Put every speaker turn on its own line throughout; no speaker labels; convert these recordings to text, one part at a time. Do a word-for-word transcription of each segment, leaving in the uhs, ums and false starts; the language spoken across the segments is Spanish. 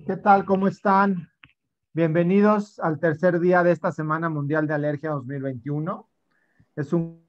¿Qué tal? ¿Cómo están? Bienvenidos al tercer día de esta Semana Mundial de Alergia dos mil veintiuno. Es un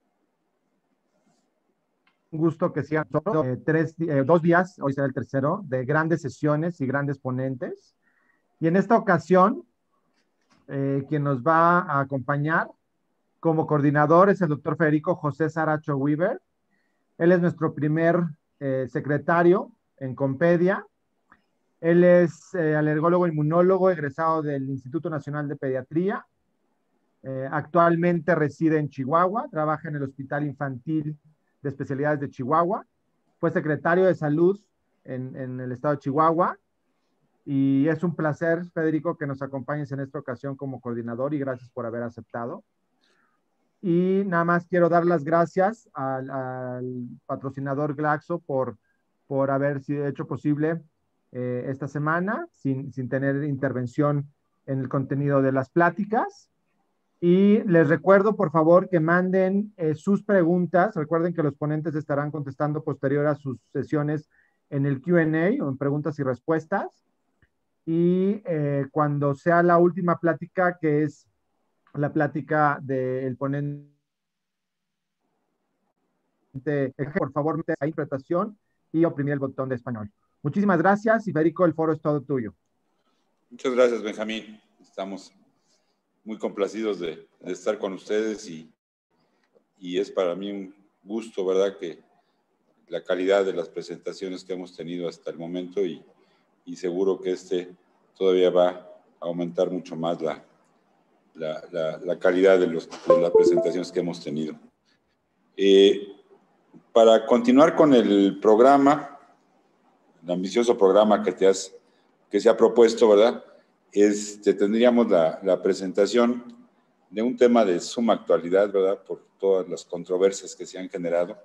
gusto que sigan todos, eh, tres, eh, dos días, hoy será el tercero, de grandes sesiones y grandes ponentes. Y en esta ocasión, eh, quien nos va a acompañar como coordinador es el doctor Federico José Saracho Weaver. Él es nuestro primer eh, secretario en Compedia. Él es eh, alergólogo inmunólogo egresado del Instituto Nacional de Pediatría. Eh, actualmente reside en Chihuahua, trabaja en el Hospital Infantil de Especialidades de Chihuahua. Fue secretario de Salud en, en el estado de Chihuahua. Y es un placer, Federico, que nos acompañes en esta ocasión como coordinador y gracias por haber aceptado. Y nada más quiero dar las gracias al, al patrocinador Glaxo por, por haber hecho posible eh, esta semana sin, sin tener intervención en el contenido de las pláticas. Y les recuerdo, por favor, que manden eh, sus preguntas. Recuerden que los ponentes estarán contestando posterior a sus sesiones en el Q and A o en preguntas y respuestas. Y eh, cuando sea la última plática, que es la plática del ponente, por favor, mete la interpretación y oprimir el botón de español. Muchísimas gracias y Federico, el foro es todo tuyo.
Muchas gracias, Benjamín. Estamos muy complacidos de, de estar con ustedes y, y es para mí un gusto, ¿verdad?, que la calidad de las presentaciones que hemos tenido hasta el momento y, y seguro que este todavía va a aumentar mucho más la, la, la, la calidad de, los, de las presentaciones que hemos tenido. Eh, para continuar con el programa, el ambicioso programa que, te has, que se ha propuesto, ¿verdad?, Este, tendríamos la, la presentación de un tema de suma actualidad, ¿verdad?, por todas las controversias que se han generado,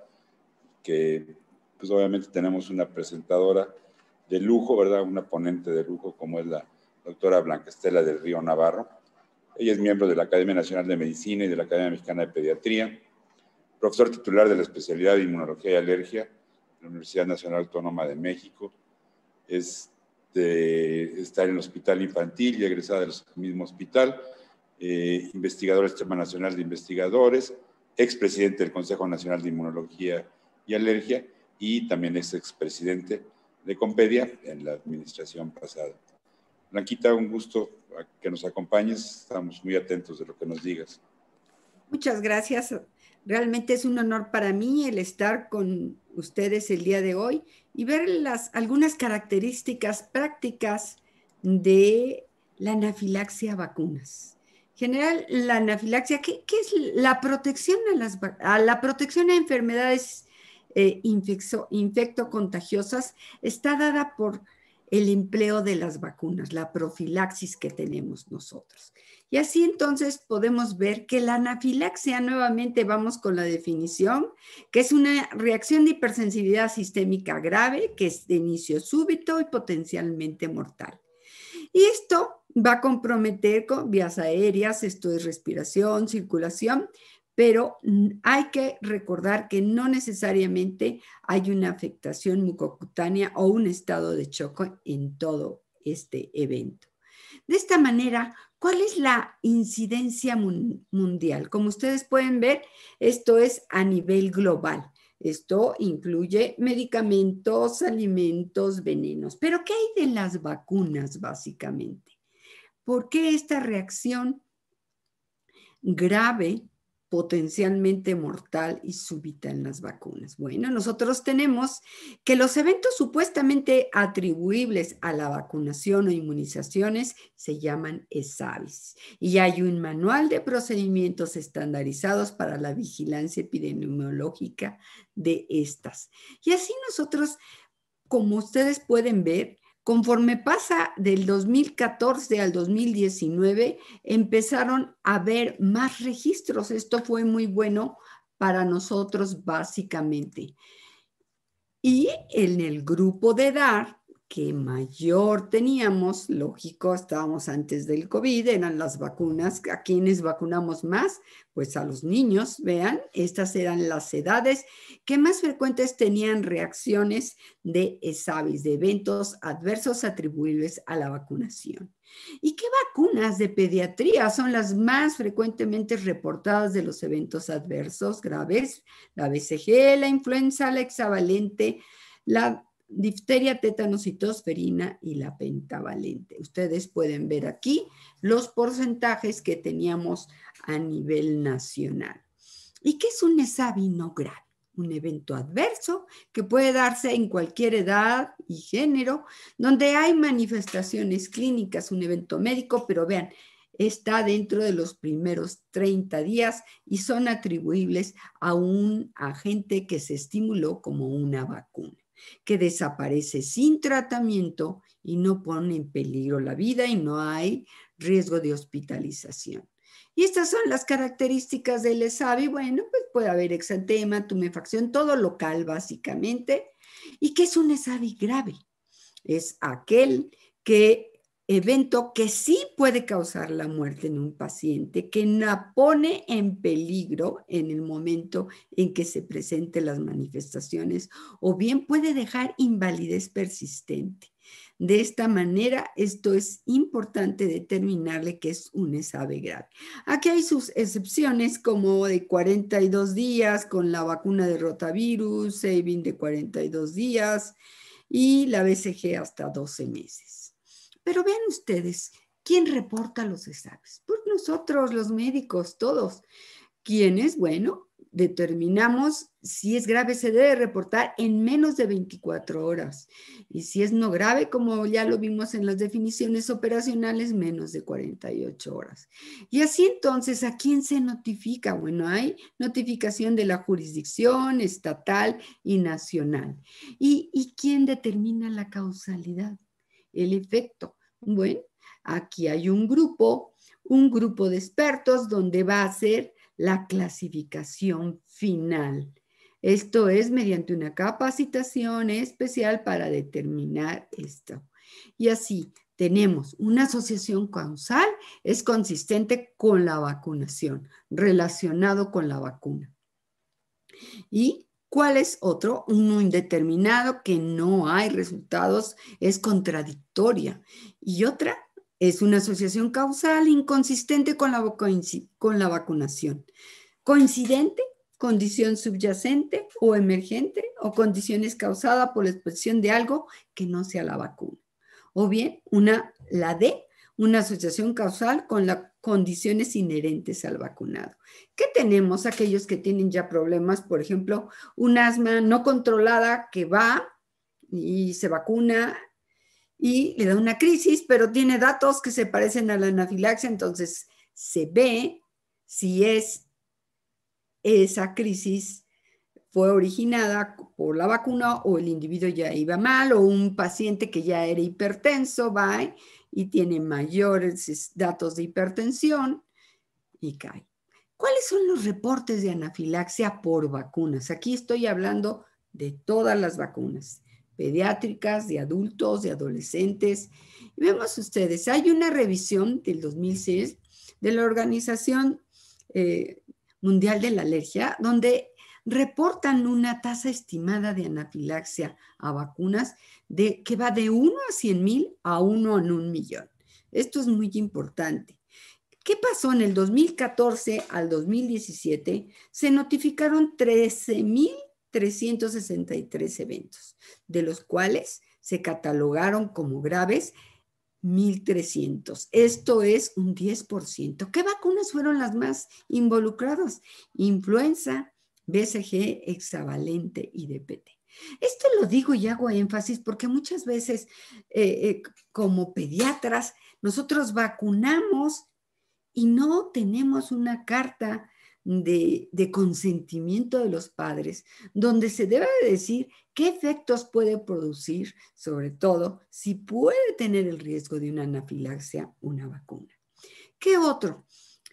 que pues obviamente tenemos una presentadora de lujo, ¿verdad?, una ponente de lujo como es la doctora Blanca Estela del Río Navarro. Ella es miembro de la Academia Nacional de Medicina y de la Academia Mexicana de Pediatría, profesor titular de la especialidad de Inmunología y Alergia de la Universidad Nacional Autónoma de México. Es de estar en el Hospital Infantil y egresada del mismo hospital, eh, investigadora del Sistema Nacional de Investigadores, expresidente del Consejo Nacional de Inmunología y Alergia y también es expresidente de Compedia en la administración pasada. Blanquita, un gusto que nos acompañes, estamos muy atentos de lo que nos digas.
Muchas gracias. Realmente es un honor para mí el estar con ustedes el día de hoy y ver las, algunas características prácticas de la anafilaxia a vacunas. En general, la anafilaxia, ¿qué, qué es la protección a, las, a la protección a enfermedades eh, infecto, infectocontagiosas? Está dada por el empleo de las vacunas, la profilaxis que tenemos nosotros. Y así entonces podemos ver que la anafilaxia, nuevamente vamos con la definición, que es una reacción de hipersensibilidad sistémica grave, que es de inicio súbito y potencialmente mortal. Y esto va a comprometer con vías aéreas, esto es respiración, circulación, pero hay que recordar que no necesariamente hay una afectación mucocutánea o un estado de choque en todo este evento. De esta manera, ¿cuál es la incidencia mundial? Como ustedes pueden ver, esto es a nivel global. Esto incluye medicamentos, alimentos, venenos. Pero ¿qué hay de las vacunas, básicamente? ¿Por qué esta reacción grave, potencialmente mortal y súbita en las vacunas? Bueno, nosotros tenemos que los eventos supuestamente atribuibles a la vacunación o inmunizaciones se llaman E S A V Is y hay un manual de procedimientos estandarizados para la vigilancia epidemiológica de estas. Y así nosotros, como ustedes pueden ver, conforme pasa del dos mil catorce al dos mil diecinueve, empezaron a haber más registros. Esto fue muy bueno para nosotros, básicamente. Y en el grupo de edad, que mayor teníamos, lógico, estábamos antes del COVID, eran las vacunas. ¿A quiénes vacunamos más? Pues a los niños, vean, estas eran las edades que más frecuentes tenían reacciones de ESAVIS, de eventos adversos atribuibles a la vacunación. ¿Y qué vacunas de pediatría son las más frecuentemente reportadas de los eventos adversos graves? La B C G, la influenza, la hexavalente, la difteria, tétanos y tosferina y la pentavalente. Ustedes pueden ver aquí los porcentajes que teníamos a nivel nacional. ¿Y qué es un ESAVI no grave? Un evento adverso que puede darse en cualquier edad y género, donde hay manifestaciones clínicas, un evento médico, pero vean, está dentro de los primeros treinta días y son atribuibles a un agente que se estimuló como una vacuna, que desaparece sin tratamiento y no pone en peligro la vida y no hay riesgo de hospitalización. Y estas son las características del ESAVI. Bueno, pues puede haber exantema, tumefacción, todo local básicamente. ¿Y qué es un ESAVI grave? Es aquel que evento que sí puede causar la muerte en un paciente, que la pone en peligro en el momento en que se presenten las manifestaciones, o bien puede dejar invalidez persistente. De esta manera, esto es importante determinarle que es un ESAVI grave. Aquí hay sus excepciones, como de cuarenta y dos días con la vacuna de rotavirus, Sabin de cuarenta y dos días y la B C G hasta doce meses. Pero vean ustedes, ¿quién reporta los ESAVIs? Pues nosotros, los médicos, todos. ¿Quiénes? Bueno, determinamos si es grave, se debe reportar en menos de veinticuatro horas. Y si es no grave, como ya lo vimos en las definiciones operacionales, menos de cuarenta y ocho horas. Y así entonces, ¿a quién se notifica? Bueno, hay notificación de la jurisdicción estatal y nacional. ¿Y, y quién determina la causalidad? El efecto. Bueno, aquí hay un grupo, un grupo de expertos donde va a ser la clasificación final. Esto es mediante una capacitación especial para determinar esto. Y así tenemos una asociación causal, es consistente con la vacunación, relacionado con la vacuna. Y ¿cuál es otro? Uno indeterminado, que no hay resultados, es contradictoria. Y otra es una asociación causal inconsistente con la, con la vacunación. Coincidente, condición subyacente o emergente, o condiciones causadas por la exposición de algo que no sea la vacuna. O bien, una, la D, una asociación causal con las condiciones inherentes al vacunado. ¿Qué tenemos? Aquellos que tienen ya problemas, por ejemplo, un asma no controlada que va y se vacuna y le da una crisis, pero tiene datos que se parecen a la anafilaxia, entonces se ve si es esa crisis fue originada por la vacuna o el individuo ya iba mal, o un paciente que ya era hipertenso va y tiene mayores datos de hipertensión y cae. ¿Cuáles son los reportes de anafilaxia por vacunas? Aquí estoy hablando de todas las vacunas, pediátricas, de adultos, de adolescentes. Y vemos ustedes, hay una revisión del dos mil seis de la Organización eh, Mundial de la Alergia, donde reportan una tasa estimada de anafilaxia a vacunas de, que va de uno a cien mil a uno en un millón. Esto es muy importante. ¿Qué pasó en el dos mil catorce al dos mil diecisiete? Se notificaron trece mil trescientos sesenta y tres eventos, de los cuales se catalogaron como graves mil trescientos. Esto es un diez por ciento. ¿Qué vacunas fueron las más involucradas? Influenza, B C G, hexavalente y D P T. Esto lo digo y hago énfasis porque muchas veces eh, eh, como pediatras nosotros vacunamos y no tenemos una carta de, de consentimiento de los padres donde se debe decir qué efectos puede producir, sobre todo si puede tener el riesgo de una anafilaxia una vacuna. ¿Qué otro?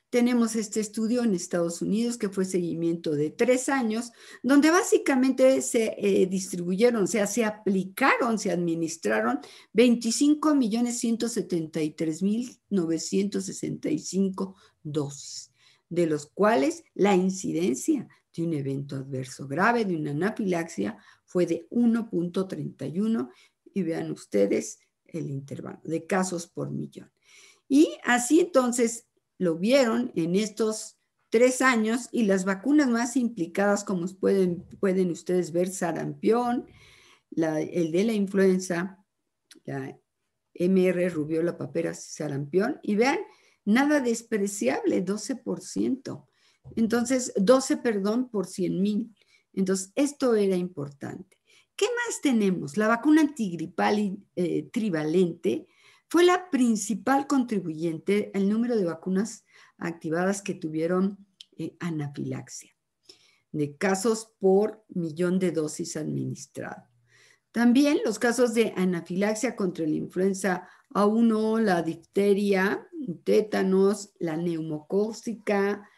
tenemos este estudio en Estados Unidos que fue seguimiento de tres años, donde básicamente se eh, distribuyeron, o sea, se aplicaron, se administraron veinticinco millones ciento setenta y tres mil novecientos sesenta y cinco dosis, de los cuales la incidencia de un evento adverso grave, de una anafilaxia, fue de uno punto treinta y uno, y vean ustedes el intervalo de casos por millón. Y así entonces lo vieron en estos tres años, y las vacunas más implicadas, como pueden, pueden ustedes ver, sarampión, la, el de la influenza, la M R, rubiola, paperas, sarampión, y vean, nada despreciable, doce por ciento. Entonces, doce, perdón, por cien mil. Entonces, esto era importante. ¿Qué más tenemos? La vacuna antigripal y, eh, trivalente fue la principal contribuyente al número de vacunas activadas que tuvieron eh, anafilaxia, de casos por millón de dosis administrado. También los casos de anafilaxia contra la influenza A uno, la difteria, tétanos, la neumocócica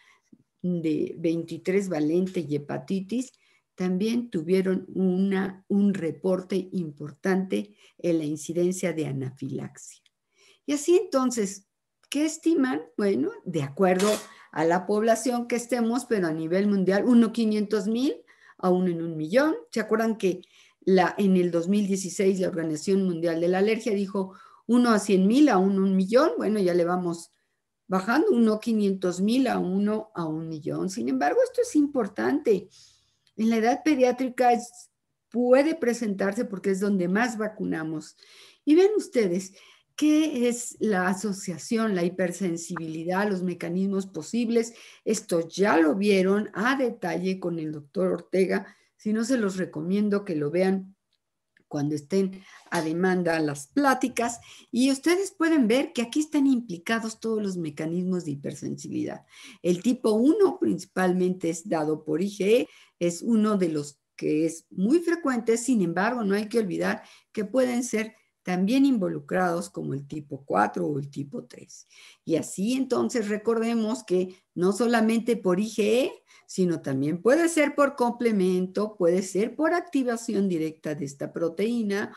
de veintitrés valente y hepatitis, también tuvieron una, un reporte importante en la incidencia de anafilaxia. Y así entonces, ¿qué estiman? Bueno, de acuerdo a la población que estemos, pero a nivel mundial, uno quinientos mil a uno en un millón. ¿Se acuerdan que la, en el dos mil dieciséis la Organización Mundial de la Alergia dijo uno a cien mil a uno a un millón? Bueno, ya le vamos bajando, uno quinientos mil a uno a un millón. Sin embargo, esto es importante. En la edad pediátrica es, puede presentarse porque es donde más vacunamos. Y ven ustedes, ¿qué es la asociación, la hipersensibilidad, los mecanismos posibles? Esto ya lo vieron a detalle con el doctor Ortega. Si no, se los recomiendo que lo vean cuando estén a demanda las pláticas, y ustedes pueden ver que aquí están implicados todos los mecanismos de hipersensibilidad. El tipo uno principalmente es dado por I G E, es uno de los que es muy frecuente. Sin embargo, no hay que olvidar que pueden ser también involucrados como el tipo cuatro o el tipo tres. Y así entonces recordemos que no solamente por I G E, sino también puede ser por complemento, puede ser por activación directa de esta proteína,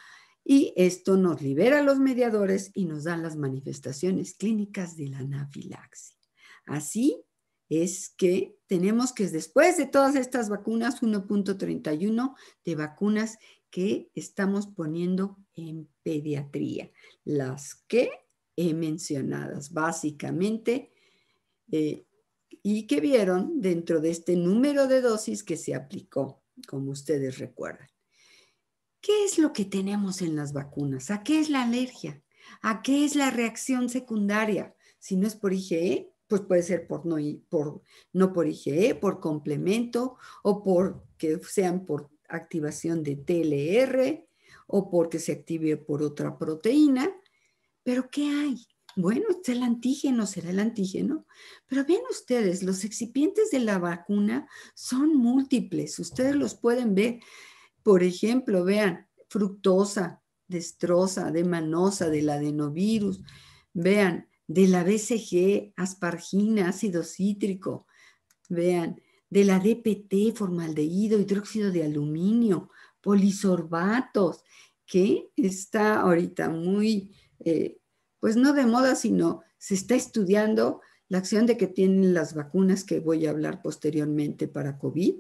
y esto nos libera los mediadores y nos dan las manifestaciones clínicas de la anafilaxia. Así es que tenemos que después de todas estas vacunas, uno punto treinta y uno de vacunas que estamos poniendo en pediatría, las que he mencionadas básicamente, eh, y que vieron dentro de este número de dosis que se aplicó, como ustedes recuerdan. ¿Qué es lo que tenemos en las vacunas? ¿A qué es la alergia? ¿A qué es la reacción secundaria? Si no es por I G E, pues puede ser por no, por, no por I G E, por complemento, o por que sean por activación de T L R, o porque se active por otra proteína. ¿Pero qué hay? Bueno, es el antígeno, será el antígeno. Pero vean ustedes, los excipientes de la vacuna son múltiples. Ustedes los pueden ver. Por ejemplo, vean, fructosa, destrosa, de manosa, del adenovirus. Vean, de la B C G, aspargina, ácido cítrico. Vean, de la D P T, formaldehído, hidróxido de aluminio, polisorbatos, que está ahorita muy... Eh, pues no de moda, sino se está estudiando la acción de que tienen las vacunas que voy a hablar posteriormente para COVID.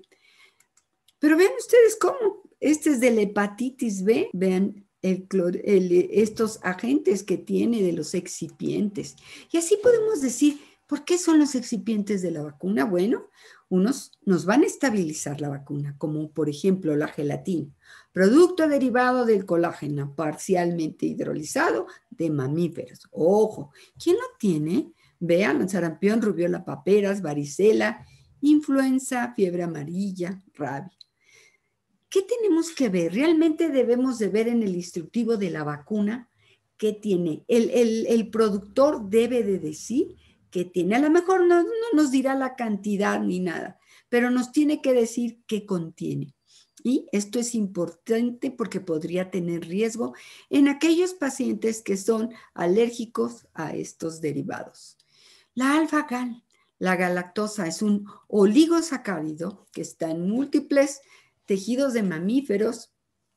Pero vean ustedes cómo, este es de la hepatitis B, vean el, el, estos agentes que tiene de los excipientes. Y así podemos decir, ¿por qué son los excipientes de la vacuna? Bueno, unos nos van a estabilizar la vacuna, como por ejemplo la gelatina, producto derivado del colágeno parcialmente hidrolizado de mamíferos. Ojo, ¿quién lo tiene? Vean, sarampión, rubiola, paperas, varicela, influenza, fiebre amarilla, rabia. ¿Qué tenemos que ver? Realmente debemos de ver en el instructivo de la vacuna qué tiene. El, el, el productor debe de decir que tiene. A lo mejor no, no nos dirá la cantidad ni nada, pero nos tiene que decir qué contiene. Y esto es importante porque podría tener riesgo en aquellos pacientes que son alérgicos a estos derivados. La alfa-gal, la galactosa, es un oligosacárido que está en múltiples tejidos de mamíferos,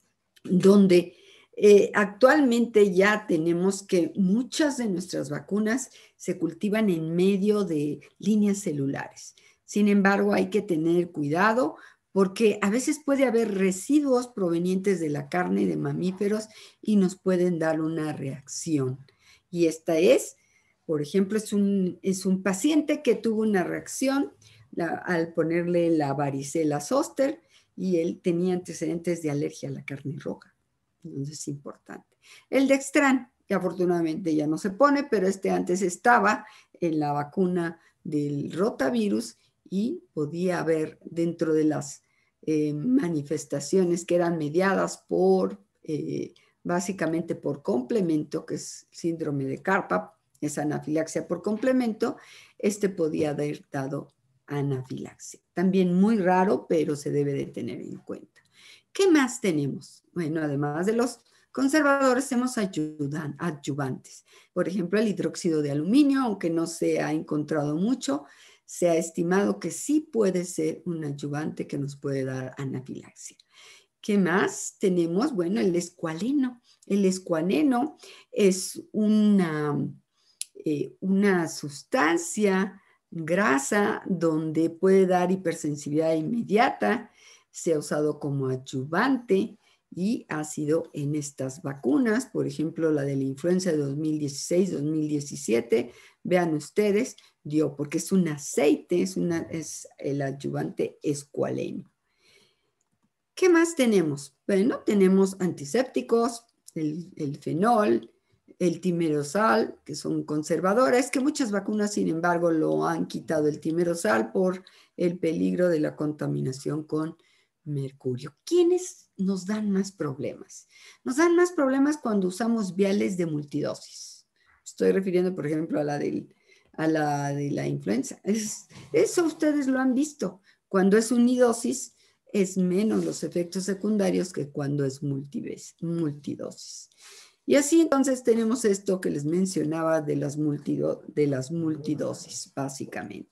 donde eh, actualmente ya tenemos que muchas de nuestras vacunas se cultivan en medio de líneas celulares. Sin embargo, hay que tener cuidado porque a veces puede haber residuos provenientes de la carne de mamíferos y nos pueden dar una reacción. Y esta es, por ejemplo, es un, es un paciente que tuvo una reacción la, al ponerle la varicela zoster, y él tenía antecedentes de alergia a la carne roja. Entonces es importante. El Dextran, que afortunadamente ya no se pone, pero este antes estaba en la vacuna del rotavirus y podía haber dentro de las eh, manifestaciones que eran mediadas por, eh, básicamente por complemento, que es síndrome de Carpap, es anafilaxia por complemento, este podía haber dado anafilaxia. También muy raro, pero se debe de tener en cuenta. ¿Qué más tenemos? Bueno, además de los conservadores, tenemos ayudan, adyuvantes. Por ejemplo, el hidróxido de aluminio, aunque no se ha encontrado mucho, se ha estimado que sí puede ser un adyuvante que nos puede dar anafilaxia. ¿Qué más tenemos? Bueno, el escualeno. El escualeno es una, eh, una sustancia grasa donde puede dar hipersensibilidad inmediata, se ha usado como adyuvante y ha sido en estas vacunas, por ejemplo, la de la influenza de dos mil dieciséis dos mil diecisiete, vean ustedes, dio, porque es un aceite, es, una, es el adyuvante escualeno. ¿Qué más tenemos? Bueno, tenemos antisépticos, el, el fenol, el timerosal, que son conservadores, que muchas vacunas, sin embargo, lo han quitado el timerosal por el peligro de la contaminación con mercurio. ¿Quiénes nos dan más problemas? Nos dan más problemas cuando usamos viales de multidosis. Estoy refiriendo, por ejemplo, a la, del, a la de la influenza. Es, eso ustedes lo han visto. Cuando es unidosis, es menos los efectos secundarios que cuando es multidosis. Y así entonces tenemos esto que les mencionaba de las, multido, de las multidosis, básicamente.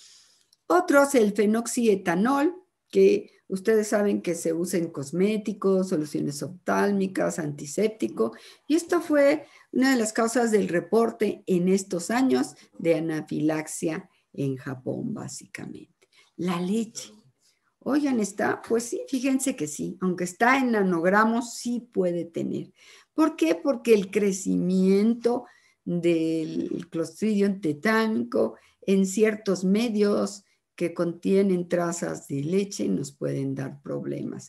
Otro es el fenoxietanol, que ustedes saben que se usa en cosméticos, soluciones oftálmicas, antiséptico, y esto fue una de las causas del reporte en estos años de anafilaxia en Japón, básicamente. La leche. Oigan, ¿está? Pues sí, fíjense que sí, aunque está en nanogramos, sí puede tener. ¿Por qué? Porque el crecimiento del Clostridium tetánico en ciertos medios que contienen trazas de leche nos pueden dar problemas.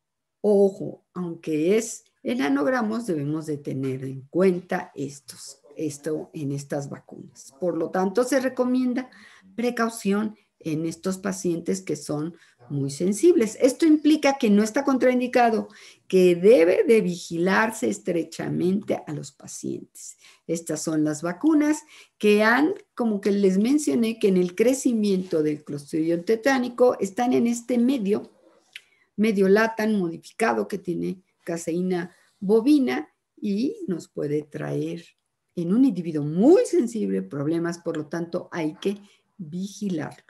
Ojo, aunque es en nanogramos, debemos de tener en cuenta estos, esto en estas vacunas. Por lo tanto, se recomienda precaución en estos pacientes que son muy sensibles. Esto implica que no está contraindicado, que debe de vigilarse estrechamente a los pacientes. Estas son las vacunas que han, como que les mencioné, que en el crecimiento del Clostridium tetánico están en este medio, medio LATAM modificado que tiene caseína bovina y nos puede traer en un individuo muy sensible problemas, por lo tanto hay que vigilarlo.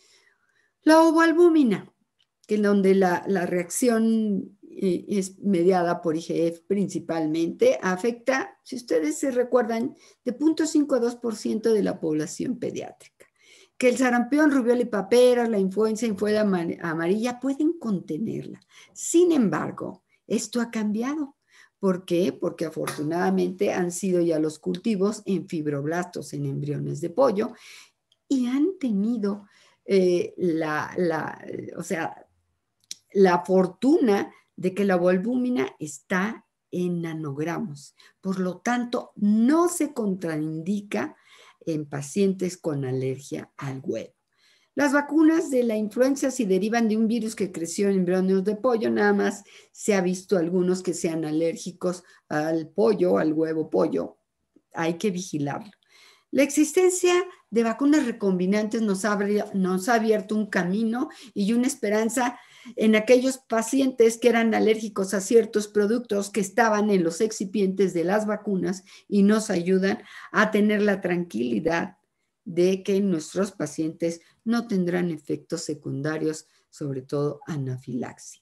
La ovoalbúmina, que es donde la, la reacción eh, es mediada por I G F principalmente, afecta, si ustedes se recuerdan, de cero punto cinco a dos por ciento de la población pediátrica. Que el sarampión, rubiola y paperas, la influenza, influenza amarilla pueden contenerla. Sin embargo, esto ha cambiado. ¿Por qué? Porque afortunadamente han sido ya los cultivos en fibroblastos, en embriones de pollo, y han tenido eh, la, la, o sea, la fortuna de que la ovoalbúmina está en nanogramos. Por lo tanto, no se contraindica en pacientes con alergia al huevo. Las vacunas de la influenza, si derivan de un virus que creció en embriones de pollo, nada más se ha visto algunos que sean alérgicos al pollo, al huevo pollo. Hay que vigilarlo. La existencia de vacunas recombinantes nos ha, nos ha abierto un camino y una esperanza en aquellos pacientes que eran alérgicos a ciertos productos que estaban en los excipientes de las vacunas y nos ayudan a tener la tranquilidad de que nuestros pacientes no tendrán efectos secundarios, sobre todo anafilaxia.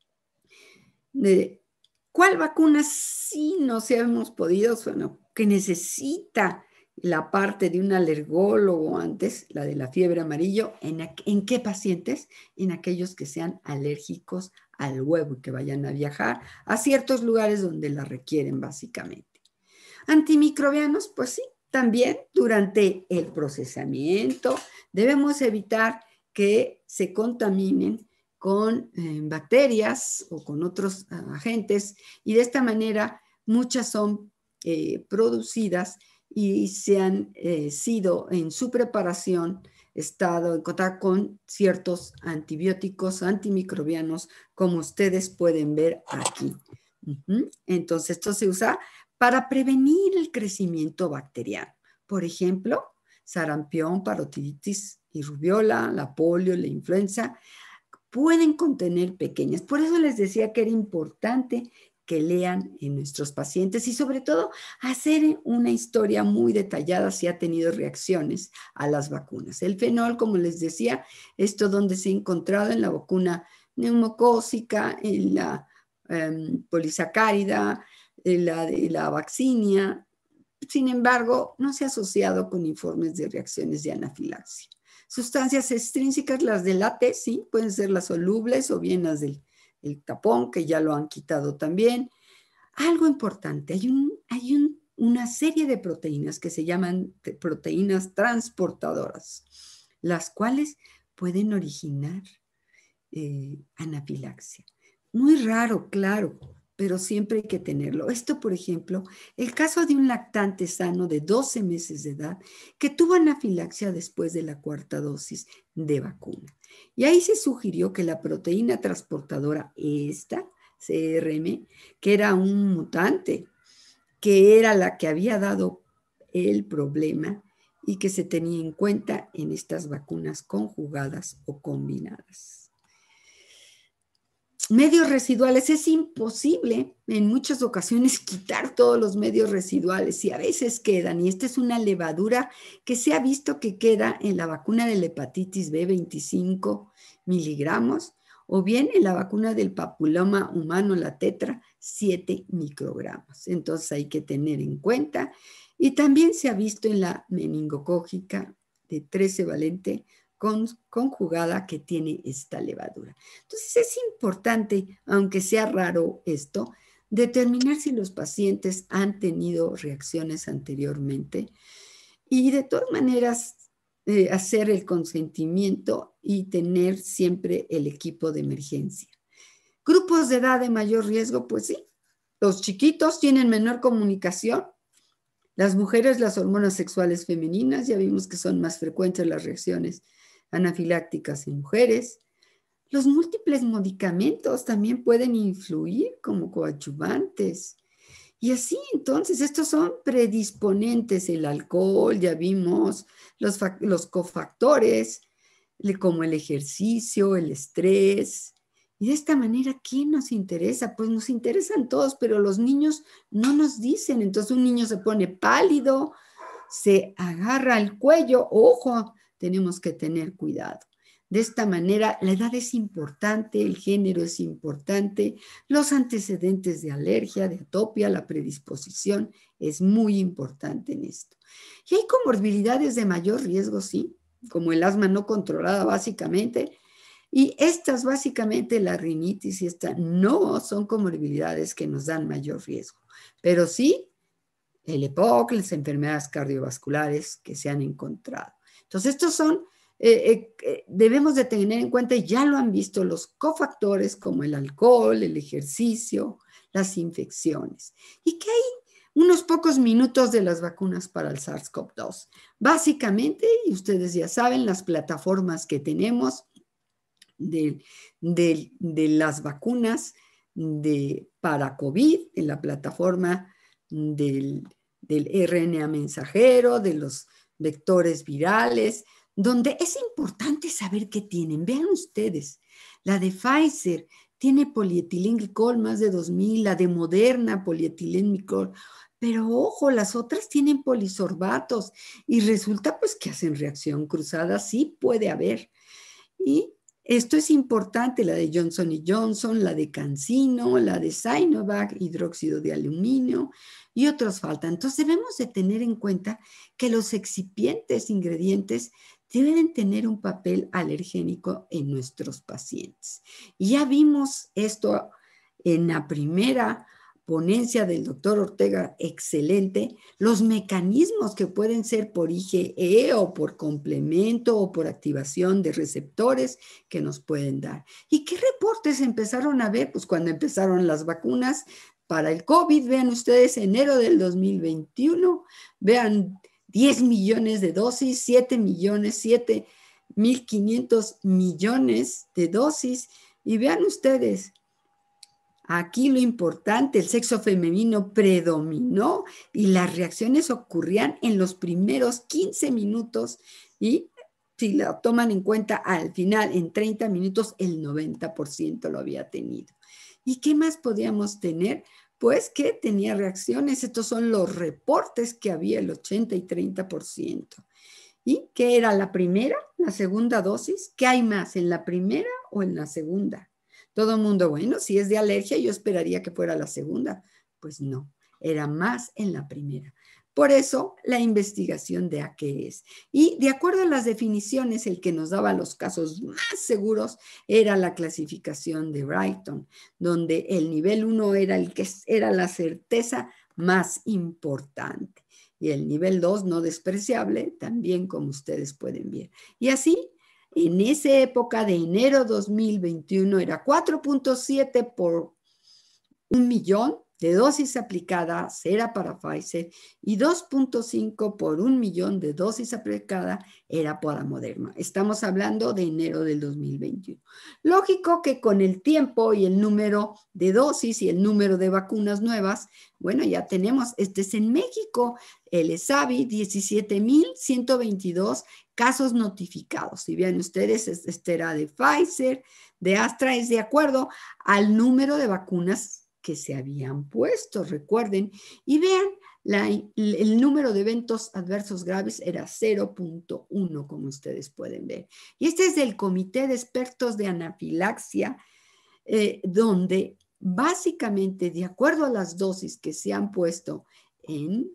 De, ¿cuál vacuna sí nos hemos podido, bueno, que necesita la parte de un alergólogo antes, la de la fiebre amarillo? ¿En, ¿En qué pacientes? En aquellos que sean alérgicos al huevo y que vayan a viajar a ciertos lugares donde la requieren básicamente. Antimicrobianos, pues sí, también durante el procesamiento debemos evitar que se contaminen con eh, bacterias o con otros uh, agentes, y de esta manera muchas son eh, producidas y se han eh, sido en su preparación estado en contacto con ciertos antibióticos antimicrobianos, como ustedes pueden ver aquí. Uh-huh. Entonces esto se usa para prevenir el crecimiento bacteriano. Por ejemplo, sarampión, parotiditis y rubiola, la polio, la influenza, pueden contener pequeñas. Por eso les decía que era importante que lean en nuestros pacientes y sobre todo hacer una historia muy detallada si ha tenido reacciones a las vacunas. El fenol, como les decía, esto donde se ha encontrado en la vacuna neumocócica, en la um, polisacárida, en la de la vaccinia. Sin embargo, no se ha asociado con informes de reacciones de anafilaxia. Sustancias extrínsecas, las del A T, sí, pueden ser las solubles o bien las del el tapón, que ya lo han quitado también. Algo importante, hay, un, hay un, una serie de proteínas que se llaman proteínas transportadoras, las cuales pueden originar eh, anafilaxia. Muy raro, claro, pero siempre hay que tenerlo. Esto, por ejemplo, el caso de un lactante sano de doce meses de edad que tuvo anafilaxia después de la cuarta dosis de vacuna. Y ahí se sugirió que la proteína transportadora, esta, C R M, que era un mutante, que era la que había dado el problema y que se tenía en cuenta en estas vacunas conjugadas o combinadas. Medios residuales, es imposible en muchas ocasiones quitar todos los medios residuales y a veces quedan, y esta es una levadura que se ha visto que queda en la vacuna de la hepatitis B, veinticinco miligramos, o bien en la vacuna del papiloma humano, la tetra, siete microgramos. Entonces hay que tener en cuenta, y también se ha visto en la meningocócica de trece valente Con, conjugada que tiene esta levadura. Entonces es importante, aunque sea raro esto, determinar si los pacientes han tenido reacciones anteriormente y de todas maneras eh, hacer el consentimiento y tener siempre el equipo de emergencia. Grupos de edad de mayor riesgo, pues sí, los chiquitos tienen menor comunicación. Las mujeres, las hormonas sexuales femeninas, ya vimos que son más frecuentes las reacciones anafilácticas en mujeres. Los múltiples medicamentos también pueden influir como coadyuvantes. Y así, entonces, estos son predisponentes. El alcohol, ya vimos, los, los cofactores, como el ejercicio, el estrés. Y de esta manera, ¿quién nos interesa? Pues nos interesan todos, pero los niños no nos dicen. Entonces, un niño se pone pálido, se agarra al cuello, ojo, tenemos que tener cuidado. De esta manera, la edad es importante, el género es importante, los antecedentes de alergia, de atopia, la predisposición es muy importante en esto. Y hay comorbilidades de mayor riesgo, sí, como el asma no controlada básicamente, y estas básicamente, la rinitis y esta, no son comorbilidades que nos dan mayor riesgo, pero sí el E P O C, las enfermedades cardiovasculares que se han encontrado. Entonces, estos son, eh, eh, debemos de tener en cuenta, y ya lo han visto, los cofactores como el alcohol, el ejercicio, las infecciones. Y que hay unos pocos minutos de las vacunas para el SARS CoV dos. Básicamente, y ustedes ya saben, las plataformas que tenemos de, de, de las vacunas de, para COVID, en la plataforma del, del R N A mensajero, de los vectores virales, donde es importante saber qué tienen. Vean ustedes, la de Pfizer tiene polietilenglicol más de dos mil, la de Moderna, polietilenglicol, Pero ojo, las otras tienen polisorbatos y resulta pues que hacen reacción cruzada, sí puede haber. Y esto es importante, la de Johnson y Johnson, la de CanSino, la de Sinovac, hidróxido de aluminio y otros faltan. Entonces debemos de tener en cuenta que los excipientes ingredientes deben tener un papel alergénico en nuestros pacientes. Y ya vimos esto en la primera ponencia del doctor Ortega, excelente, los mecanismos que pueden ser por I G E o por complemento o por activación de receptores que nos pueden dar. ¿Y qué reportes empezaron a ver? Pues cuando empezaron las vacunas para el COVID, vean ustedes, enero del dos mil veintiuno, vean diez millones de dosis, siete millones, siete mil quinientos millones de dosis, y vean ustedes, aquí lo importante, el sexo femenino predominó y las reacciones ocurrían en los primeros quince minutos y si la toman en cuenta al final, en treinta minutos, el noventa por ciento lo había tenido. ¿Y qué más podíamos tener? Pues que tenía reacciones. Estos son los reportes que había, el ochenta y treinta por ciento. ¿Y qué era la primera, la segunda dosis? ¿Qué hay más, en la primera o en la segunda? Todo el mundo, bueno, si es de alergia, yo esperaría que fuera la segunda. Pues no, era más en la primera. Por eso, la investigación de a qué es. Y de acuerdo a las definiciones, el que nos daba los casos más seguros era la clasificación de Brighton, donde el nivel uno era el que era la certeza más importante. Y el nivel dos, no despreciable, también como ustedes pueden ver. Y así, en esa época de enero dos mil veintiuno era cuatro punto siete por un millón de dosis aplicadas era para Pfizer y dos punto cinco por un millón de dosis aplicadas era para Moderna. Estamos hablando de enero del dos mil veintiuno. Lógico que con el tiempo y el número de dosis y el número de vacunas nuevas, bueno, ya tenemos, este es en México, el ESAVI, diecisiete mil ciento veintidós casos notificados. Si vean ustedes, este era de Pfizer, de Astra, es de acuerdo al número de vacunas que se habían puesto, recuerden, y vean, la, el número de eventos adversos graves era cero punto uno, como ustedes pueden ver. Y este es del Comité de Expertos de Anafilaxia, eh, donde básicamente, de acuerdo a las dosis que se han puesto en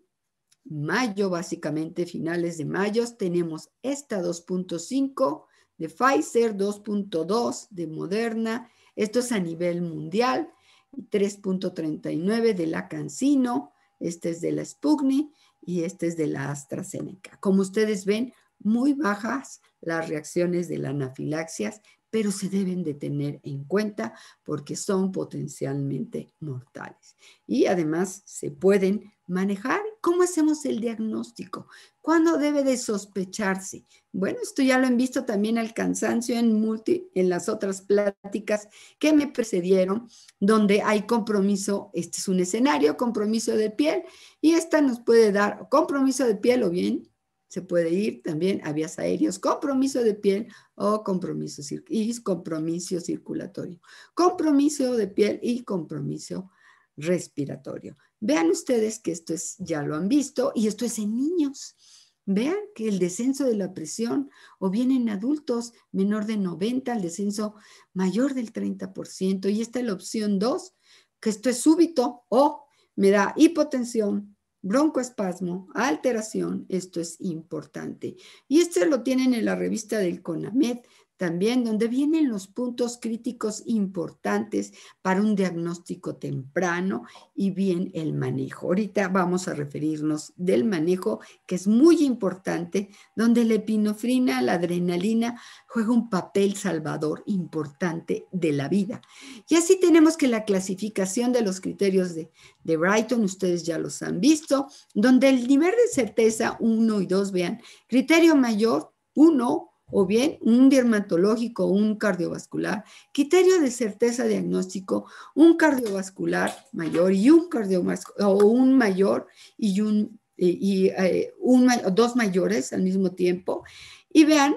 mayo, básicamente finales de mayo, tenemos esta dos punto cinco de Pfizer, dos punto dos de Moderna, esto es a nivel mundial, tres punto treinta y nueve de la CanSino, este es de la Sputnik y este es de la AstraZeneca. Como ustedes ven, muy bajas las reacciones de la anafilaxia, pero se deben de tener en cuenta porque son potencialmente mortales. Y además se pueden manejar. ¿Cómo hacemos el diagnóstico? ¿Cuándo debe de sospecharse? Bueno, esto ya lo han visto también al cansancio en, multi, en las otras pláticas que me precedieron, donde hay compromiso, este es un escenario, compromiso de piel, y esta nos puede dar compromiso de piel o bien se puede ir también a vías aéreas, compromiso de piel o compromiso, y compromiso circulatorio. Compromiso de piel y compromiso respiratorio. Vean ustedes que esto es, ya lo han visto, y esto es en niños. Vean que el descenso de la presión, o bien en adultos menor de noventa, el descenso mayor del treinta por ciento, y esta es la opción dos, que esto es súbito o me da hipotensión, broncoespasmo, alteración, esto es importante. Y esto lo tienen en la revista del CONAMED también, donde vienen los puntos críticos importantes para un diagnóstico temprano y bien el manejo. Ahorita vamos a referirnos del manejo, que es muy importante, donde la epinefrina, la adrenalina, juega un papel salvador importante de la vida. Y así tenemos que la clasificación de los criterios de, de Brighton, ustedes ya los han visto, donde el nivel de certeza uno y dos, vean, criterio mayor uno, o bien un dermatológico, un cardiovascular, criterio de certeza diagnóstico, un cardiovascular mayor y un cardiovascular, o un mayor y, un, y, y eh, un, dos mayores al mismo tiempo. Y vean,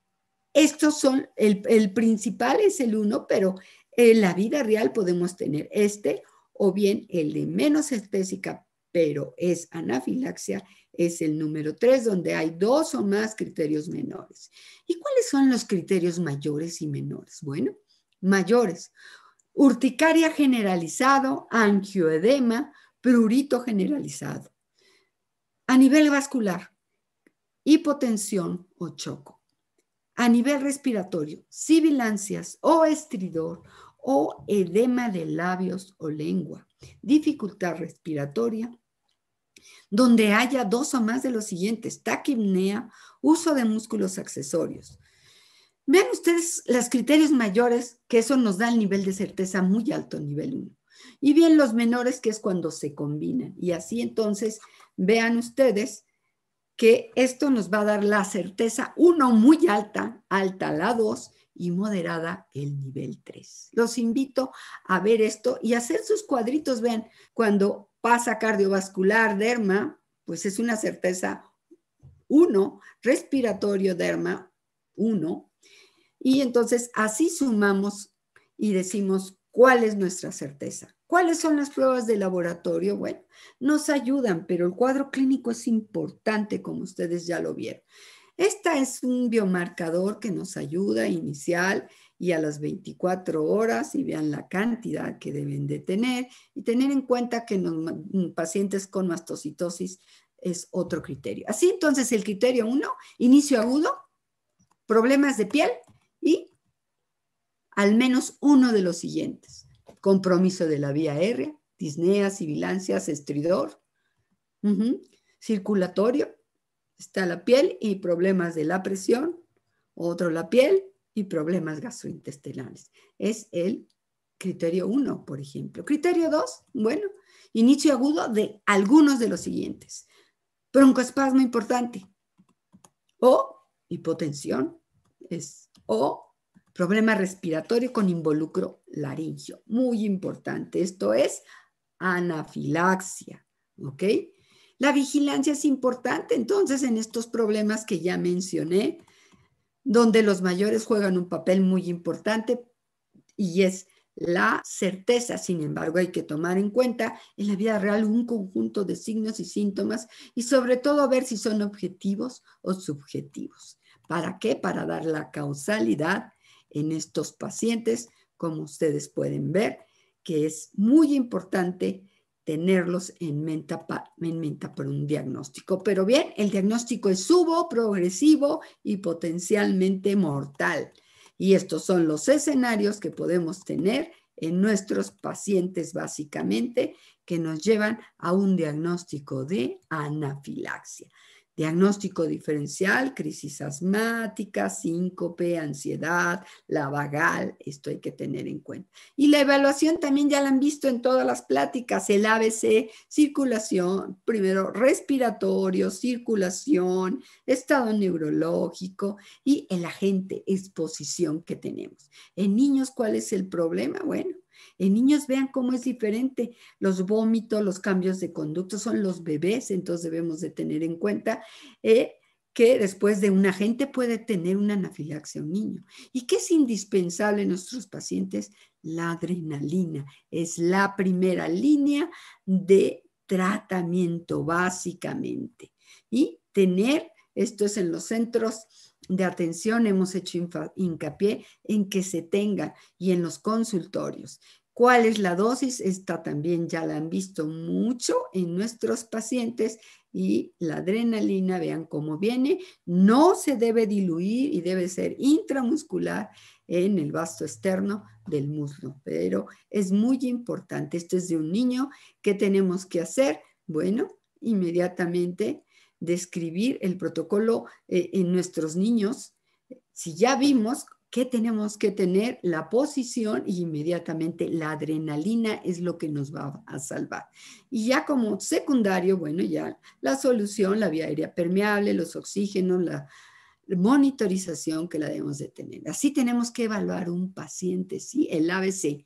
estos son, el, el principal es el uno, pero en la vida real podemos tener este, o bien el de menos certeza pero es anafilaxia, es el número tres, donde hay dos o más criterios menores. ¿Y cuáles son los criterios mayores y menores? Bueno, mayores: urticaria generalizado, angioedema, prurito generalizado. A nivel vascular, hipotensión o choco. A nivel respiratorio, sibilancias o estridor o edema de labios o lengua. Dificultad respiratoria, donde haya dos o más de los siguientes: taquipnea, uso de músculos accesorios. Vean ustedes los criterios mayores, que eso nos da el nivel de certeza muy alto, nivel uno. Y bien los menores, que es cuando se combinan. Y así entonces, vean ustedes que esto nos va a dar la certeza uno muy alta, alta la dos y moderada el nivel tres. Los invito a ver esto y hacer sus cuadritos. Vean, cuando pasa cardiovascular, derma, pues es una certeza uno, respiratorio, derma uno. Y entonces así sumamos y decimos cuál es nuestra certeza. ¿Cuáles son las pruebas de laboratorio? Bueno, nos ayudan, pero el cuadro clínico es importante, como ustedes ya lo vieron. Esta es un biomarcador que nos ayuda inicial y a las veinticuatro horas, y vean la cantidad que deben de tener, y tener en cuenta que en los pacientes con mastocitosis es otro criterio. Así entonces el criterio uno, inicio agudo, problemas de piel y al menos uno de los siguientes: compromiso de la vía aérea, disnea, sibilancias, estridor, uh-huh. circulatorio, está la piel y problemas de la presión, otro la piel y problemas gastrointestinales. Es el criterio uno, por ejemplo. Criterio dos, bueno, inicio agudo de algunos de los siguientes: broncoespasmo importante, o hipotensión, es, o problema respiratorio con involucro laringio. Muy importante. Esto es anafilaxia. ¿Ok? La vigilancia es importante, entonces, en estos problemas que ya mencioné, donde los mayores juegan un papel muy importante, y es la certeza. Sin embargo, hay que tomar en cuenta en la vida real un conjunto de signos y síntomas, y sobre todo ver si son objetivos o subjetivos. ¿Para qué? Para dar la causalidad en estos pacientes, como ustedes pueden ver, que es muy importante tenerlos en mente, en mente para un diagnóstico. Pero bien, el diagnóstico es subo, progresivo y potencialmente mortal. Y estos son los escenarios que podemos tener en nuestros pacientes, básicamente, que nos llevan a un diagnóstico de anafilaxia. Diagnóstico diferencial: crisis asmática, síncope, ansiedad, la vagal. Esto hay que tener en cuenta. Y la evaluación también ya la han visto en todas las pláticas: el A B C, circulación, primero respiratorio, circulación, estado neurológico y el agente exposición que tenemos. En niños, ¿cuál es el problema? Bueno, en niños vean cómo es diferente. Los vómitos, los cambios de conducta son los bebés, entonces debemos de tener en cuenta eh, que después de un agente puede tener una anafilaxia un niño. ¿Y qué es indispensable en nuestros pacientes? La adrenalina. Es la primera línea de tratamiento, básicamente. Y tener, esto es en los centros de atención, hemos hecho hincapié en que se tenga, y en los consultorios. ¿Cuál es la dosis? Esta también ya la han visto mucho en nuestros pacientes, y la adrenalina, vean cómo viene, no se debe diluir y debe ser intramuscular en el vasto externo del muslo, pero es muy importante. Esto es de un niño. ¿Qué tenemos que hacer? Bueno, inmediatamente describir el protocolo eh, en nuestros niños. Si ya vimos ¿qué tenemos que tener? La posición, y inmediatamente la adrenalina es lo que nos va a salvar. Y ya como secundario, bueno, ya la solución, la vía aérea permeable, los oxígenos, la monitorización que la debemos de tener. Así tenemos que evaluar un paciente, ¿sí? El A B C.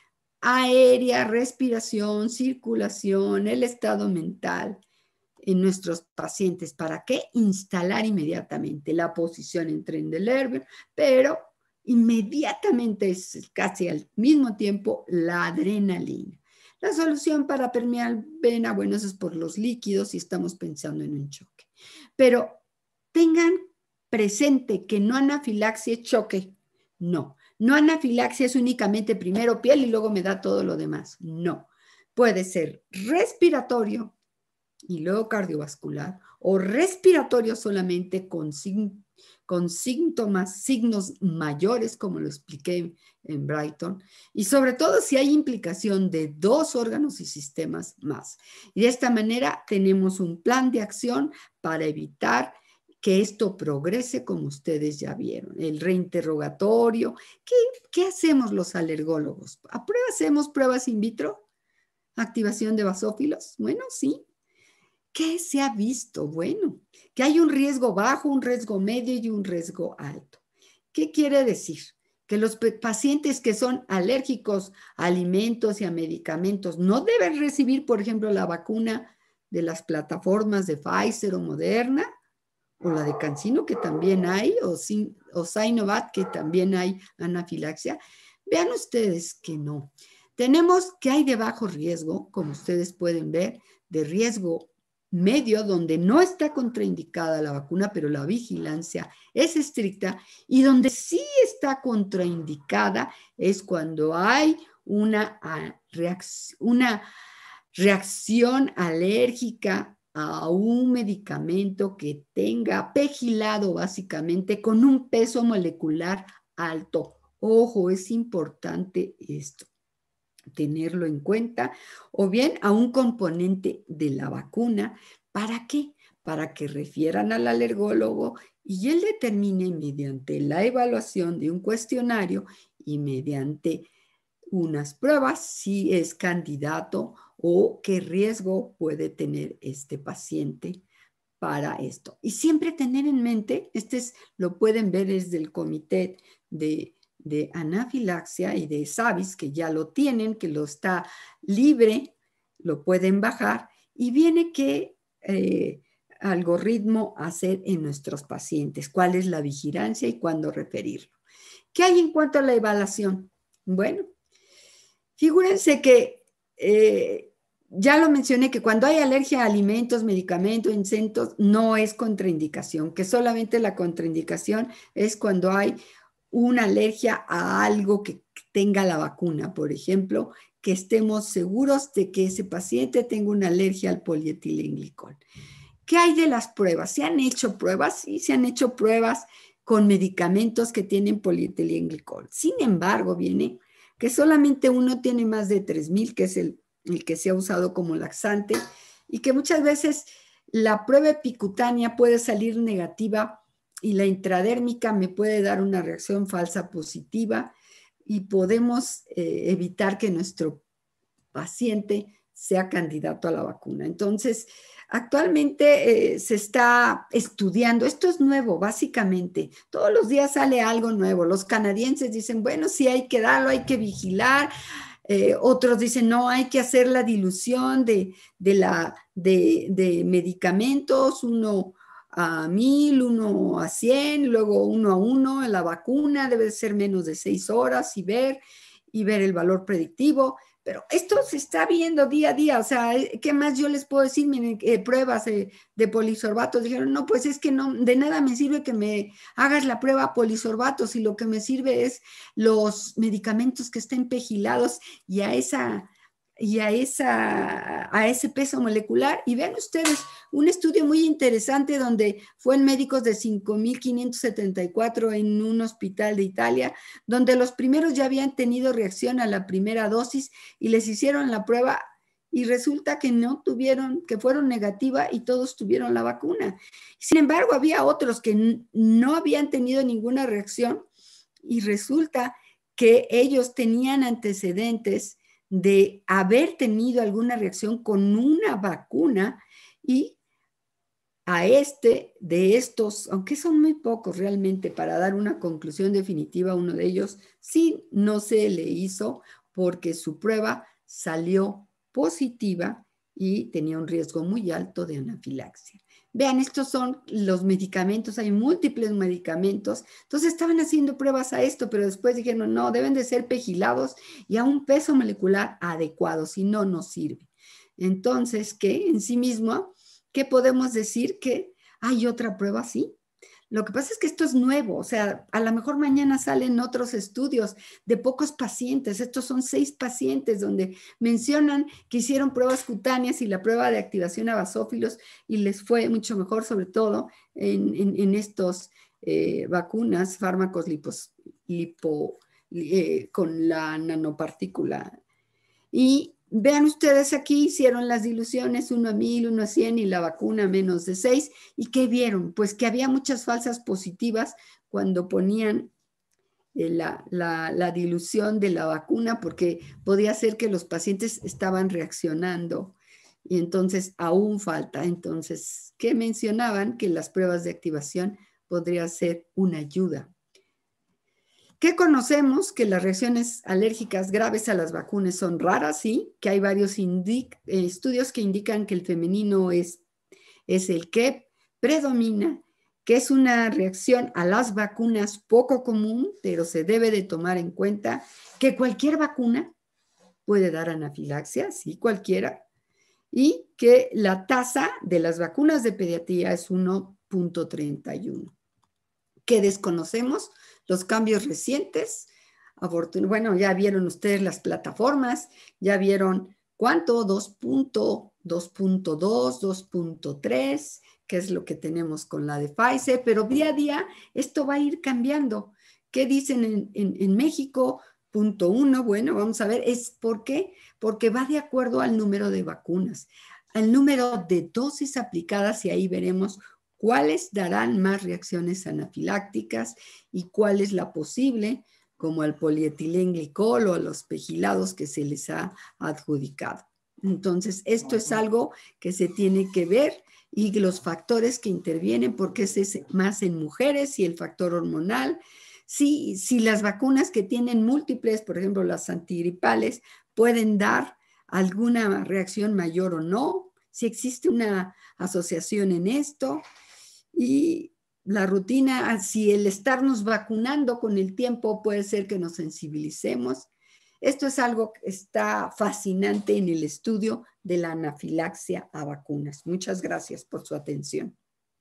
Aérea, respiración, circulación, el estado mental en nuestros pacientes. ¿Para qué? Instalar inmediatamente la posición en Trendelenburg, pero inmediatamente es casi al mismo tiempo la adrenalina. La solución para permear vena, bueno, eso es por los líquidos y estamos pensando en un choque. Pero tengan presente que no anafilaxia es choque. No, no anafilaxia es únicamente primero piel y luego me da todo lo demás. No, puede ser respiratorio y luego cardiovascular o respiratorio solamente con, con síntomas, signos mayores, como lo expliqué en Brighton, y sobre todo si hay implicación de dos órganos y sistemas más. Y de esta manera tenemos un plan de acción para evitar que esto progrese, como ustedes ya vieron. El reinterrogatorio. ¿Qué, qué hacemos los alergólogos? ¿A prueba hacemos pruebas in vitro? ¿Activación de basófilos? Bueno, sí. ¿Qué se ha visto? Bueno, que hay un riesgo bajo, un riesgo medio y un riesgo alto. ¿Qué quiere decir? Que los pacientes que son alérgicos a alimentos y a medicamentos no deben recibir, por ejemplo, la vacuna de las plataformas de Pfizer o Moderna, o la de CanSino, que también hay, o, o Sinovac, que también hay anafilaxia. Vean ustedes que no. Tenemos que hay de bajo riesgo, como ustedes pueden ver, de riesgo medio, donde no está contraindicada la vacuna, pero la vigilancia es estricta, y donde sí está contraindicada es cuando hay una, reacc- una reacción alérgica a un medicamento que tenga pegilado básicamente con un peso molecular alto. Ojo, es importante esto, tenerlo en cuenta, o bien a un componente de la vacuna. ¿Para qué? Para que refieran al alergólogo y él determine mediante la evaluación de un cuestionario y mediante unas pruebas si es candidato o qué riesgo puede tener este paciente para esto. Y siempre tener en mente, este es, lo pueden ver desde el comité de, de anafilaxia y de SAVIS, que ya lo tienen, que lo está libre, lo pueden bajar, y viene qué eh, algoritmo hacer en nuestros pacientes, cuál es la vigilancia y cuándo referirlo. ¿Qué hay en cuanto a la evaluación? Bueno, figúrense que eh, ya lo mencioné, que cuando hay alergia a alimentos, medicamentos, insectos, no es contraindicación, que solamente la contraindicación es cuando hay una alergia a algo que tenga la vacuna. Por ejemplo, que estemos seguros de que ese paciente tenga una alergia al polietilenglicol. ¿Qué hay de las pruebas? ¿Se han hecho pruebas? Sí, se han hecho pruebas con medicamentos que tienen polietilenglicol. Sin embargo, viene que solamente uno tiene más de tres mil, que es el, el que se ha usado como laxante, y que muchas veces la prueba epicutánea puede salir negativa y la intradérmica me puede dar una reacción falsa positiva, y podemos eh, evitar que nuestro paciente sea candidato a la vacuna. Entonces, actualmente eh, se está estudiando, esto es nuevo básicamente, todos los días sale algo nuevo. Los canadienses dicen, bueno, sí hay que darlo, hay que vigilar. Eh, otros dicen, no, hay que hacer la dilución de, de, la, de, de medicamentos, uno a mil, uno a cien, luego uno a uno. La vacuna debe ser menos de seis horas y ver, y ver el valor predictivo. Pero esto se está viendo día a día. O sea, ¿qué más yo les puedo decir? Miren, eh, pruebas eh, de polisorbato. Dijeron, no, pues es que no, de nada me sirve que me hagas la prueba polisorbato, si lo que me sirve es los medicamentos que estén pegilados y a esa... y a, esa, a ese peso molecular. Y vean ustedes, un estudio muy interesante donde fue en médicos de cinco mil quinientos setenta y cuatro en un hospital de Italia, donde los primeros ya habían tenido reacción a la primera dosis y les hicieron la prueba y resulta que no tuvieron, que fueron negativa y todos tuvieron la vacuna. Sin embargo, había otros que no habían tenido ninguna reacción y resulta que ellos tenían antecedentes de haber tenido alguna reacción con una vacuna, y a este de estos, aunque son muy pocos realmente para dar una conclusión definitiva, uno de ellos sí no se le hizo porque su prueba salió positiva y tenía un riesgo muy alto de anafilaxia. vean, estos son los medicamentos, hay múltiples medicamentos. Entonces estaban haciendo pruebas a esto, pero después dijeron, no, deben de ser pegilados y a un peso molecular adecuado, si no, no sirve. Entonces, ¿qué? En sí mismo, ¿qué podemos decir? Que hay otra prueba así. Lo que pasa es que esto es nuevo, o sea, a lo mejor mañana salen otros estudios de pocos pacientes. Estos son seis pacientes donde mencionan que hicieron pruebas cutáneas y la prueba de activación a basófilos y les fue mucho mejor, sobre todo en, en, en estos eh, vacunas, fármacos lipos, lipo, eh, con la nanopartícula. Y vean ustedes aquí, hicieron las diluciones uno a mil, uno a cien y la vacuna menos de seis. ¿Y qué vieron? Pues que había muchas falsas positivas cuando ponían eh, la, la, la dilución de la vacuna, porque podía ser que los pacientes estaban reaccionando y entonces aún falta. Entonces, ¿qué mencionaban? Que las pruebas de activación podría ser una ayuda. ¿Qué conocemos? Que las reacciones alérgicas graves a las vacunas son raras, sí, que hay varios eh, estudios que indican que el femenino es, es el que predomina, que es una reacción a las vacunas poco común, pero se debe de tomar en cuenta que cualquier vacuna puede dar anafilaxia, sí, cualquiera, y que la tasa de las vacunas de pediatría es uno punto treinta y uno. ¿Qué desconocemos? Los cambios recientes. Bueno, ya vieron ustedes las plataformas, ya vieron cuánto, dos punto dos, dos punto tres, que es lo que tenemos con la de Pfizer, pero día a día esto va a ir cambiando. ¿Qué dicen en, en, en México? Punto uno, bueno, vamos a ver, ¿es por qué? Porque va de acuerdo al número de vacunas, al número de dosis aplicadas y ahí veremos cuáles darán más reacciones anafilácticas y cuál es la posible, como al polietilenglicol o a los pegilados que se les ha adjudicado. Entonces, esto es algo que se tiene que ver y los factores que intervienen, porque es más en mujeres y el factor hormonal. Si, si las vacunas que tienen múltiples, por ejemplo, las antigripales, pueden dar alguna reacción mayor o no, si existe una asociación en esto. Y la rutina, si el estarnos vacunando con el tiempo puede ser que nos sensibilicemos. Esto es algo que está fascinante en el estudio de la anafilaxia a vacunas. Muchas gracias por su atención.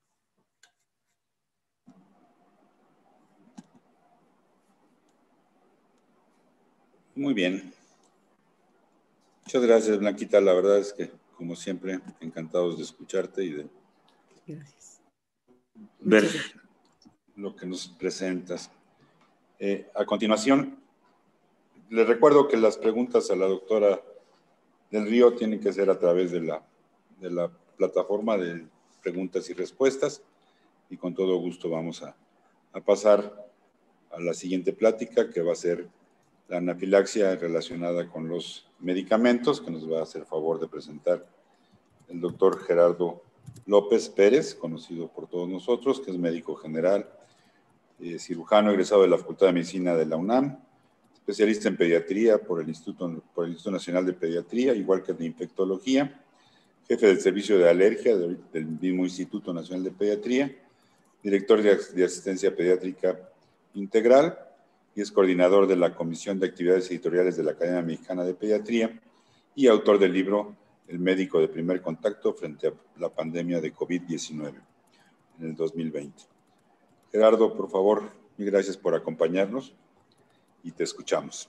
Muy bien. Muchas gracias, Blanquita. La verdad es que, como siempre, encantados de escucharte y de
gracias.
ver lo que nos presentas. Eh, a continuación, les recuerdo que las preguntas a la doctora del Río tienen que ser a través de la, de la plataforma de preguntas y respuestas y con todo gusto vamos a, a pasar a la siguiente plática, que va a ser la anafilaxia relacionada con los medicamentos, que nos va a hacer favor de presentar el doctor Gerardo López Pérez, conocido por todos nosotros, que es médico general, eh, cirujano egresado de la Facultad de Medicina de la UNAM, especialista en pediatría por el Instituto, por el Instituto Nacional de Pediatría, igual que de infectología, jefe del servicio de alergia de, del mismo Instituto Nacional de Pediatría, director de, de asistencia pediátrica integral y es coordinador de la Comisión de Actividades Editoriales de la Academia Mexicana de Pediatría y autor del libro El médico de primer contacto frente a la pandemia de COVID diecinueve en el dos mil veinte. Gerardo, por favor, y gracias por acompañarnos y te escuchamos.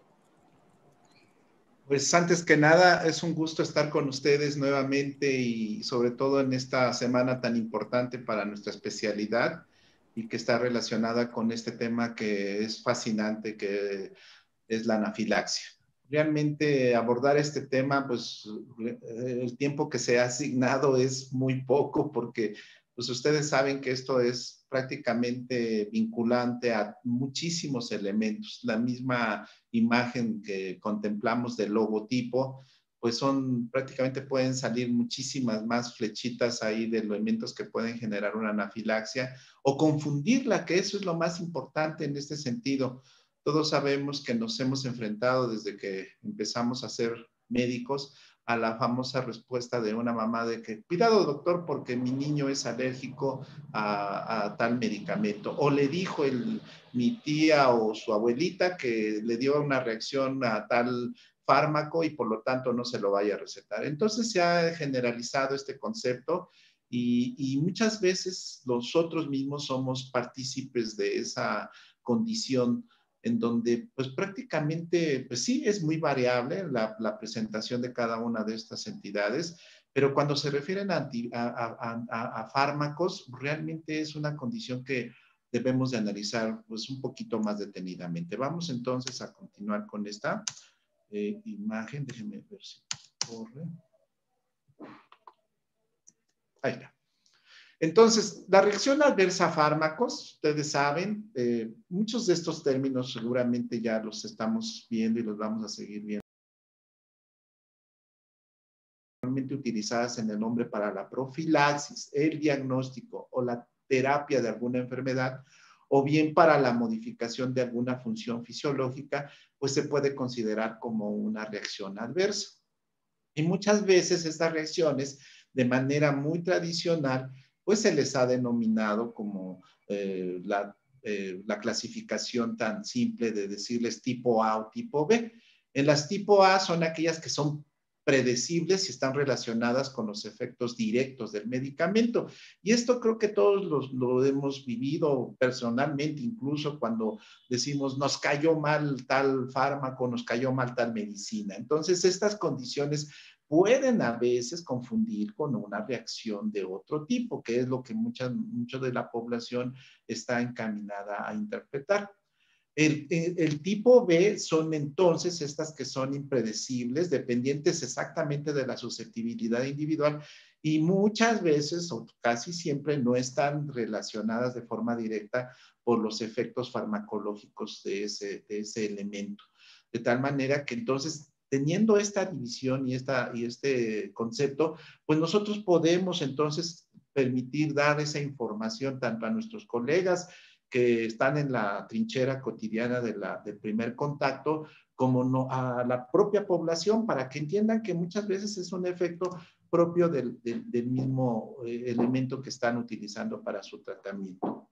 Pues antes que nada, es un gusto estar con ustedes nuevamente y sobre todo en esta semana tan importante para nuestra especialidad y que está relacionada con este tema que es fascinante, que es la anafilaxia. Realmente abordar este tema, pues el tiempo que se ha asignado es muy poco porque pues ustedes saben que esto es prácticamente vinculante a muchísimos elementos. La misma imagen que contemplamos del logotipo, pues son, prácticamente pueden salir muchísimas más flechitas ahí de elementos que pueden generar una anafilaxia o confundirla, que eso es lo más importante en este sentido. Todos sabemos que nos hemos enfrentado desde que empezamos a ser médicos, a la famosa respuesta de una mamá de que, cuidado doctor, porque mi niño es alérgico a, a tal medicamento. O le dijo el, mi tía o su abuelita que le dio una reacción a tal fármaco y por lo tanto no se lo vaya a recetar. Entonces se ha generalizado este concepto y, y muchas veces nosotros mismos somos partícipes de esa condición en donde pues prácticamente, pues sí, es muy variable la, la presentación de cada una de estas entidades, pero cuando se refieren a, anti, a, a, a, a fármacos, realmente es una condición que debemos de analizar pues un poquito más detenidamente. Vamos entonces a continuar con esta eh, imagen, déjenme ver si corre. Ahí está. Entonces, la reacción adversa a fármacos, ustedes saben, eh, muchos de estos términos seguramente ya los estamos viendo y los vamos a seguir viendo. Normalmente utilizadas en el nombre para la profilaxis, el diagnóstico o la terapia de alguna enfermedad, o bien para la modificación de alguna función fisiológica, pues se puede considerar como una reacción adversa. Y muchas veces estas reacciones, de manera muy tradicional, pues se les ha denominado como eh, la, eh, la clasificación tan simple de decirles tipo A o tipo B. En las tipo A son aquellas que son predecibles y están relacionadas con los efectos directos del medicamento. Y esto creo que todos los, lo hemos vivido personalmente, incluso cuando decimos nos cayó mal tal fármaco, nos cayó mal tal medicina. Entonces, estas condiciones pueden a veces confundir con una reacción de otro tipo, que es lo que mucha, mucho de la población está encaminada a interpretar. El, el, el tipo B son entonces estas que son impredecibles, dependientes exactamente de la susceptibilidad individual y muchas veces o casi siempre no están relacionadas de forma directa por los efectos farmacológicos de ese, de ese elemento. De tal manera que entonces, teniendo esta división y, esta, y este concepto, pues nosotros podemos entonces permitir dar esa información tanto a nuestros colegas que están en la trinchera cotidiana de la, del primer contacto, como no, a la propia población, para que entiendan que muchas veces es un efecto propio del, del, del mismo eh, elemento que están utilizando para su tratamiento.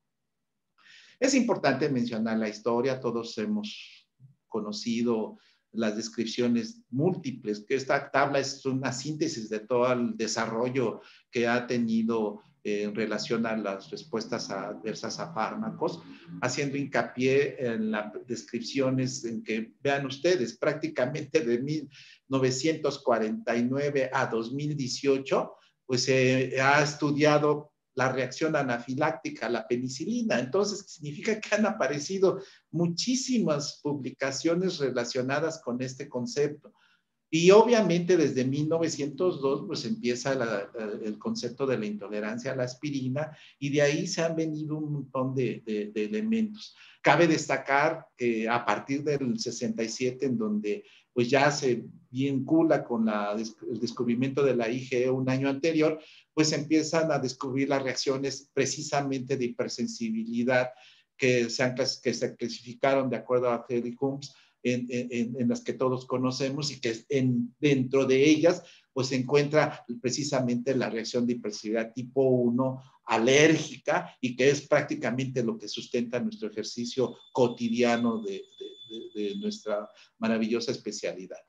Es importante mencionar la historia, todos hemos conocido las descripciones múltiples, que esta tabla es una síntesis de todo el desarrollo que ha tenido eh, en relación a las respuestas adversas a fármacos, haciendo hincapié en las descripciones en que, vean ustedes, prácticamente de mil novecientos cuarenta y nueve a dos mil dieciocho, pues se eh, ha estudiado la reacción anafiláctica a la penicilina. Entonces, significa que han aparecido muchísimas publicaciones relacionadas con este concepto. Y obviamente desde mil novecientos dos pues empieza la, el concepto de la intolerancia a la aspirina y de ahí se han venido un montón de, de, de elementos. Cabe destacar que a partir del sesenta y siete, en donde pues ya se vincula con la, el descubrimiento de la I G E un año anterior, pues empiezan a descubrir las reacciones precisamente de hipersensibilidad que se, han, que se clasificaron de acuerdo a Hedley Coombs, En, en, en las que todos conocemos y que en, dentro de ellas pues se encuentra precisamente la reacción de hipersensibilidad tipo uno alérgica y que es prácticamente lo que sustenta nuestro ejercicio cotidiano de, de, de, de nuestra maravillosa especialidad.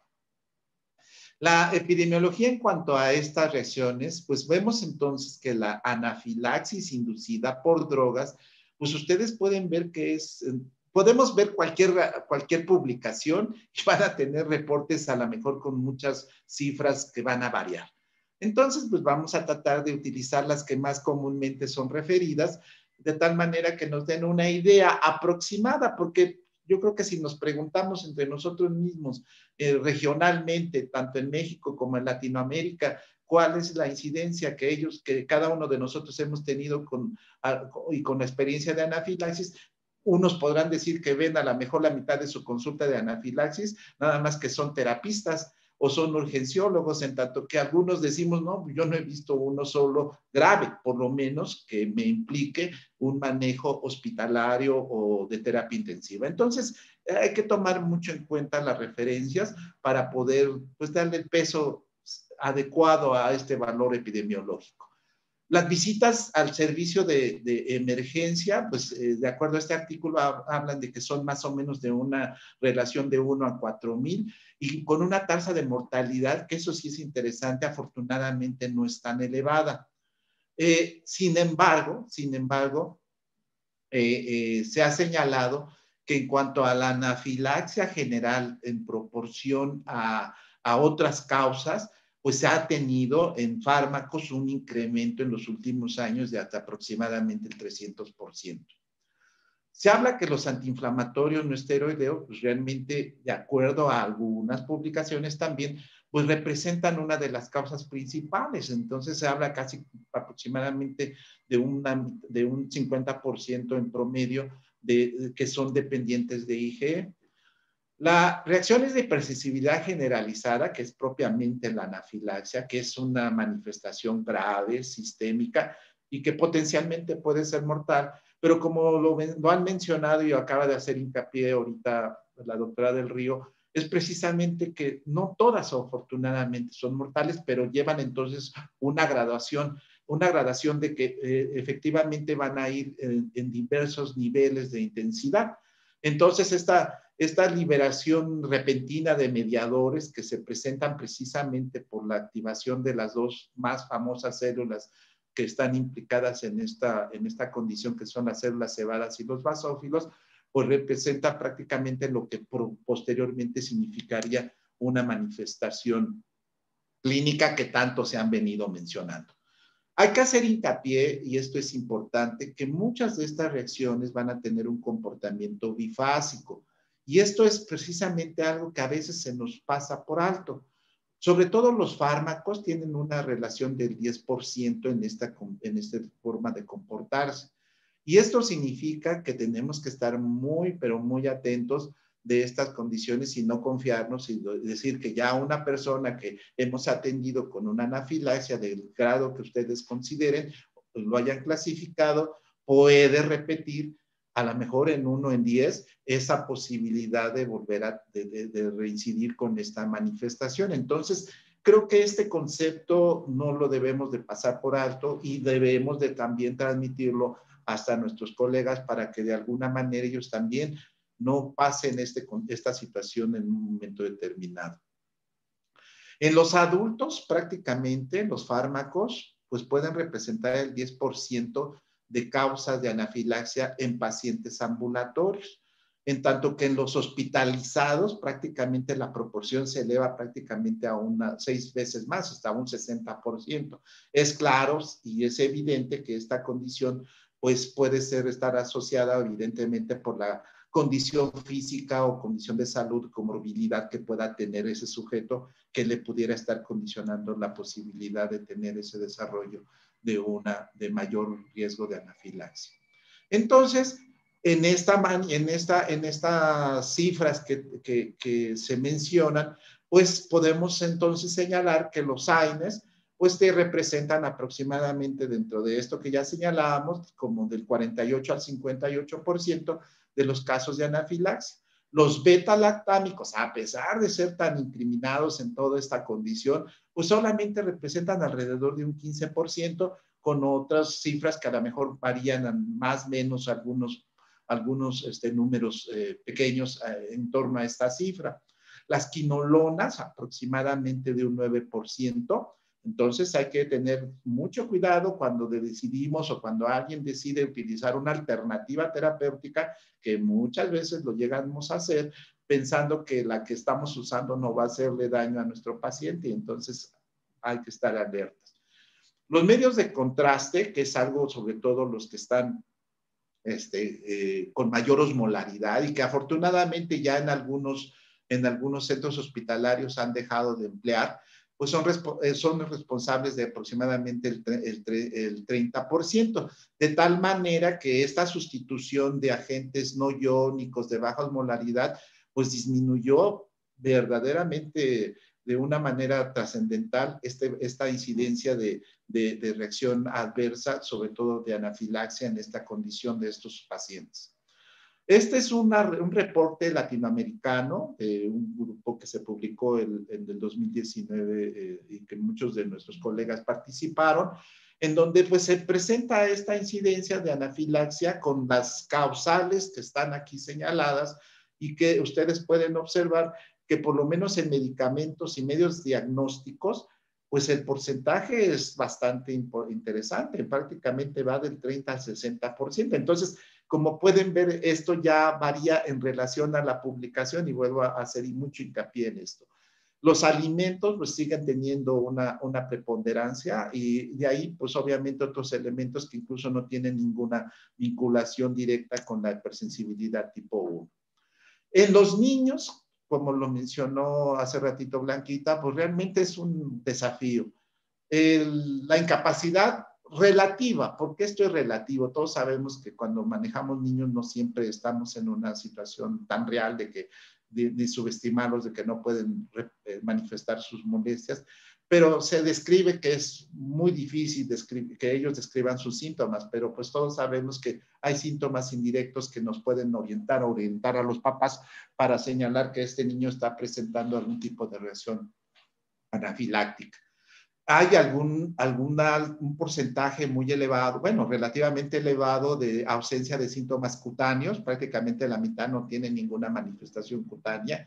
La epidemiología en cuanto a estas reacciones, pues vemos entonces que la anafilaxis inducida por drogas, pues ustedes pueden ver que es... Podemos ver cualquier, cualquier publicación y van a tener reportes a lo mejor con muchas cifras que van a variar. Entonces, pues vamos a tratar de utilizar las que más comúnmente son referidas, de tal manera que nos den una idea aproximada, porque yo creo que si nos preguntamos entre nosotros mismos, eh, regionalmente, tanto en México como en Latinoamérica, cuál es la incidencia que ellos, que cada uno de nosotros hemos tenido con, a, y con la experiencia de anafilaxis, unos podrán decir que ven a lo mejor la mitad de su consulta de anafilaxis, nada más que son terapistas o son urgenciólogos, en tanto que algunos decimos, no, yo no he visto uno solo grave, por lo menos que me implique un manejo hospitalario o de terapia intensiva. Entonces, hay que tomar mucho en cuenta las referencias para poder, pues, darle el peso adecuado a este valor epidemiológico. Las visitas al servicio de, de emergencia, pues eh, de acuerdo a este artículo hablan de que son más o menos de una relación de uno a cuatro mil y con una tasa de mortalidad, que eso sí es interesante, afortunadamente no es tan elevada. Eh, sin embargo, sin embargo, eh, eh, se ha señalado que en cuanto a la anafilaxia general en proporción a, a otras causas, pues se ha tenido en fármacos un incremento en los últimos años de hasta aproximadamente el trescientos por ciento. Se habla que los antiinflamatorios no esteroideos, pues realmente, de acuerdo a algunas publicaciones también, pues representan una de las causas principales. Entonces se habla casi aproximadamente de, una, de un cincuenta por ciento en promedio de, de que son dependientes de I G E. Las reacciones de hipersensibilidad generalizada, que es propiamente la anafilaxia, que es una manifestación grave, sistémica, y que potencialmente puede ser mortal, pero como lo, lo han mencionado y acaba de hacer hincapié ahorita la doctora del Río, es precisamente que no todas afortunadamente son mortales, pero llevan entonces una graduación, una gradación de que eh, efectivamente van a ir en, en diversos niveles de intensidad. Entonces, esta, esta liberación repentina de mediadores que se presentan precisamente por la activación de las dos más famosas células que están implicadas en esta, en esta condición, que son las células cebadas y los basófilos, pues representa prácticamente lo que posteriormente significaría una manifestación clínica que tanto se han venido mencionando. Hay que hacer hincapié, y esto es importante, que muchas de estas reacciones van a tener un comportamiento bifásico, y esto es precisamente algo que a veces se nos pasa por alto. Sobre todo los fármacos tienen una relación del diez por ciento en esta, en esta forma de comportarse. Y esto significa que tenemos que estar muy, pero muy atentos de estas condiciones y no confiarnos y decir que ya una persona que hemos atendido con una anafilaxia del grado que ustedes consideren, pues lo hayan clasificado, puede repetir a lo mejor en uno en diez esa posibilidad de volver a de, de, de reincidir con esta manifestación. Entonces, creo que este concepto no lo debemos de pasar por alto y debemos de también transmitirlo hasta nuestros colegas para que de alguna manera ellos también no pasen este, esta situación en un momento determinado. En los adultos, prácticamente, los fármacos pues pueden representar el diez por ciento de causas de anafilaxia en pacientes ambulatorios, en tanto que en los hospitalizados prácticamente la proporción se eleva prácticamente a una seis veces más, hasta un sesenta por ciento. Es claro y es evidente que esta condición pues puede ser estar asociada evidentemente por la condición física o condición de salud, comorbilidad que pueda tener ese sujeto que le pudiera estar condicionando la posibilidad de tener ese desarrollo de, una, de mayor riesgo de anafilaxia. Entonces, en, esta, en, esta, en estas cifras que, que, que se mencionan, pues podemos entonces señalar que los A I N Es pues te representan aproximadamente dentro de esto que ya señalábamos, como del cuarenta y ocho al cincuenta y ocho por ciento de los casos de anafilaxia. Los beta-lactámicos, a pesar de ser tan incriminados en toda esta condición, pues solamente representan alrededor de un quince por ciento, con otras cifras que a lo mejor varían a más o menos algunos, algunos este, números eh, pequeños eh, en torno a esta cifra. Las quinolonas, aproximadamente de un nueve por ciento. Entonces hay que tener mucho cuidado cuando decidimos o cuando alguien decide utilizar una alternativa terapéutica, que muchas veces lo llegamos a hacer pensando que la que estamos usando no va a hacerle daño a nuestro paciente, y entonces hay que estar alertas. Los medios de contraste, que es algo sobre todo los que están este, eh, con mayor osmolaridad y que afortunadamente ya en algunos, en algunos centros hospitalarios han dejado de emplear, pues son, son responsables de aproximadamente el, el, el treinta por ciento, de tal manera que esta sustitución de agentes no iónicos de baja osmolaridad, pues disminuyó verdaderamente de una manera trascendental este, esta incidencia de, de, de reacción adversa, sobre todo de anafilaxia en esta condición de estos pacientes. Este es una, un reporte latinoamericano de un grupo que se publicó en el dos mil diecinueve eh, y que muchos de nuestros colegas participaron, en donde pues se presenta esta incidencia de anafilaxia con las causales que están aquí señaladas y que ustedes pueden observar que por lo menos en medicamentos y medios diagnósticos, pues el porcentaje es bastante interesante, prácticamente va del treinta al sesenta por ciento. Entonces, como pueden ver, esto ya varía en relación a la publicación y vuelvo a hacer mucho hincapié en esto. Los alimentos pues siguen teniendo una, una preponderancia y de ahí pues obviamente otros elementos que incluso no tienen ninguna vinculación directa con la hipersensibilidad tipo uno. En los niños, como lo mencionó hace ratito Blanquita, pues realmente es un desafío. El, la incapacidad relativa, porque esto es relativo. Todos sabemos que cuando manejamos niños no siempre estamos en una situación tan real de que de, de subestimarlos, de que no pueden eh, manifestar sus molestias, pero se describe que es muy difícil que ellos describan sus síntomas, pero pues todos sabemos que hay síntomas indirectos que nos pueden orientar, orientar a los papás para señalar que este niño está presentando algún tipo de reacción anafiláctica. Hay algún alguna, un porcentaje muy elevado, bueno, relativamente elevado de ausencia de síntomas cutáneos, prácticamente la mitad no tiene ninguna manifestación cutánea.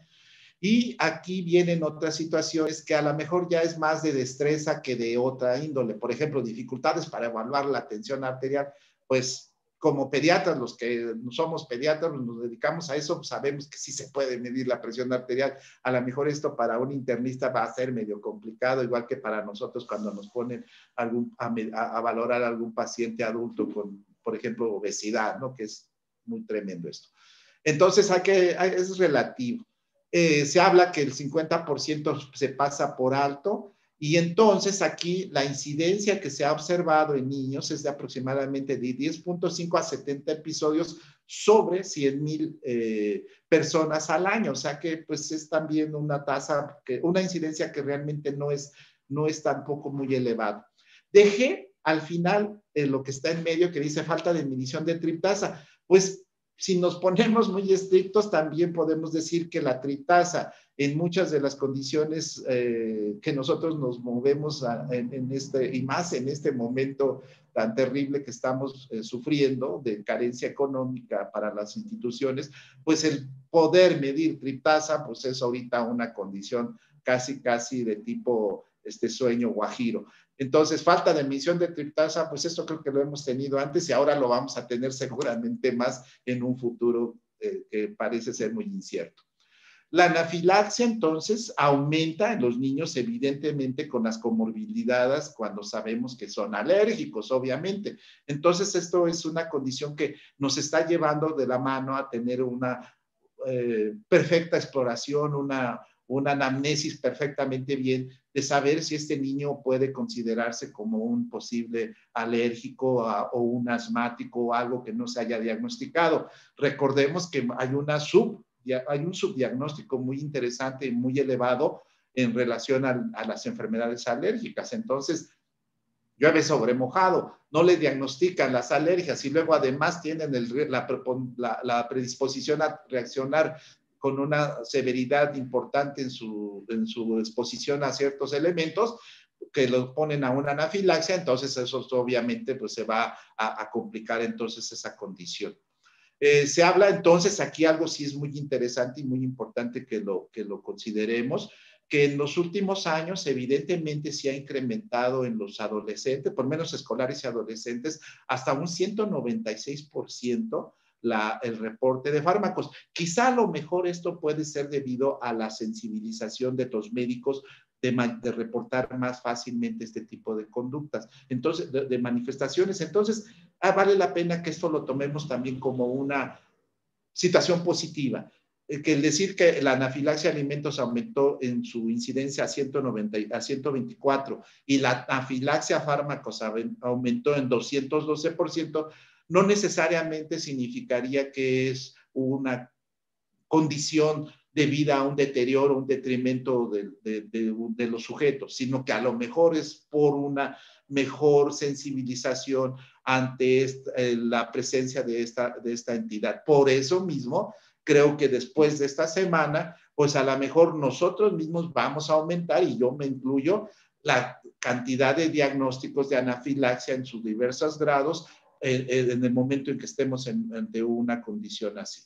Y aquí vienen otras situaciones que a lo mejor ya es más de destreza que de otra índole. Por ejemplo, dificultades para evaluar la tensión arterial, pues como pediatras, los que somos pediatras, nos dedicamos a eso, pues sabemos que sí se puede medir la presión arterial. A lo mejor esto para un internista va a ser medio complicado, igual que para nosotros cuando nos ponen algún, a, a valorar a algún paciente adulto con, por ejemplo, obesidad, ¿no? Que es muy tremendo esto. Entonces, hay que, hay, es relativo. Eh, se habla que el cincuenta por ciento se pasa por alto y entonces aquí la incidencia que se ha observado en niños es de aproximadamente de diez punto cinco a setenta episodios sobre cien mil eh, personas al año, o sea que pues es también una tasa, que, una incidencia que realmente no es, no es tampoco muy elevada. Dejé al final eh, lo que está en medio que dice falta de inhibición de triptasa, pues si nos ponemos muy estrictos, también podemos decir que la triptasa en muchas de las condiciones eh, que nosotros nos movemos a, en, en este, y más en este momento tan terrible que estamos eh, sufriendo de carencia económica para las instituciones, pues el poder medir triptasa, pues es ahorita una condición casi, casi de tipo este sueño guajiro. Entonces, falta de emisión de triptasa, pues esto creo que lo hemos tenido antes y ahora lo vamos a tener seguramente más en un futuro eh, que parece ser muy incierto. La anafilaxia, entonces, aumenta en los niños, evidentemente, con las comorbilidades cuando sabemos que son alérgicos, obviamente. Entonces, esto es una condición que nos está llevando de la mano a tener una eh, perfecta exploración, una una anamnesis perfectamente bien de saber si este niño puede considerarse como un posible alérgico a, o un asmático o algo que no se haya diagnosticado. Recordemos que hay, una sub, hay un subdiagnóstico muy interesante y muy elevado en relación a, a las enfermedades alérgicas. Entonces, llueve sobre mojado, no le diagnostican las alergias y luego además tienen el, la, la, la predisposición a reaccionar con una severidad importante en su, en su exposición a ciertos elementos que los ponen a una anafilaxia, entonces eso obviamente pues se va a, a complicar entonces esa condición. Eh, se habla entonces, aquí algo sí es muy interesante y muy importante que lo, que lo consideremos, que en los últimos años evidentemente se ha incrementado en los adolescentes, por menos escolares y adolescentes, hasta un ciento noventa y seis por ciento La, el reporte de fármacos. Quizá a lo mejor esto puede ser debido a la sensibilización de los médicos de, de reportar más fácilmente este tipo de conductas, entonces, de, de manifestaciones. Entonces, ah, vale la pena que esto lo tomemos también como una situación positiva. Que el decir que la anafilaxia a alimentos aumentó en su incidencia a, ciento noventa, a ciento veinticuatro y la anafilaxia a fármacos aumentó en doscientos doce por ciento, no necesariamente significaría que es una condición debida a un deterioro, un detrimento de, de, de, de los sujetos, sino que a lo mejor es por una mejor sensibilización ante esta, eh, la presencia de esta, de esta entidad. Por eso mismo, creo que después de esta semana, pues a lo mejor nosotros mismos vamos a aumentar, y yo me incluyo, la cantidad de diagnósticos de anafilaxia en sus diversos grados eh, eh, en el momento en que estemos en, ante una condición así.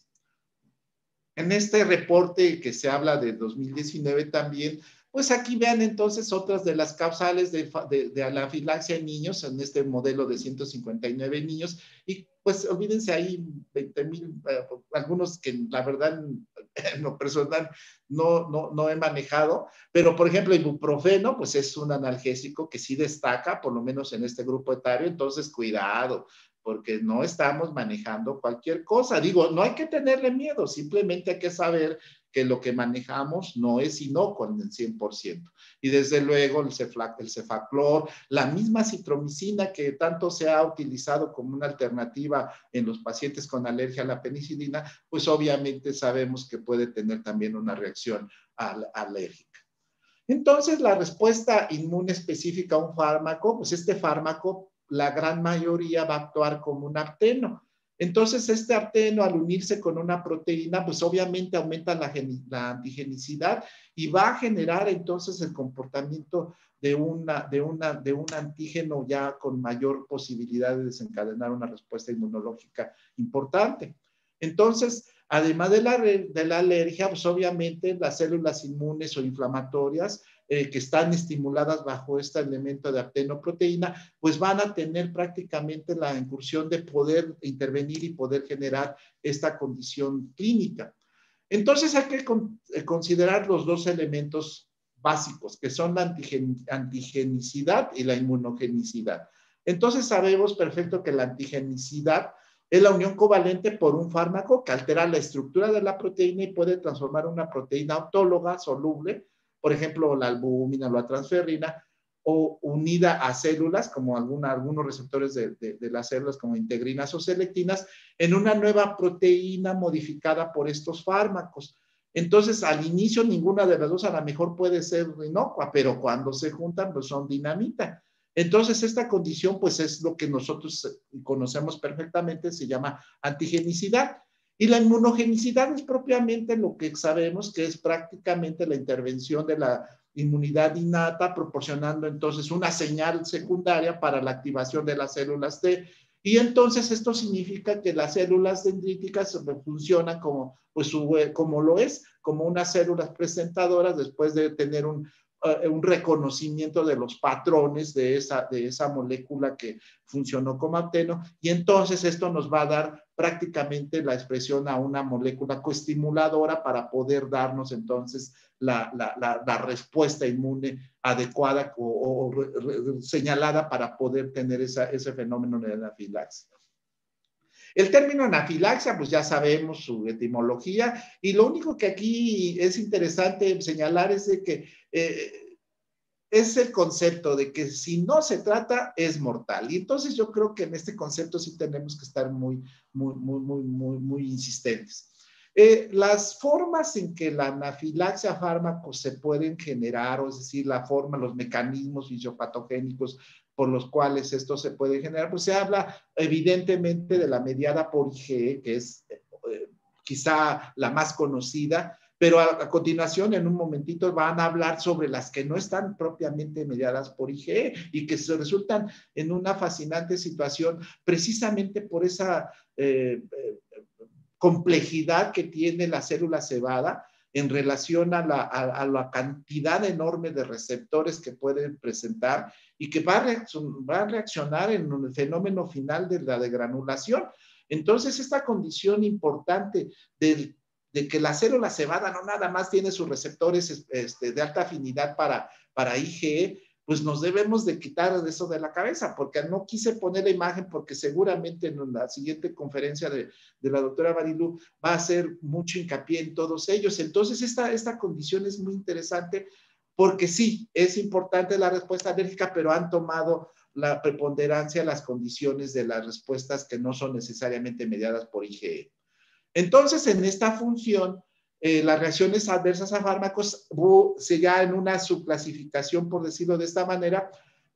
En este reporte que se habla de dos mil diecinueve también, pues aquí vean entonces otras de las causales de, de, de anafilaxia en niños, en este modelo de ciento cincuenta y nueve niños, y pues olvídense ahí veinte mil, eh, algunos que la verdad en lo personal no, no, no he manejado, pero por ejemplo ibuprofeno, pues es un analgésico que sí destaca, por lo menos en este grupo etario, entonces cuidado, porque no estamos manejando cualquier cosa. Digo, no hay que tenerle miedo, simplemente hay que saber que lo que manejamos no es inocuo en el cien por ciento. Y desde luego el, cefla, el cefaclor, la misma citromicina que tanto se ha utilizado como una alternativa en los pacientes con alergia a la penicilina, pues obviamente sabemos que puede tener también una reacción al, alérgica. Entonces, la respuesta inmune específica a un fármaco, pues este fármaco, la gran mayoría va a actuar como un apteno. Entonces, este apteno al unirse con una proteína, pues obviamente aumenta la, la antigenicidad y va a generar entonces el comportamiento de, una, de, una, de un antígeno ya con mayor posibilidad de desencadenar una respuesta inmunológica importante. Entonces, además de la, de la alergia, pues obviamente las células inmunes o inflamatorias eh, que están estimuladas bajo este elemento de aptenoproteína, pues van a tener prácticamente la incursión de poder intervenir y poder generar esta condición clínica. Entonces hay que con, eh, considerar los dos elementos básicos, que son la antigen, antigenicidad y la inmunogenicidad. Entonces sabemos perfecto que la antigenicidad es la unión covalente por un fármaco que altera la estructura de la proteína y puede transformar una proteína autóloga soluble, por ejemplo, la albúmina o la transferrina, o unida a células, como alguna, algunos receptores de, de, de las células, como integrinas o selectinas, en una nueva proteína modificada por estos fármacos. Entonces, al inicio, ninguna de las dos a lo mejor puede ser inocua, pero cuando se juntan, pues son dinamita. Entonces, esta condición, pues es lo que nosotros conocemos perfectamente, se llama antigenicidad. Y la inmunogenicidad es propiamente lo que sabemos que es prácticamente la intervención de la inmunidad innata, proporcionando entonces una señal secundaria para la activación de las células T. Y entonces esto significa que las células dendríticas funcionan como, pues, como lo es, como unas células presentadoras después de tener un, uh, un reconocimiento de los patrones de esa, de esa molécula que funcionó como apteno. Y entonces esto nos va a dar prácticamente la expresión a una molécula coestimuladora para poder darnos entonces la, la, la, la respuesta inmune adecuada o, o re, re, señalada para poder tener esa, ese fenómeno de anafilaxia. El término anafilaxia, pues ya sabemos su etimología, y lo único que aquí es interesante señalar es de que eh, es el concepto de que si no se trata, es mortal. Y entonces yo creo que en este concepto sí tenemos que estar muy, muy, muy, muy, muy, muy insistentes. Eh, las formas en que la anafilaxia a fármacos se pueden generar, o es decir, la forma, los mecanismos fisiopatogénicos por los cuales esto se puede generar, pues se habla evidentemente de la mediada por I G E, que es eh, quizá la más conocida, pero a, a continuación, en un momentito, van a hablar sobre las que no están propiamente mediadas por I G E y que se resultan en una fascinante situación precisamente por esa eh, eh, complejidad que tiene la célula cebada en relación a la, a, a la cantidad enorme de receptores que pueden presentar y que va a, reaccion, va a reaccionar en el fenómeno final de la degranulación. Entonces, esta condición importante del de que la célula cebada no nada más tiene sus receptores este, de alta afinidad para, para I G E, pues nos debemos de quitar eso de la cabeza, porque no quise poner la imagen porque seguramente en la siguiente conferencia de, de la doctora Barilú va a hacer mucho hincapié en todos ellos. Entonces esta, esta condición es muy interesante porque sí, es importante la respuesta alérgica, pero han tomado la preponderancia las condiciones de las respuestas que no son necesariamente mediadas por I G E. Entonces, en esta función, eh, las reacciones adversas a fármacos, uh, se ya en una subclasificación, por decirlo de esta manera,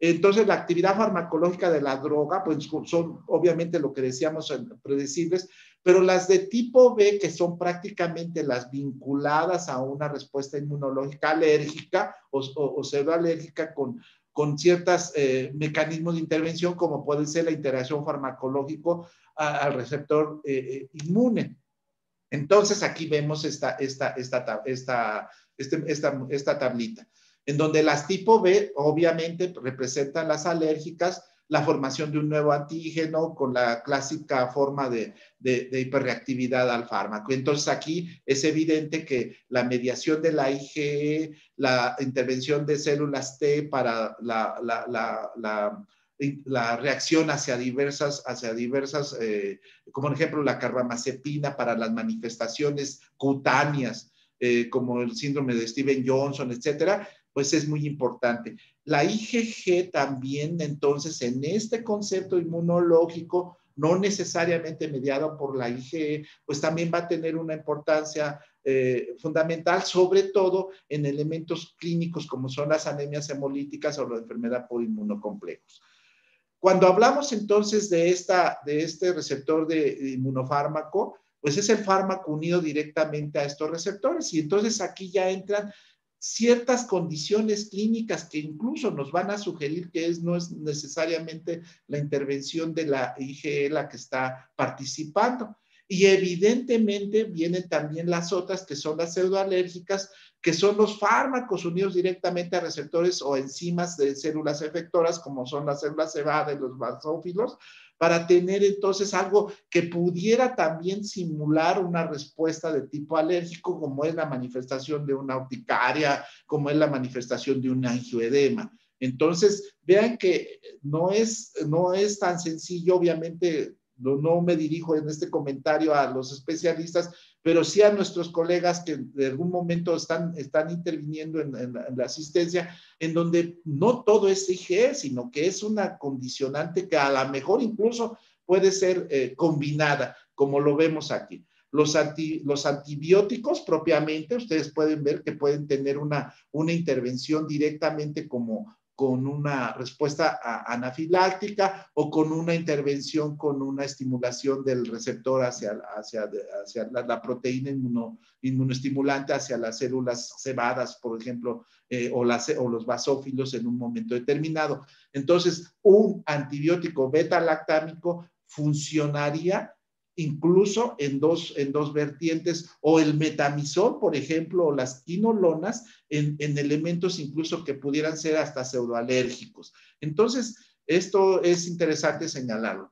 Entonces, la actividad farmacológica de la droga, pues son obviamente lo que decíamos, predecibles, pero las de tipo B, que son prácticamente las vinculadas a una respuesta inmunológica alérgica o, o, o pseudoalérgica con, con ciertos eh, mecanismos de intervención, como puede ser la interacción farmacológico a, al receptor eh, inmune. Entonces, aquí vemos esta, esta, esta, esta, este, esta, esta tablita, en donde las tipo B obviamente representan las alérgicas, la formación de un nuevo antígeno con la clásica forma de, de, de hiperreactividad al fármaco. Entonces aquí es evidente que la mediación de la I G E, la intervención de células T para la, la, la, la, la reacción hacia diversas, hacia diversas eh, como por ejemplo la carbamazepina para las manifestaciones cutáneas, eh, como el síndrome de Stevens-Johnson, etcétera, pues es muy importante. La I G G también, entonces, en este concepto inmunológico, no necesariamente mediado por la I G E, pues también va a tener una importancia eh, fundamental, sobre todo en elementos clínicos como son las anemias hemolíticas o la enfermedad por inmunocomplejos. Cuando hablamos entonces de, esta, de este receptor de inmunofármaco, pues es el fármaco unido directamente a estos receptores, y entonces aquí ya entran ciertas condiciones clínicas que incluso nos van a sugerir que es, no es necesariamente la intervención de la I G E la que está participando. Y evidentemente vienen también las otras que son las pseudoalérgicas, que son los fármacos unidos directamente a receptores o enzimas de células efectoras, como son las células cebada y los basófilos, para tener entonces algo que pudiera también simular una respuesta de tipo alérgico, como es la manifestación de una urticaria, como es la manifestación de un angioedema. Entonces, vean que no es, no es tan sencillo, obviamente. No, no me dirijo en este comentario a los especialistas, pero sí a nuestros colegas que de algún momento están, están interviniendo en, en, la, en la asistencia, en donde no todo es I G E, sino que es una condicionante que a lo mejor incluso puede ser eh, combinada, como lo vemos aquí. Los, anti, los antibióticos propiamente, ustedes pueden ver que pueden tener una, una intervención directamente como con una respuesta anafiláctica o con una intervención con una estimulación del receptor hacia, hacia, hacia la, la proteína inmuno, inmunoestimulante hacia las células cebadas, por ejemplo, eh, o, las, o los basófilos en un momento determinado. Entonces, un antibiótico beta-lactámico funcionaría incluso en dos, en dos vertientes, o el metamizol, por ejemplo, o las quinolonas, en, en elementos incluso que pudieran ser hasta pseudoalérgicos. Entonces, esto es interesante señalarlo.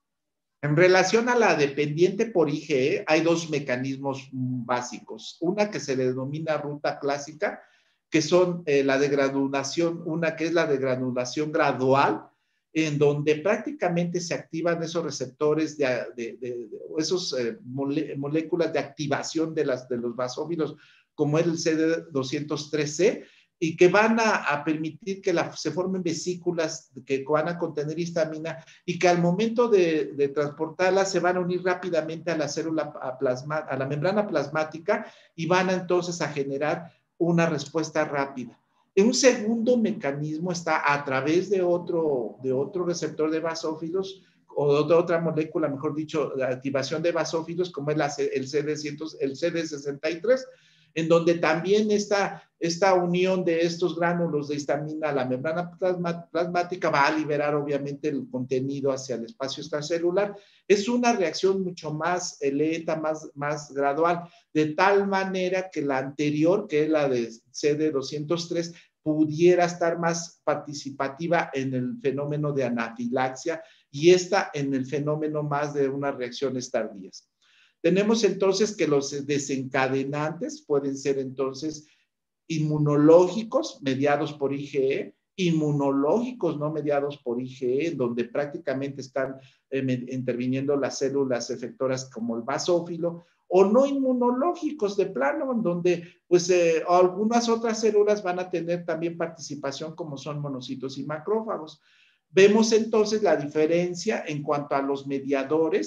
En relación a la dependiente por I G E, hay dos mecanismos básicos. Una que se denomina ruta clásica, que son eh, la degranulación, una que es la degranulación gradual, en donde prácticamente se activan esos receptores, de, de, de, de esos eh, mole, moléculas de activación de, las, de los basófilos, como es el C D doscientos tres C, y que van a, a permitir que la, se formen vesículas que van a contener histamina y que al momento de, de transportarla se van a unir rápidamente a la célula plasma, a la membrana plasmática, y van a, entonces a generar una respuesta rápida. Un segundo mecanismo está a través de otro, de otro receptor de basófilos, o de otra molécula, mejor dicho, la activación de basófilos, como es la, el, C D sesenta y tres, en donde también esta, esta unión de estos gránulos de histamina a la membrana plasma, plasmática va a liberar obviamente el contenido hacia el espacio extracelular. Es una reacción mucho más lenta, más, más gradual, de tal manera que la anterior, que es la de C D doscientos tres, pudiera estar más participativa en el fenómeno de anafilaxia, y esta en el fenómeno más de unas reacciones tardías. Tenemos entonces que los desencadenantes pueden ser entonces inmunológicos mediados por I G E, inmunológicos no mediados por I G E, en donde prácticamente están eh, interviniendo las células efectoras como el basófilo, o no inmunológicos de plano, en donde pues eh, algunas otras células van a tener también participación, como son monocitos y macrófagos. Vemos entonces la diferencia en cuanto a los mediadores,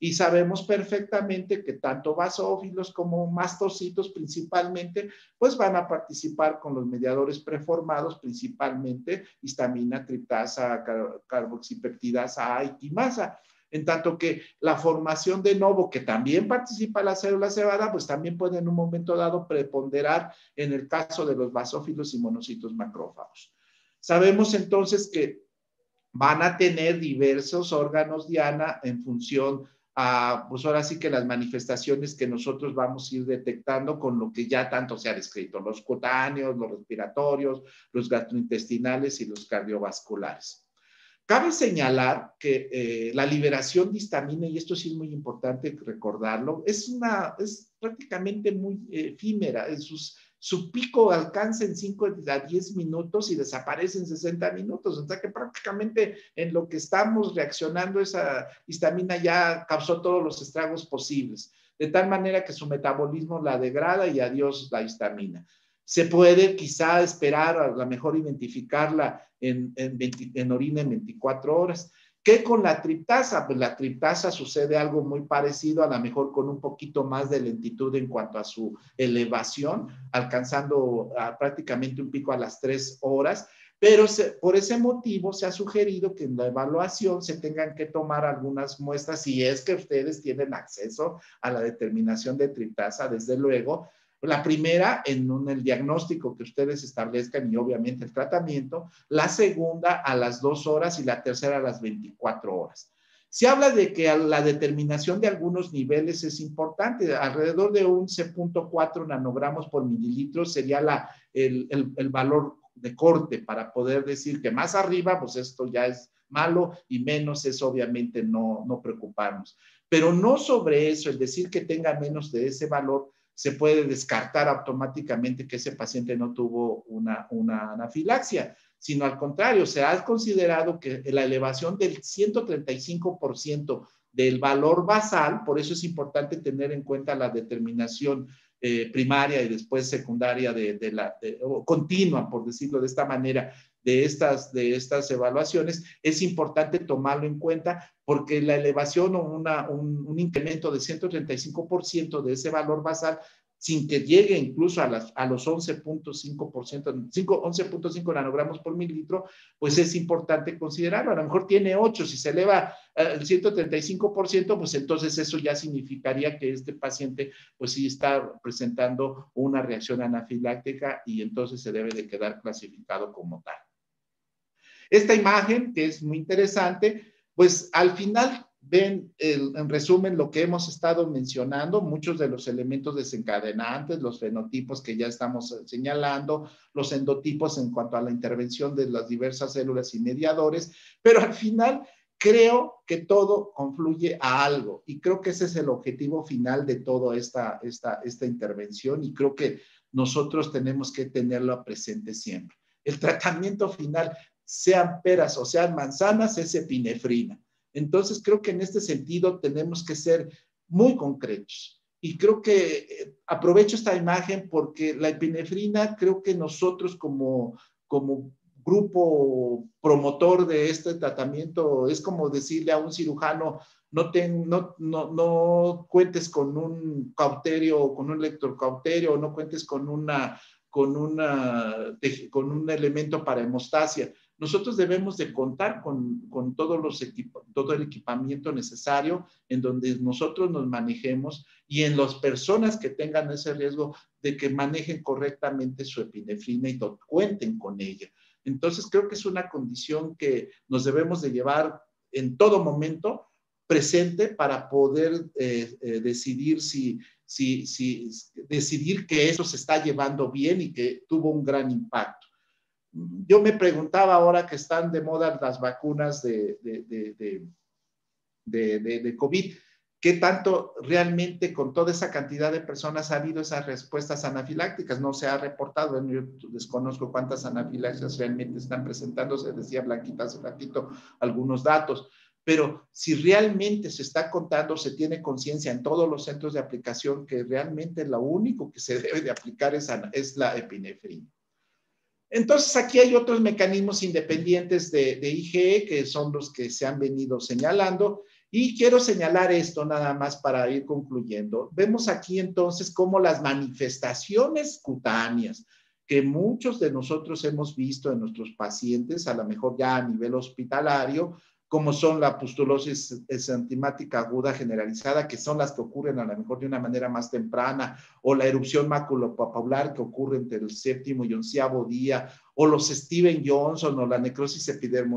Y sabemos perfectamente que tanto basófilos como mastocitos principalmente, pues van a participar con los mediadores preformados, principalmente histamina, triptasa, car carboxipeptidasa A y quimasa. En tanto que la formación de novo, que también participa la célula cebada, pues también puede en un momento dado preponderar en el caso de los basófilos y monocitos macrófagos. Sabemos entonces que van a tener diversos órganos diana en función a, pues ahora sí que las manifestaciones que nosotros vamos a ir detectando con lo que ya tanto se ha descrito, los cutáneos, los respiratorios, los gastrointestinales y los cardiovasculares. Cabe señalar que eh, la liberación de histamina, y esto sí es muy importante recordarlo, es, una, es prácticamente muy efímera. En sus, su pico alcanza en cinco a diez minutos y desaparece en sesenta minutos. O sea que prácticamente en lo que estamos reaccionando, esa histamina ya causó todos los estragos posibles, de tal manera que su metabolismo la degrada y adiós la histamina. Se puede quizá esperar, a lo mejor identificarla en, en, veinte, en orina en veinticuatro horas. ¿Qué con la triptasa? Pues la triptasa sucede algo muy parecido, a lo mejor con un poquito más de lentitud en cuanto a su elevación, alcanzando a, prácticamente un pico a las tres horas, pero se, por ese motivo se ha sugerido que en la evaluación se tengan que tomar algunas muestras, si es que ustedes tienen acceso a la determinación de triptasa, desde luego. La primera en un, el diagnóstico que ustedes establezcan y obviamente el tratamiento, la segunda a las dos horas y la tercera a las veinticuatro horas. Se habla de que la determinación de algunos niveles es importante, alrededor de once punto cuatro nanogramos por mililitro sería la, el, el, el valor de corte para poder decir que más arriba, pues esto ya es malo y menos es obviamente no, no preocuparnos. Pero no sobre eso, el decir que tenga menos de ese valor, se puede descartar automáticamente que ese paciente no tuvo una, una anafilaxia, sino al contrario, se ha considerado que la elevación del ciento treinta y cinco por ciento del valor basal, por eso es importante tener en cuenta la determinación eh, primaria y después secundaria de, de la, de, o continua, por decirlo de esta manera, de estas, de estas evaluaciones, es importante tomarlo en cuenta porque la elevación o una, un, un incremento de ciento treinta y cinco por ciento de ese valor basal, sin que llegue incluso a, las, a los once punto cinco por ciento, once punto cinco nanogramos por mililitro, pues es importante considerarlo. A lo mejor tiene ocho, si se eleva el ciento treinta y cinco por ciento, pues entonces eso ya significaría que este paciente pues sí está presentando una reacción anafiláctica y entonces se debe de quedar clasificado como tal. Esta imagen, que es muy interesante, pues al final ven el, en resumen lo que hemos estado mencionando, muchos de los elementos desencadenantes, los fenotipos que ya estamos señalando, los endotipos en cuanto a la intervención de las diversas células y mediadores, pero al final creo que todo confluye a algo y creo que ese es el objetivo final de toda esta, esta, esta intervención y creo que nosotros tenemos que tenerlo presente siempre. El tratamiento final, sean peras o sean manzanas, es epinefrina. Entonces, creo que en este sentido tenemos que ser muy concretos. Y creo que eh, aprovecho esta imagen porque la epinefrina, creo que nosotros como, como grupo promotor de este tratamiento, es como decirle a un cirujano, no, ten, no, no, no cuentes con un cauterio, con un electrocauterio, no cuentes con, una, con, una, con un elemento para hemostasia. Nosotros debemos de contar con, con todos los equipo, todo el equipamiento necesario en donde nosotros nos manejemos y en las personas que tengan ese riesgo de que manejen correctamente su epinefrina y cuenten con ella. Entonces, creo que es una condición que nos debemos de llevar en todo momento presente para poder eh, eh, decidir si, si, si, decidir que eso se está llevando bien y que tuvo un gran impacto. Yo me preguntaba ahora que están de moda las vacunas de, de, de, de, de, de, de COVID, ¿qué tanto realmente con toda esa cantidad de personas ha habido esas respuestas anafilácticas? No se ha reportado, yo desconozco cuántas anafilaxias realmente están presentándose, decía Blanquita hace ratito algunos datos, pero si realmente se está contando, se tiene conciencia en todos los centros de aplicación que realmente lo único que se debe de aplicar es, es la epinefrina. Entonces, aquí hay otros mecanismos independientes de, de I G E, que son los que se han venido señalando, Y quiero señalar esto nada más para ir concluyendo. Vemos aquí entonces cómo las manifestaciones cutáneas que muchos de nosotros hemos visto en nuestros pacientes, a lo mejor ya a nivel hospitalario, como son la pustulosis exantemática aguda generalizada, que son las que ocurren a lo mejor de una manera más temprana, o la erupción maculopapular que ocurre entre el séptimo y onceavo día, o los Steven Johnson, o la necrosis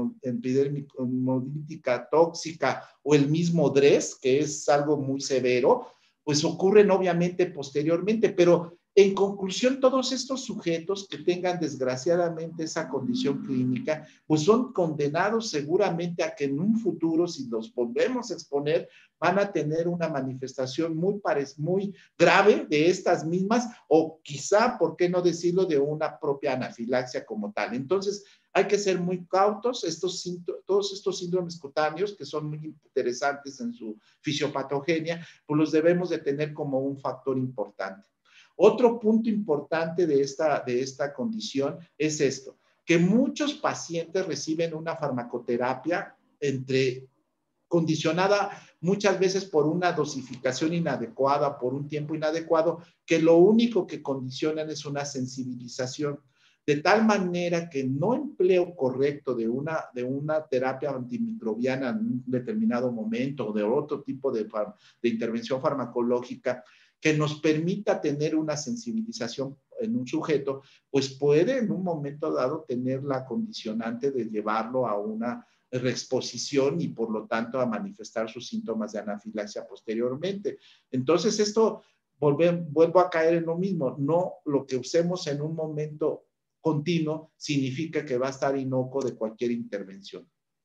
epidemolítica tóxica, o el mismo D R E S, que es algo muy severo, pues ocurren obviamente posteriormente, pero en conclusión, todos estos sujetos que tengan desgraciadamente esa condición clínica, pues son condenados seguramente a que en un futuro, si los volvemos a exponer, van a tener una manifestación muy, muy grave de estas mismas, o quizá, ¿por qué no decirlo?, de una propia anafilaxia como tal. Entonces, hay que ser muy cautos. Estos, todos estos síndromes cutáneos, que son muy interesantes en su fisiopatogenia, pues los debemos de tener como un factor importante. Otro punto importante de esta, de esta condición es esto, que muchos pacientes reciben una farmacoterapia entre, condicionada muchas veces por una dosificación inadecuada, por un tiempo inadecuado, que lo único que condicionan es una sensibilización, de tal manera que no empleo correcto de una, de una terapia antimicrobiana en un determinado momento o de otro tipo de, de intervención farmacológica que nos permita tener una sensibilización en un sujeto, pues puede en un momento dado tener la condicionante de llevarlo a una reexposición y por lo tanto a manifestar sus síntomas de anafilaxia posteriormente. Entonces esto, volve, vuelvo a caer en lo mismo, no lo que usemos en un momento continuo significa que va a estar inocuo de cualquier intervención.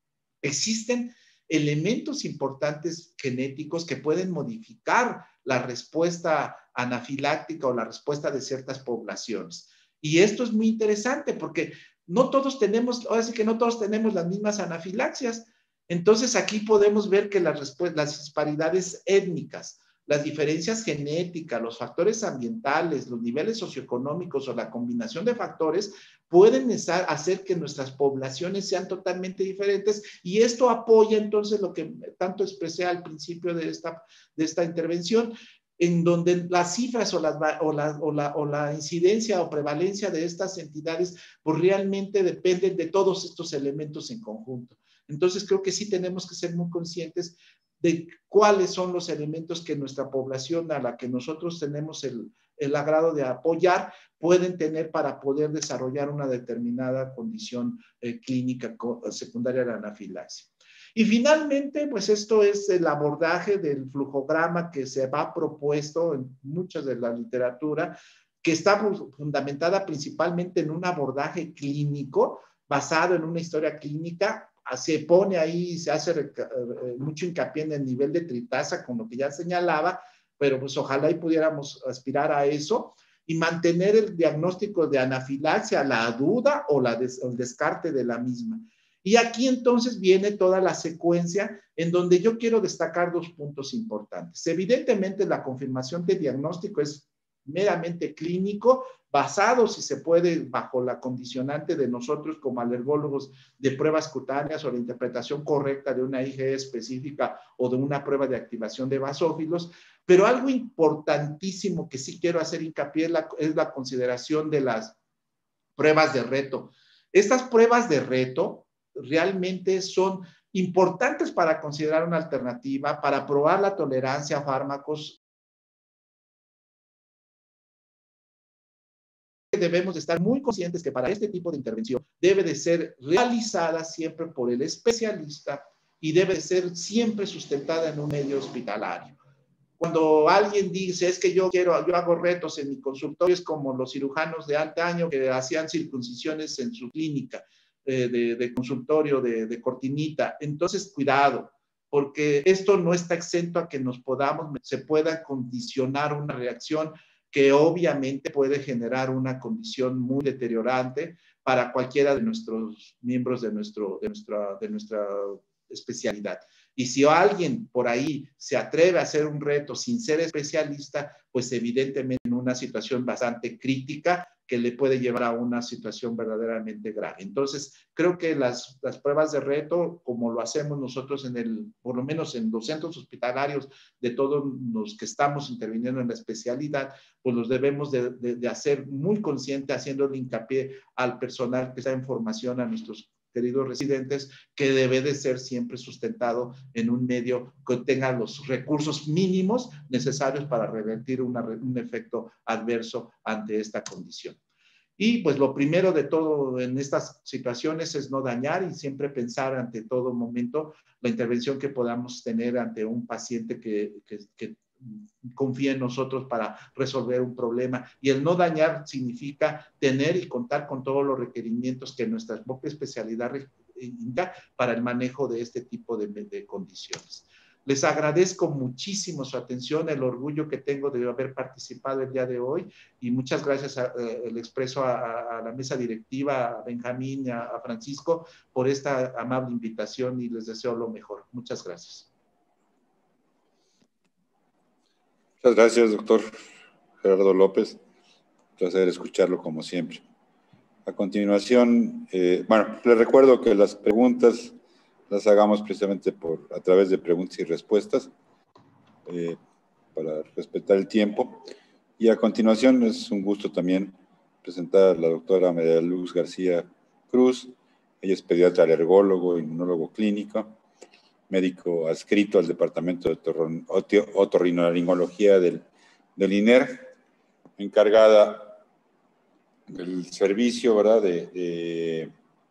Existen elementos importantes genéticos que pueden modificar la respuesta anafiláctica o la respuesta de ciertas poblaciones. Y esto es muy interesante porque no todos tenemos, ahora sí que no todos tenemos las mismas anafilaxias. Entonces aquí podemos ver que las, las disparidades étnicas, las diferencias genéticas, los factores ambientales, los niveles socioeconómicos o la combinación de factores pueden hacer que nuestras poblaciones sean totalmente diferentes y esto apoya entonces lo que tanto expresé al principio de esta, de esta intervención, en donde las cifras o la, o, la, o, la, o la incidencia o prevalencia de estas entidades pues realmente dependen de todos estos elementos en conjunto. Entonces creo que sí tenemos que ser muy conscientes de cuáles son los elementos que nuestra población a la que nosotros tenemos el, el agrado de apoyar pueden tener para poder desarrollar una determinada condición eh, clínica secundaria a la anafilaxia. Y finalmente, pues esto es el abordaje del flujograma que se va propuesto en mucha de la literatura, que está fundamentada principalmente en un abordaje clínico basado en una historia clínica. Se pone ahí, se hace mucho hincapié en el nivel de tritasa, con lo que ya señalaba, pero pues ojalá y pudiéramos aspirar a eso y mantener el diagnóstico de anafilaxia, la duda o, la des, o el descarte de la misma. Y aquí entonces viene toda la secuencia en donde yo quiero destacar dos puntos importantes. Evidentemente la confirmación de diagnóstico es meramente clínico, basado, si se puede, bajo la condicionante de nosotros como alergólogos de pruebas cutáneas o la interpretación correcta de una I G E específica o de una prueba de activación de basófilos, pero algo importantísimo que sí quiero hacer hincapié es la, es la consideración de las pruebas de reto. Estas pruebas de reto realmente son importantes para considerar una alternativa, para probar la tolerancia a fármacos. Debemos de estar muy conscientes que para este tipo de intervención debe de ser realizada siempre por el especialista y debe ser siempre sustentada en un medio hospitalario. Cuando alguien dice, es que yo quiero, yo hago retos en mi consultorio, es como los cirujanos de antaño que hacían circuncisiones en su clínica eh, de, de consultorio, de, de cortinita. Entonces, cuidado, porque esto no está exento a que nos podamos, se pueda condicionar una reacción que obviamente puede generar una condición muy deteriorante para cualquiera de nuestros miembros de, nuestro, de, nuestra, de nuestra especialidad. Y si alguien por ahí se atreve a hacer un reto sin ser especialista, pues evidentemente en una situación bastante crítica que le puede llevar a una situación verdaderamente grave. Entonces, creo que las, las pruebas de reto, como lo hacemos nosotros en el, por lo menos en los centros hospitalarios de todos los que estamos interviniendo en la especialidad, pues los debemos de, de, de hacer muy consciente, haciéndole hincapié al personal que está en formación, a nuestros queridos residentes, que debe de ser siempre sustentado en un medio que tenga los recursos mínimos necesarios para revertir una, un efecto adverso ante esta condición. Y pues lo primero de todo en estas situaciones es no dañar y siempre pensar ante todo momento la intervención que podamos tener ante un paciente que, que, que confía en nosotros para resolver un problema. Y el no dañar significa tener y contar con todos los requerimientos que nuestra propia especialidad indica para el manejo de este tipo de, de condiciones. Les agradezco muchísimo su atención, el orgullo que tengo de haber participado el día de hoy y muchas gracias, a, eh, le expreso a, a la mesa directiva, a Benjamín, a, a Francisco, por esta amable invitación y les deseo lo mejor. Muchas gracias.
Muchas gracias, doctor Gerardo López. Un placer escucharlo como siempre. A continuación, eh, bueno, les recuerdo que las preguntas las hagamos precisamente por, a través de preguntas y respuestas eh, para respetar el tiempo. Y a continuación es un gusto también presentar a la doctora María Luz García Cruz. Ella es pediatra alergólogo, inmunólogo clínico, médico adscrito al Departamento de Otorrinolaringología del, del I N E R, encargada del servicio, ¿verdad?, de, de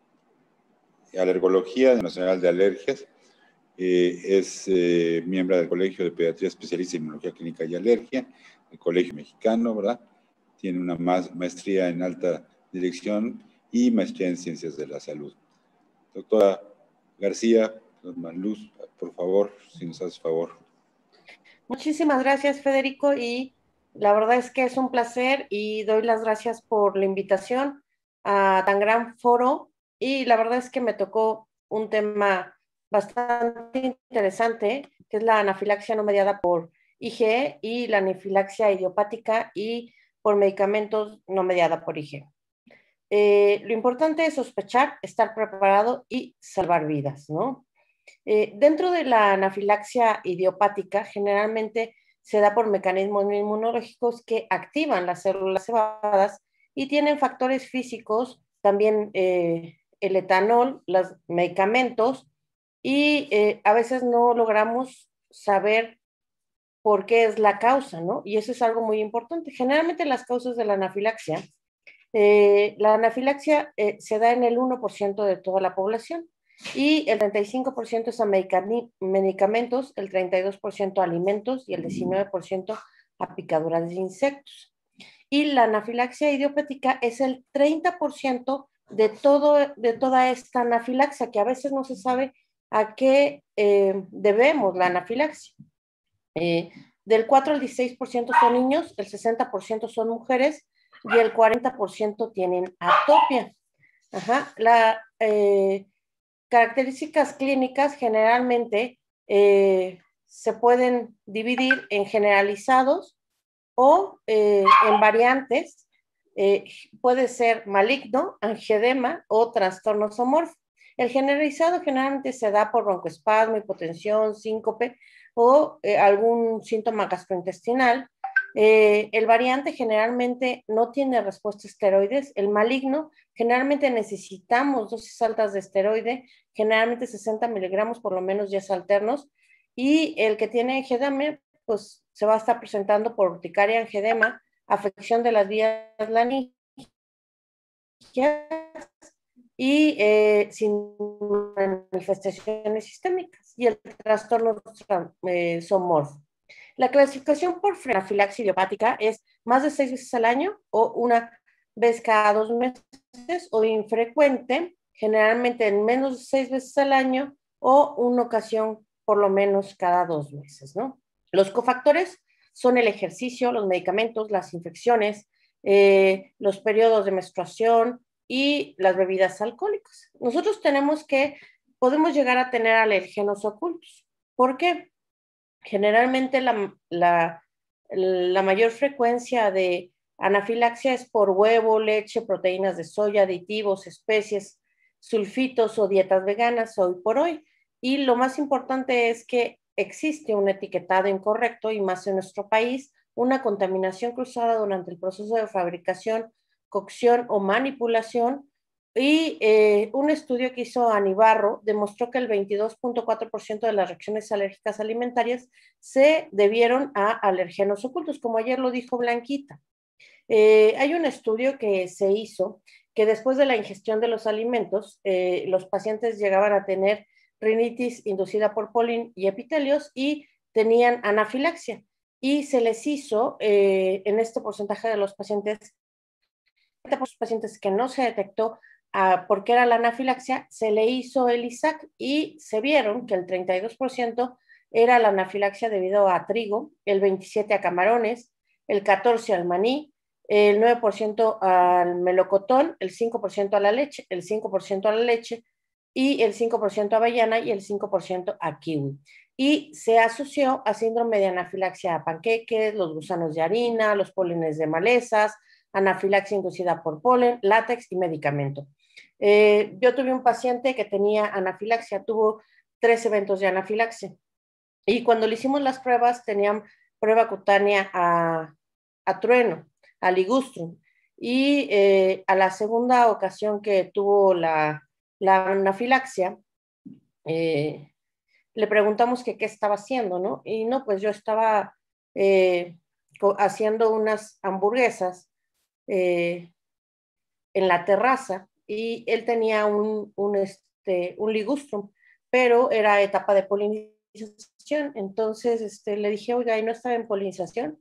alergología nacional de alergias. Eh, es eh, miembro del Colegio de Pediatría Especialista en Inmunología Clínica y Alergia, el Colegio Mexicano, ¿verdad? Tiene una maestría en alta dirección y maestría en ciencias de la salud. Doctora García, Luz, por favor, si nos haces favor.
Muchísimas gracias, Federico, y la verdad es que es un placer y doy las gracias por la invitación a tan gran foro, y la verdad es que me tocó un tema bastante interesante, que es la anafilaxia no mediada por I G E y la anafilaxia idiopática y por medicamentos no mediada por I G E. Eh, lo importante es sospechar, estar preparado y salvar vidas, ¿no? Eh, dentro de la anafilaxia idiopática, generalmente se da por mecanismos inmunológicos que activan las células cebadas y tienen factores físicos, también eh, el etanol, los medicamentos, y eh, a veces no logramos saber por qué es la causa, ¿no? Y eso es algo muy importante. Generalmente las causas de la anafilaxia, eh, la anafilaxia eh, se da en el uno por ciento de toda la población, y el treinta y cinco por ciento es a medicamentos, el treinta y dos por ciento a alimentos y el diecinueve por ciento a picaduras de insectos. Y la anafilaxia idiopática es el treinta por ciento de, todo, de toda esta anafilaxia, que a veces no se sabe a qué eh, debemos la anafilaxia. Eh, del cuatro al dieciséis por ciento son niños, el sesenta por ciento son mujeres y el cuarenta por ciento tienen atopia. Ajá. La... Eh, características clínicas generalmente eh, se pueden dividir en generalizados o eh, en variantes. Eh, puede ser maligno, angedema o trastorno zoomorfo. El generalizado generalmente se da por broncoespasmo, hipotensión, síncope o eh, algún síntoma gastrointestinal. Eh, el variante generalmente no tiene respuesta a esteroides. El maligno, generalmente necesitamos dosis altas de esteroide, generalmente sesenta miligramos, por lo menos diez alternos. Y el que tiene angedema, pues se va a estar presentando por urticaria, angedema, afección de las vías laringeas y eh, sin manifestaciones sistémicas. Y el trastorno eh, zoomorfo. La clasificación por anafilaxia idiopática es más de seis veces al año o una vez cada dos meses o infrecuente, generalmente en menos de seis veces al año o una ocasión por lo menos cada dos meses, ¿no? Los cofactores son el ejercicio, los medicamentos, las infecciones, eh, los periodos de menstruación y las bebidas alcohólicas. Nosotros tenemos que, podemos llegar a tener alergenos ocultos. ¿Por qué? Generalmente la, la, la mayor frecuencia de anafilaxia es por huevo, leche, proteínas de soya, aditivos, especies, sulfitos o dietas veganas hoy por hoy. Y lo más importante es que existe un etiquetado incorrecto, y más en nuestro país, una contaminación cruzada durante el proceso de fabricación, cocción o manipulación. Y eh, un estudio que hizo Anibarro demostró que el veintidós punto cuatro por ciento de las reacciones alérgicas alimentarias se debieron a alergenos ocultos, como ayer lo dijo Blanquita. Eh, hay un estudio que se hizo que después de la ingestión de los alimentos, eh, los pacientes llegaban a tener rinitis inducida por polen y epitelios y tenían anafilaxia. Y se les hizo, eh, en este porcentaje de los pacientes, los pacientes que no se detectó uh, por qué era la anafilaxia, se le hizo el I S A C y se vieron que el treinta y dos por ciento era la anafilaxia debido a trigo, el veintisiete por ciento a camarones, el catorce por ciento al maní, el nueve por ciento al melocotón, el cinco por ciento a la leche, el cinco por ciento a la leche y el cinco por ciento a avellana y el cinco por ciento a kiwi. Y se asoció a síndrome de anafilaxia a panqueques, los gusanos de harina, los pólenes de malezas, anafilaxia inducida por polen, látex y medicamento. Eh, yo tuve un paciente que tenía anafilaxia, tuvo tres eventos de anafilaxia. Y cuando le hicimos las pruebas, tenían prueba cutánea a, a trueno, a ligustrum. Y eh, a la segunda ocasión que tuvo la, la anafilaxia, eh, le preguntamos que qué estaba haciendo, ¿no? Y no, pues yo estaba eh, haciendo unas hamburguesas eh, en la terraza y él tenía un, un, este, un ligustrum, pero era etapa de polinización. Entonces este, le dije, oiga, ¿y no estaba en polinización?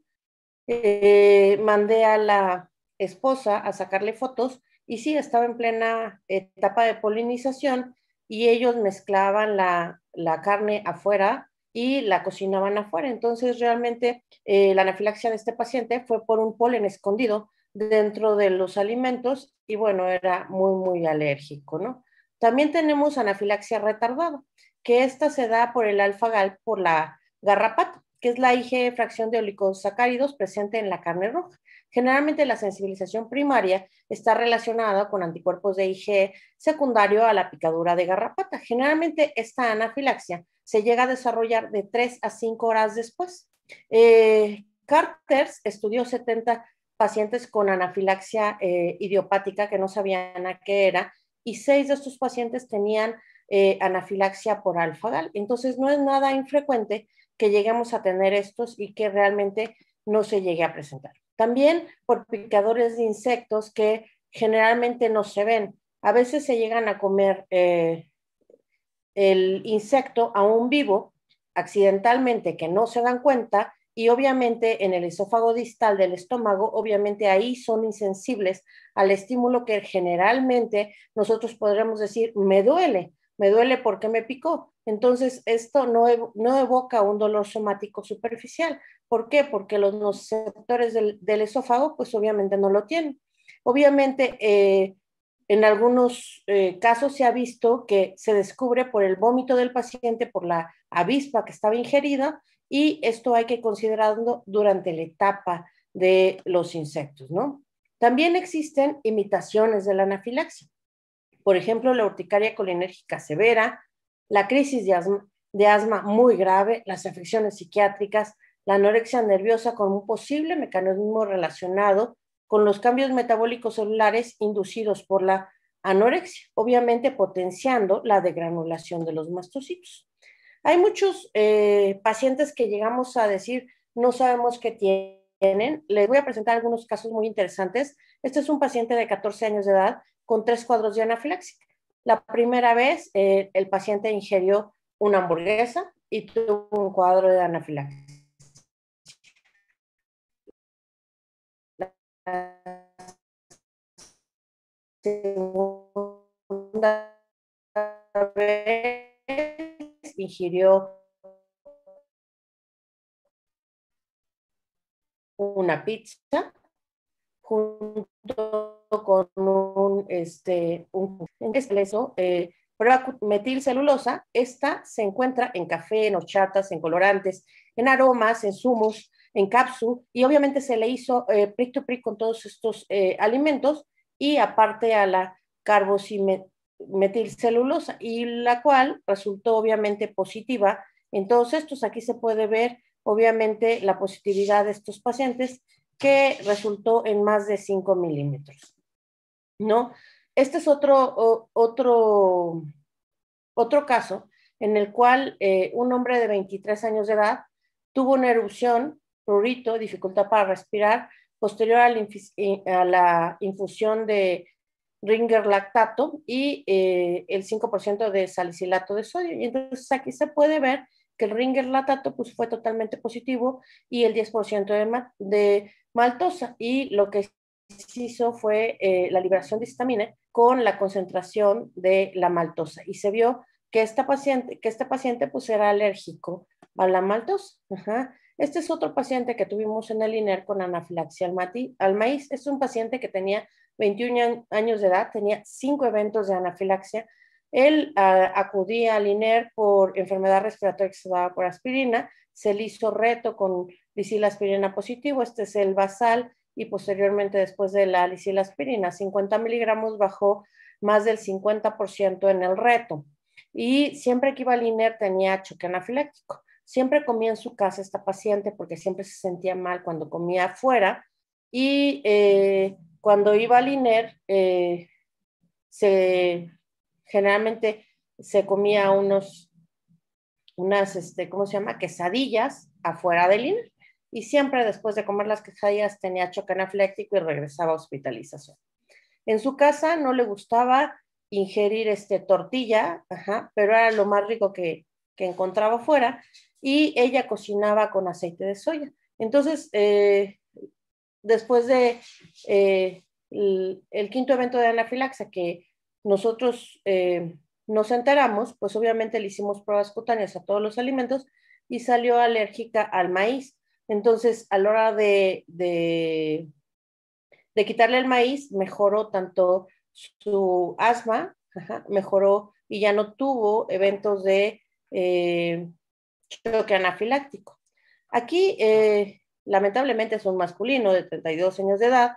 Eh, mandé a la esposa a sacarle fotos y sí, estaba en plena etapa de polinización y ellos mezclaban la, la carne afuera y la cocinaban afuera. Entonces realmente eh, la anafilaxia de este paciente fue por un polen escondido dentro de los alimentos y bueno, era muy, muy alérgico, ¿no? También tenemos anafilaxia retardada, que esta se da por el alfa-gal, por la garrapata, que es la I G, fracción de oligosacáridos presente en la carne roja. Generalmente la sensibilización primaria está relacionada con anticuerpos de I G secundario a la picadura de garrapata. Generalmente esta anafilaxia se llega a desarrollar de tres a cinco horas después. Eh, Carters estudió setenta pacientes con anafilaxia eh, idiopática que no sabían a qué era y seis de estos pacientes tenían eh, anafilaxia por alfa-gal. Entonces no es nada infrecuente que lleguemos a tener estos y que realmente no se llegue a presentar. También por picadores de insectos que generalmente no se ven. A veces se llegan a comer eh, el insecto aún vivo, accidentalmente, que no se dan cuenta, y obviamente en el esófago distal del estómago, obviamente ahí son insensibles al estímulo que generalmente nosotros podremos decir, me duele, me duele porque me picó. Entonces, esto no, ev no evoca un dolor somático superficial. ¿Por qué? Porque los receptores del, del esófago, pues obviamente no lo tienen. Obviamente, eh, en algunos eh, casos se ha visto que se descubre por el vómito del paciente, por la avispa que estaba ingerida, y esto hay que considerarlo durante la etapa de los insectos, ¿no? También existen imitaciones de la anafilaxia. Por ejemplo, la urticaria colinérgica severa, la crisis de asma, de asma muy grave, las afecciones psiquiátricas, la anorexia nerviosa con un posible mecanismo relacionado con los cambios metabólicos celulares inducidos por la anorexia, obviamente potenciando la degranulación de los mastocitos. Hay muchos eh, pacientes que llegamos a decir no sabemos qué tienen. Les voy a presentar algunos casos muy interesantes. Este es un paciente de catorce años de edad con tres cuadros de anafilaxia. La primera vez eh, el paciente ingirió una hamburguesa y tuvo un cuadro de anafilaxia. La segunda vez ingirió una pizza junto con un, este, un eso, eh, prueba metilcelulosa. Esta se encuentra en café, en horchatas, en colorantes, en aromas, en zumos, en cápsula, y obviamente se le hizo eh, prick to prick con todos estos eh, alimentos, y aparte a la carboximetilcelulosa, y la cual resultó obviamente positiva en todos estos. Aquí se puede ver obviamente la positividad de estos pacientes, que resultó en más de cinco milímetros, ¿no? Este es otro, o, otro, otro caso en el cual eh, un hombre de veintitrés años de edad tuvo una erupción, prurito, dificultad para respirar, posterior a la, a la infusión de Ringer lactato y eh, el cinco por ciento de salicilato de sodio. Y entonces aquí se puede ver que el Ringer lactato pues, fue totalmente positivo, y el diez por ciento de, ma de maltosa, y lo que se hizo fue eh, la liberación de histamina con la concentración de la maltosa, y se vio que, esta paciente, que este paciente pues, era alérgico a la maltosa. Ajá. Este es otro paciente que tuvimos en el I N E R con anafilaxia al, al maíz. Es un paciente que tenía veintiún años de edad, tenía cinco eventos de anafilaxia. Él uh, acudía al I N E R por enfermedad respiratoria que se daba por aspirina, se le hizo reto con licilaspirina positivo, este es el basal, y posteriormente después de la licilaspirina, cincuenta miligramos, bajó más del cincuenta por ciento en el reto. Y siempre que iba al I N E R tenía choque anafiláctico. Siempre comía en su casa esta paciente porque siempre se sentía mal cuando comía afuera, y eh, cuando iba al I N E R eh, se... generalmente se comía unos, unas, este, ¿cómo se llama? Quesadillas afuera del I N E R, y siempre después de comer las quesadillas tenía choque anafiláctico y regresaba a hospitalización. En su casa no le gustaba ingerir este, tortilla, ajá, pero era lo más rico que, que encontraba afuera, y ella cocinaba con aceite de soya. Entonces, eh, después de eh, el, el quinto evento de anafilaxia que nosotros eh, nos enteramos, pues obviamente le hicimos pruebas cutáneas a todos los alimentos y salió alérgica al maíz. Entonces, a la hora de, de, de quitarle el maíz, mejoró tanto su asma, ajá, mejoró, y ya no tuvo eventos de eh, choque anafiláctico. Aquí, eh, lamentablemente, es un masculino de treinta y dos años de edad,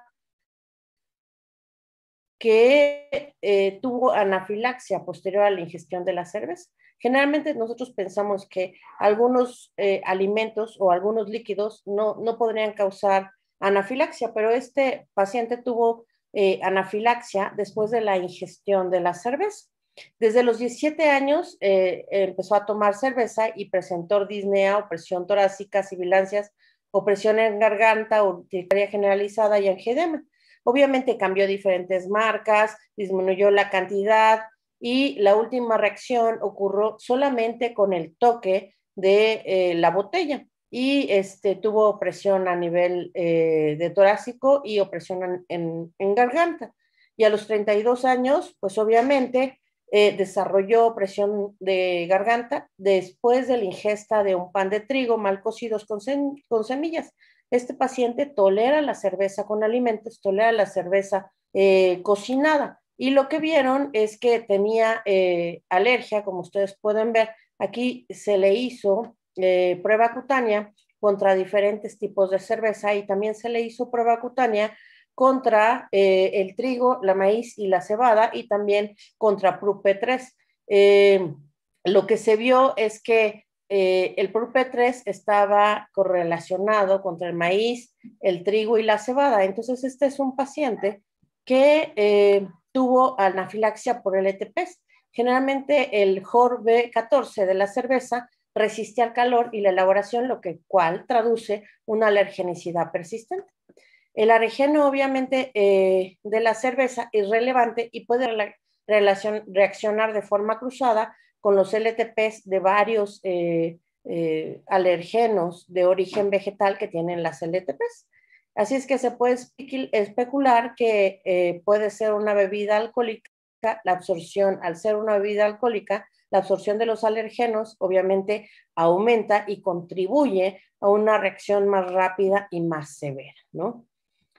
que eh, tuvo anafilaxia posterior a la ingestión de la cerveza. Generalmente nosotros pensamos que algunos eh, alimentos o algunos líquidos no, no podrían causar anafilaxia, pero este paciente tuvo eh, anafilaxia después de la ingestión de la cerveza. Desde los diecisiete años eh, empezó a tomar cerveza y presentó disnea, opresión torácica, sibilancias, opresión en garganta, urticaria generalizada y angedema. Obviamente cambió diferentes marcas, disminuyó la cantidad, y la última reacción ocurrió solamente con el toque de eh, la botella, y este, tuvo opresión a nivel eh, de torácico y opresión en, en, en garganta. Y a los treinta y dos años, pues obviamente eh, desarrolló opresión de garganta después de la ingesta de un pan de trigo mal cocidos con, sem con semillas. Este paciente tolera la cerveza con alimentos, tolera la cerveza eh, cocinada, y lo que vieron es que tenía eh, alergia, como ustedes pueden ver. Aquí se le hizo eh, prueba cutánea contra diferentes tipos de cerveza, y también se le hizo prueba cutánea contra eh, el trigo, la maíz y la cebada, y también contra P R U P tres. Eh, lo que se vio es que Eh, el P R U P tres estaba correlacionado contra el maíz, el trigo y la cebada. Entonces, este es un paciente que eh, tuvo anafilaxia por el E T Ps. Generalmente el J O R B catorce de la cerveza resiste al calor y la elaboración, lo que cual traduce una alergenicidad persistente. El alergeno, obviamente, eh, de la cerveza es relevante y puede relacion, reaccionar de forma cruzada con los L T Ps de varios eh, eh, alergenos de origen vegetal que tienen las L T Ps. Así es que se puede especular que eh, puede ser una bebida alcohólica, la absorción, al ser una bebida alcohólica, la absorción de los alergenos obviamente aumenta y contribuye a una reacción más rápida y más severa, ¿no?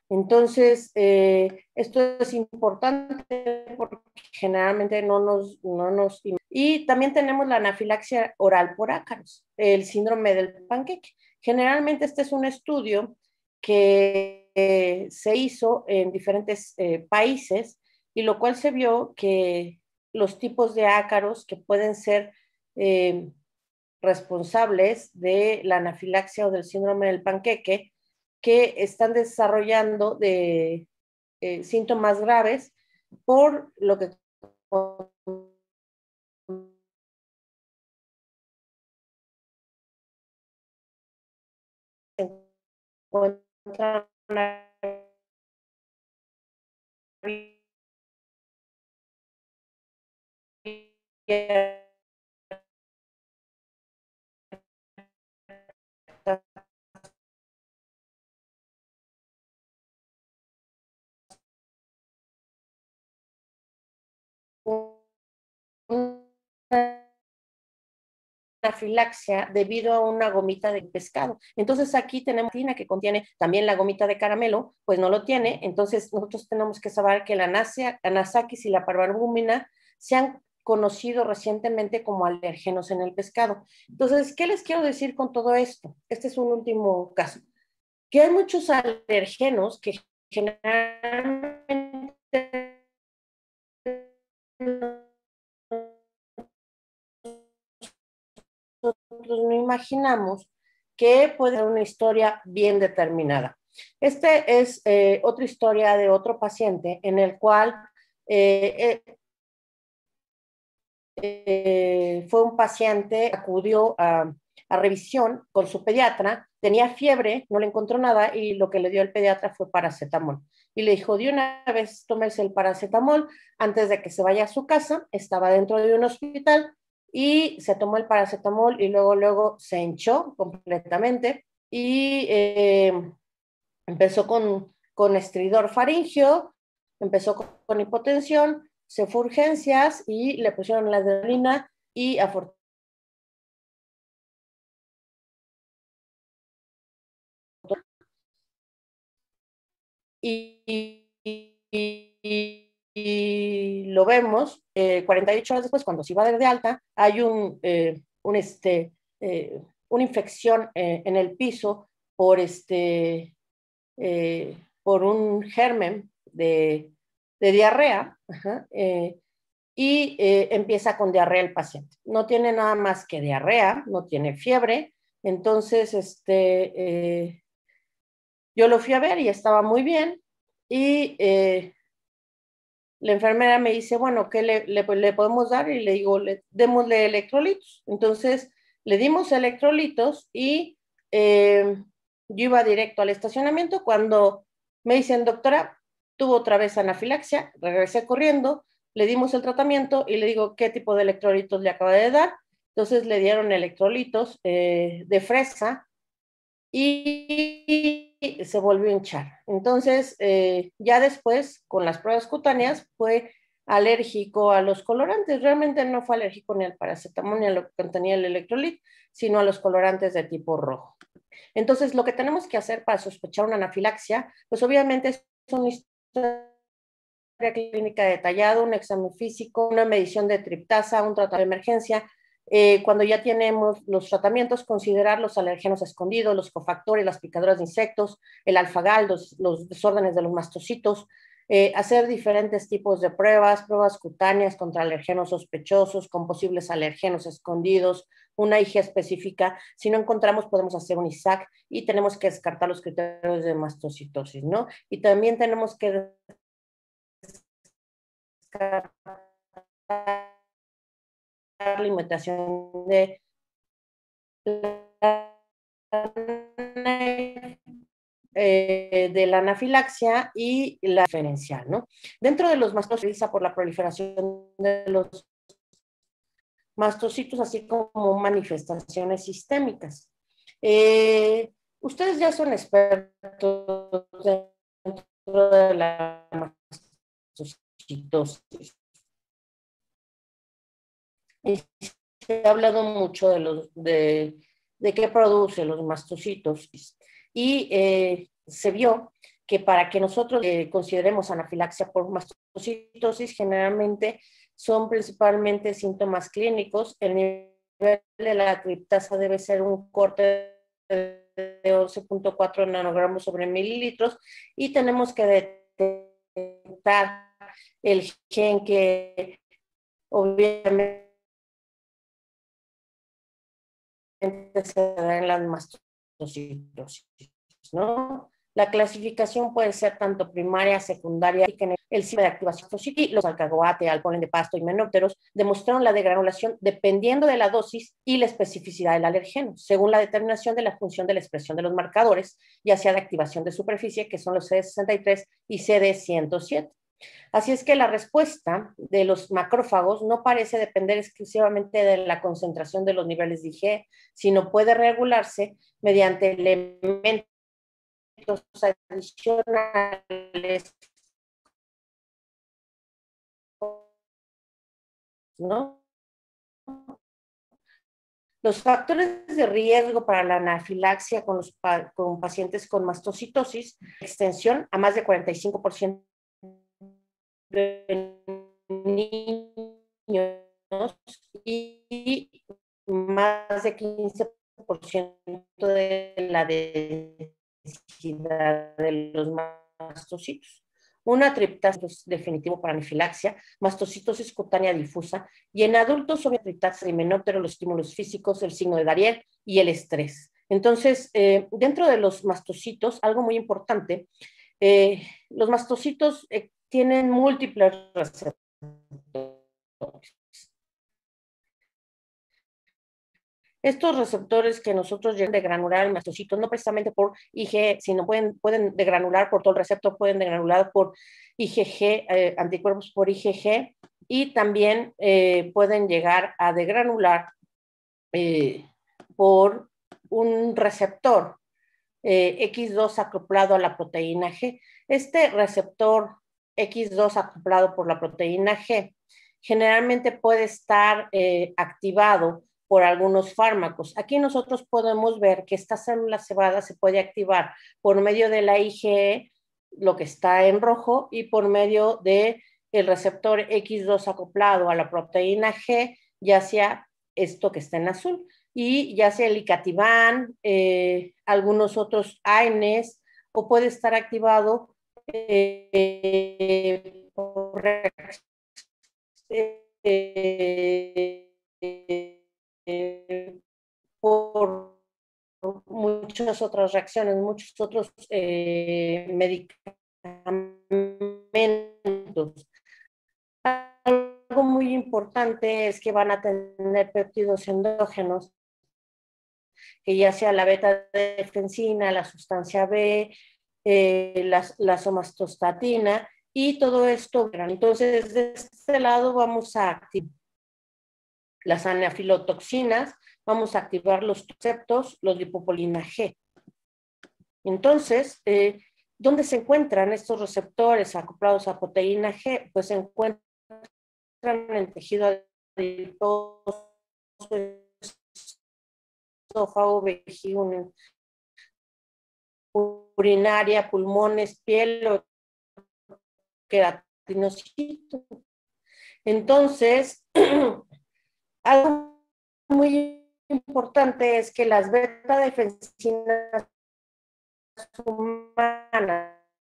Entonces, eh, esto es importante porque generalmente no nos, no nos... Y también tenemos la anafilaxia oral por ácaros, el síndrome del panqueque. Generalmente este es un estudio que eh, se hizo en diferentes eh, países y lo cual se vio que los tipos de ácaros que pueden ser eh, responsables de la anafilaxia o del síndrome del panqueque que están desarrollando de eh, síntomas graves por lo que se encuentra anafilaxia debido a una gomita de pescado. Entonces aquí tenemos una que contiene también la gomita de caramelo, pues no lo tiene. Entonces nosotros tenemos que saber que la Anisakis y la parvalbúmina se han conocido recientemente como alérgenos en el pescado. Entonces, ¿qué les quiero decir con todo esto? Este es un último caso. Que hay muchos alergenos que generalmente nosotros no imaginamos que puede ser una historia bien determinada. Este es eh, otra historia de otro paciente en el cual eh, eh, fue un paciente, acudió a, a revisión con su pediatra, tenía fiebre, no le encontró nada y lo que le dio el pediatra fue paracetamol. Y le dijo, de una vez tómese el paracetamol antes de que se vaya a su casa, estaba dentro de un hospital, y se tomó el paracetamol y luego, luego se hinchó completamente y eh, empezó con, con estridor faríngeo, empezó con, con hipotensión, se fue a urgencias y le pusieron la adrenalina y afortunadamente y, y, y, y lo vemos eh, cuarenta y ocho horas después, cuando se iba a dar de alta, hay un, eh, un este, eh, una infección eh, en el piso por, este, eh, por un germen de, de diarrea, ajá, eh, y eh, empieza con diarrea el paciente. No tiene nada más que diarrea, no tiene fiebre, entonces este, eh, yo lo fui a ver y estaba muy bien, y eh, la enfermera me dice, bueno, ¿qué le, le, le podemos dar? Y le digo, le, démosle electrolitos. Entonces, le dimos electrolitos y eh, yo iba directo al estacionamiento cuando me dicen, doctora, tuvo otra vez anafilaxia, regresé corriendo, le dimos el tratamiento y le digo, ¿qué tipo de electrolitos le acaba de dar? Entonces, le dieron electrolitos eh, de fresa y se volvió a hinchar. Entonces, eh, ya después, con las pruebas cutáneas, fue alérgico a los colorantes. Realmente no fue alérgico ni al paracetamol ni a lo que contenía el electrolit, sino a los colorantes de tipo rojo. Entonces, lo que tenemos que hacer para sospechar una anafilaxia, pues obviamente es una historia clínica detallada, un examen físico, una medición de triptasa, un tratamiento de emergencia. Eh, cuando ya tenemos los tratamientos, considerar los alérgenos escondidos, los cofactores, las picaduras de insectos, el alfagal, los, los desórdenes de los mastocitos, eh, hacer diferentes tipos de pruebas, pruebas cutáneas contra alérgenos sospechosos, con posibles alérgenos escondidos, una I G específica. Si no encontramos, podemos hacer un I S A C y tenemos que descartar los criterios de mastocitosis, ¿no? Y también tenemos que descartar la limitación de eh, de la anafilaxia y la diferencial, ¿no? Dentro de los mastocitos se utiliza por la proliferación de los mastocitos, así como manifestaciones sistémicas. Eh, ustedes ya son expertos dentro de la mastocitosis. Y se ha hablado mucho de, los, de, de qué produce los mastocitos y eh, se vio que para que nosotros eh, consideremos anafilaxia por mastocitosis, generalmente son principalmente síntomas clínicos. El nivel de la triptasa debe ser un corte de once punto cuatro nanogramos sobre mililitros y tenemos que detectar el gen que obviamente se da en las mastocitosis, ¿no? La clasificación puede ser tanto primaria, secundaria, y que el ciclo de activación y los alcagoate, al polen de pasto y menópteros demostraron la degranulación dependiendo de la dosis y la especificidad del alergeno, según la determinación de la función de la expresión de los marcadores, ya sea de activación de superficie, que son los C D sesenta y tres y C D ciento siete. Así es que la respuesta de los macrófagos no parece depender exclusivamente de la concentración de los niveles de I G E, sino puede regularse mediante elementos adicionales, ¿no? Los factores de riesgo para la anafilaxia con, los, con pacientes con mastocitosis, extensión a más de cuarenta y cinco por ciento de niños y más de quince por ciento de la densidad de los mastocitos. Una triptasa es definitivo para anafilaxia, mastocitosis cutánea difusa, y en adultos sobre triptasa de himenóptero, los estímulos físicos, el signo de Dariel y el estrés. Entonces, eh, dentro de los mastocitos, algo muy importante, eh, los mastocitos eh, tienen múltiples receptores. Estos receptores que nosotros llegan de granular el mastocito, no precisamente por I G E, sino pueden, pueden degranular por todo el receptor, pueden degranular por I G G, eh, anticuerpos por I G G, y también eh, pueden llegar a degranular eh, por un receptor eh, X dos acoplado a la proteína G. Este receptor X dos acoplado por la proteína G generalmente puede estar eh, activado por algunos fármacos. Aquí nosotros podemos ver que esta célula cebada se puede activar por medio de la I G E, lo que está en rojo, y por medio del receptor X dos acoplado a la proteína G, ya sea esto que está en azul, y ya sea el icatibán, eh, algunos otros A N Es, o puede estar activado eh, por eh, eh, por muchas otras reacciones, muchos otros eh, medicamentos. Algo muy importante es que van a tener péptidos endógenos, que ya sea la beta-defensina, la sustancia B, eh, la, la somastostatina, y todo esto. Entonces, de este lado vamos a activar las anafilotoxinas, vamos a activar los receptores, los lipopolina G. Entonces, eh, ¿dónde se encuentran estos receptores acoplados a proteína G? Pues se encuentran en el tejido adiposo, esófago, vejiga, urinaria, pulmones, piel o queratinocito. Entonces, algo muy importante es que las beta-defensinas humanas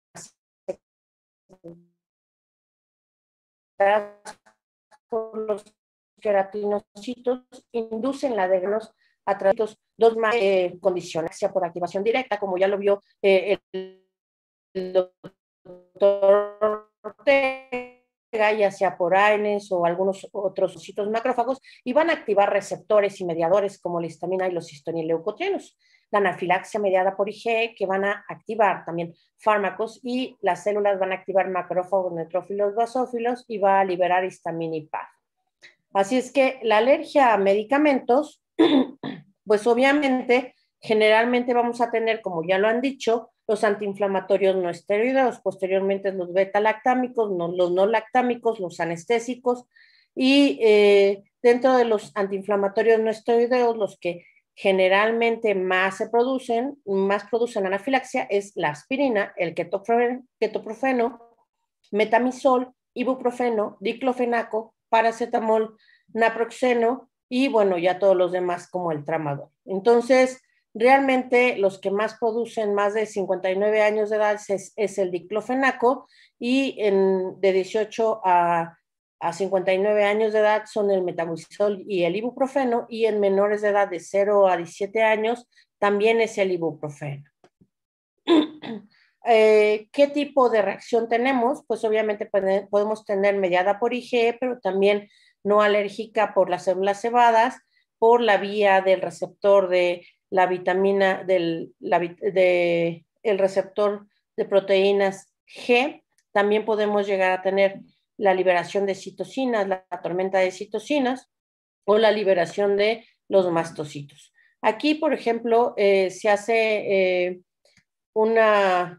por los queratinocitos inducen la diagnosis a través de dos más eh, condiciones, sea por activación directa, como ya lo vio eh, el, el doctor Ortega, ya sea por A N Es o algunos otros sitios macrófagos, y van a activar receptores y mediadores como la histamina y los histonileucotrienos. La anafilaxia mediada por I G E, que van a activar también fármacos, y las células van a activar macrófagos, neutrófilos, basófilos, y va a liberar histamina y P A F. Así es que la alergia a medicamentos, pues obviamente, generalmente vamos a tener, como ya lo han dicho, los antiinflamatorios no esteroideos, posteriormente los beta-lactámicos, no, los no lactámicos, los anestésicos, y eh, dentro de los antiinflamatorios no esteroideos, los que generalmente más se producen, más producen anafilaxia es la aspirina, el ketoprofeno, metamisol, ibuprofeno, diclofenaco, paracetamol, naproxeno y bueno, ya todos los demás como el tramadol. Entonces, realmente los que más producen más de cincuenta y nueve años de edad es, es el diclofenaco y en, de dieciocho a, a cincuenta y nueve años de edad son el metamisol y el ibuprofeno, y en menores de edad de cero a diecisiete años también es el ibuprofeno. Eh, ¿Qué tipo de reacción tenemos? Pues obviamente podemos tener mediada por I G E, pero también no alérgica por las células cebadas, por la vía del receptor de la vitamina, del la, de, el receptor de proteínas G. También podemos llegar a tener la liberación de citocinas, la, la tormenta de citocinas, o la liberación de los mastocitos. Aquí, por ejemplo, eh, se hace eh, una...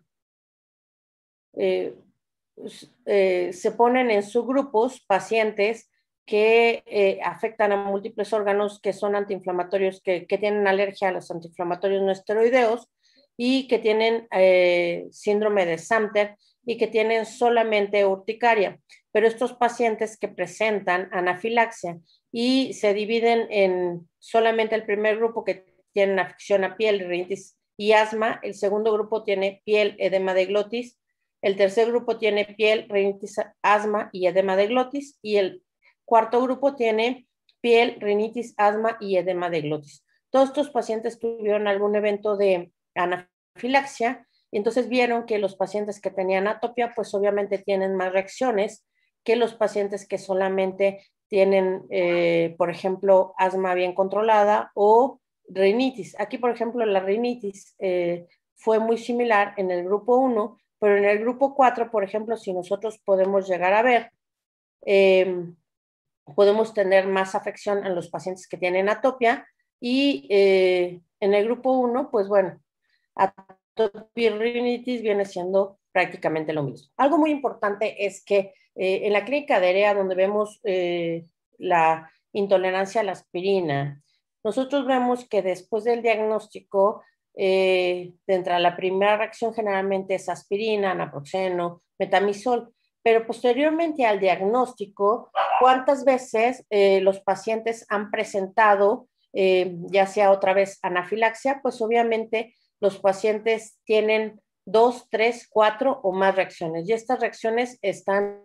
Eh, eh, se ponen en subgrupos pacientes que eh, afectan a múltiples órganos, que son antiinflamatorios, que, que tienen alergia a los antiinflamatorios no esteroideos y que tienen eh, síndrome de Samter y que tienen solamente urticaria. Pero estos pacientes que presentan anafilaxia y se dividen en solamente el primer grupo, que tienen afección a piel, rinitis y asma, el segundo grupo tiene piel, edema de glotis, el tercer grupo tiene piel, rinitis, asma y edema de glotis, y el cuarto grupo tiene piel, rinitis, asma y edema de glotis. Todos estos pacientes tuvieron algún evento de anafilaxia, y entonces vieron que los pacientes que tenían atopia, pues obviamente tienen más reacciones que los pacientes que solamente tienen, eh, por ejemplo, asma bien controlada o rinitis. Aquí, por ejemplo, la rinitis eh, fue muy similar en el grupo uno, pero en el grupo cuatro, por ejemplo, si nosotros podemos llegar a ver, eh, podemos tener más afección en los pacientes que tienen atopia, y eh, en el grupo uno, pues bueno, atopia y rinitis viene siendo prácticamente lo mismo. Algo muy importante es que eh, en la clínica de E R E A, donde vemos eh, la intolerancia a la aspirina, nosotros vemos que después del diagnóstico, Eh, dentro de la primera reacción generalmente es aspirina, naproxeno, metamisol, pero posteriormente al diagnóstico, ¿cuántas veces eh, los pacientes han presentado eh, ya sea otra vez anafilaxia? Pues obviamente los pacientes tienen dos, tres, cuatro o más reacciones, y estas reacciones están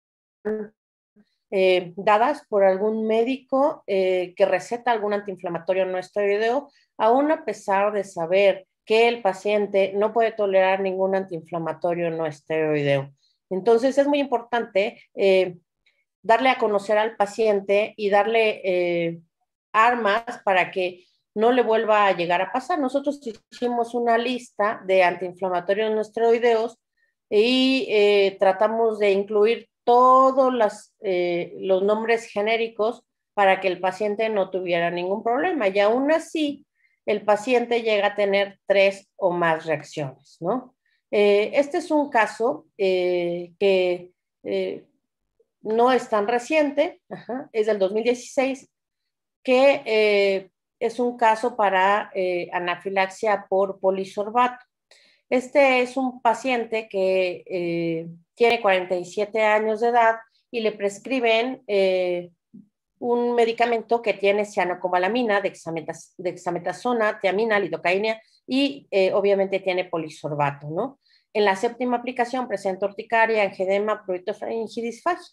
Eh, dadas por algún médico eh, que receta algún antiinflamatorio no esteroideo, aún a pesar de saber que el paciente no puede tolerar ningún antiinflamatorio no esteroideo. Entonces es muy importante eh, darle a conocer al paciente y darle eh, armas para que no le vuelva a llegar a pasar. Nosotros hicimos una lista de antiinflamatorios no esteroideos y eh, tratamos de incluir todos las, eh, los nombres genéricos para que el paciente no tuviera ningún problema, y aún así el paciente llega a tener tres o más reacciones, ¿no? Eh, este es un caso eh, que eh, no es tan reciente, ajá, es del dos mil dieciséis, que eh, es un caso para eh, anafilaxia por polisorbato. Este es un paciente que eh, tiene cuarenta y siete años de edad y le prescriben eh, un medicamento que tiene cianocobalamina, dexametas, dexametasona, tiamina, lidocaína y eh, obviamente tiene polisorbato, ¿no? En la séptima aplicación presenta urticaria, angedema, prurito faringidisfagia.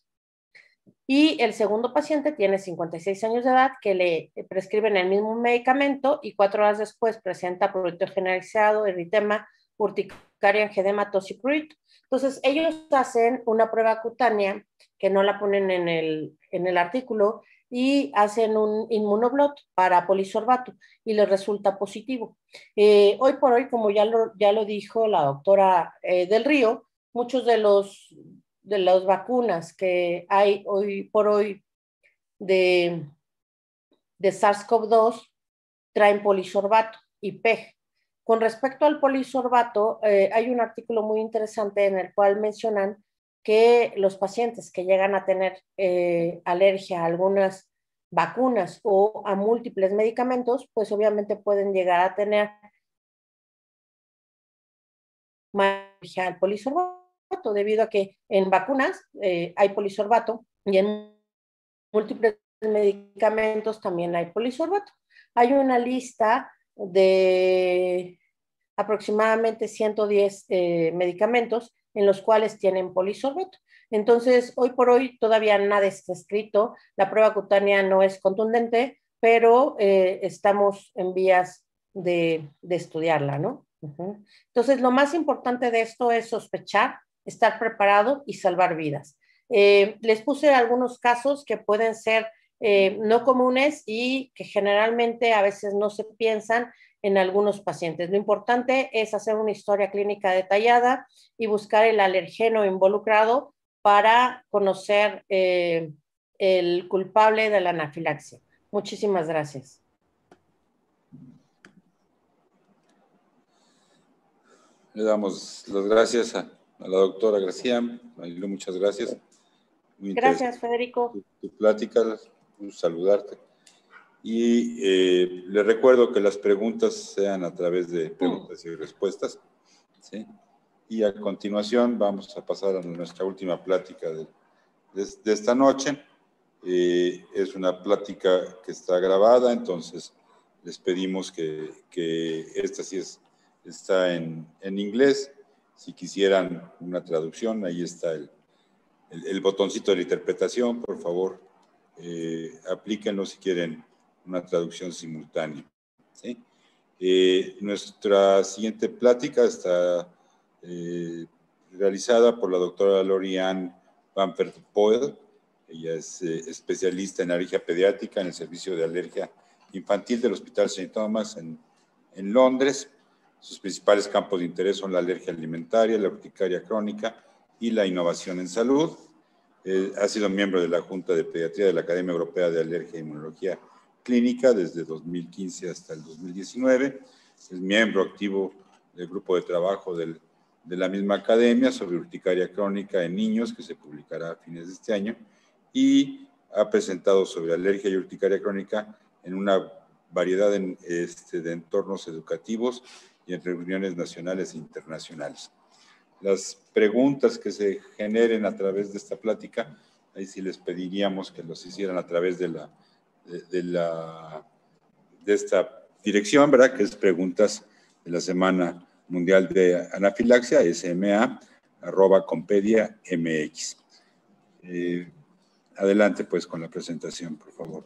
Y el segundo paciente tiene cincuenta y seis años de edad, que le prescriben el mismo medicamento y cuatro horas después presenta prurito generalizado, eritema, urticaria, angedema, tos y prurito. Entonces, ellos hacen una prueba cutánea, que no la ponen en el, en el artículo, y hacen un inmunoblot para polisorbato y les resulta positivo. Eh, hoy por hoy, como ya lo, ya lo dijo la doctora eh, del Río, muchos de los de las vacunas que hay hoy por hoy de, de SARS CoV dos traen polisorbato y P E G. Con respecto al polisorbato, eh, hay un artículo muy interesante en el cual mencionan que los pacientes que llegan a tener eh, alergia a algunas vacunas o a múltiples medicamentos, pues obviamente pueden llegar a tener alergia al polisorbato, debido a que en vacunas eh, hay polisorbato y en múltiples medicamentos también hay polisorbato. Hay una lista de aproximadamente ciento diez eh, medicamentos en los cuales tienen polisorbato. Entonces, hoy por hoy todavía nada está escrito, la prueba cutánea no es contundente, pero eh, estamos en vías de, de estudiarla, ¿no? Uh-huh. Entonces, lo más importante de esto es sospechar, estar preparado y salvar vidas. Eh, les puse algunos casos que pueden ser eh, no comunes y que generalmente a veces no se piensan en algunos pacientes. Lo importante es hacer una historia clínica detallada y buscar el alergeno involucrado para conocer eh, el culpable de la anafilaxia. Muchísimas gracias.
Le damos las gracias a, a la doctora García. Marilu, muchas gracias.
Muy gracias, Federico.
Tu, tu plática, un saludarte. Y eh, le recuerdo que las preguntas sean a través de preguntas y respuestas, ¿sí? Y a continuación vamos a pasar a nuestra última plática de, de, de esta noche. Eh, es una plática que está grabada, entonces les pedimos que, que esta sí es, está en, en inglés. Si quisieran una traducción, ahí está el, el, el botoncito de la interpretación, por favor, eh, aplíquenlo si quieren una traducción simultánea, ¿sí? Eh, nuestra siguiente plática está eh, realizada por la doctora Lori-Ann Bamford-Boyle. Ella es eh, especialista en alergia pediátrica en el servicio de alergia infantil del Hospital Saint Thomas en, en Londres. Sus principales campos de interés son la alergia alimentaria, la urticaria crónica y la innovación en salud. Eh, ha sido miembro de la Junta de Pediatría de la Academia Europea de Alergia e Inmunología Clínica desde dos mil quince hasta el dos mil diecinueve. Es miembro activo del grupo de trabajo del, de la misma academia sobre urticaria crónica en niños, que se publicará a fines de este año, y ha presentado sobre alergia y urticaria crónica en una variedad de, este, de entornos educativos y en reuniones nacionales e internacionales. Las preguntas que se generen a través de esta plática, ahí sí les pediríamos que los hicieran a través de la De, de, la, de esta dirección, ¿verdad? Que es preguntas de la Semana Mundial de Anafilaxia, S M A, arroba Compedia M X. Eh, adelante, pues, con la presentación, por favor.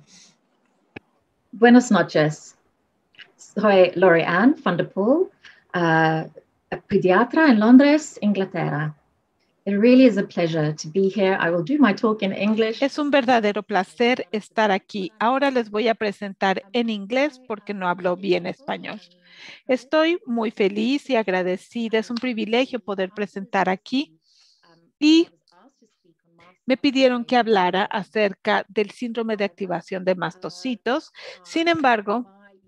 Buenas noches. Soy Lori-Ann van der Poel, uh, pediatra en Londres, Inglaterra. It really is a pleasure to be here. I will do my talk in English.
Es un verdadero placer estar aquí. Ahora les voy a presentar en inglés porque no hablo bien español. Estoy muy feliz y agradecida. Es un privilegio poder presentar aquí. Y me pidieron que hablara acerca del síndrome de activación de mastocitos. Sin embargo,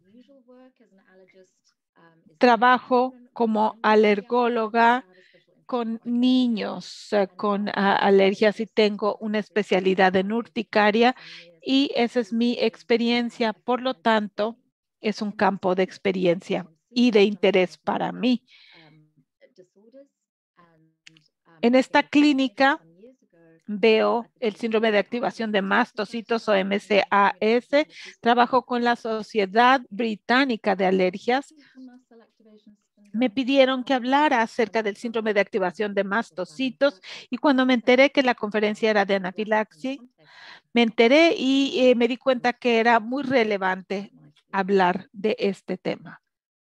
trabajo como alergóloga con niños uh, con uh, alergias y tengo una especialidad en urticaria y esa es mi experiencia. Por lo tanto, es un campo de experiencia y de interés para mí. En esta clínica veo el síndrome de activación de mastocitos o M C A S. Trabajo con la Sociedad Británica de Alergias. Me pidieron que hablara acerca del síndrome de activación de mastocitos y cuando me enteré que la conferencia era de anafilaxia, me enteré y eh, me di cuenta que era muy relevante hablar de este tema.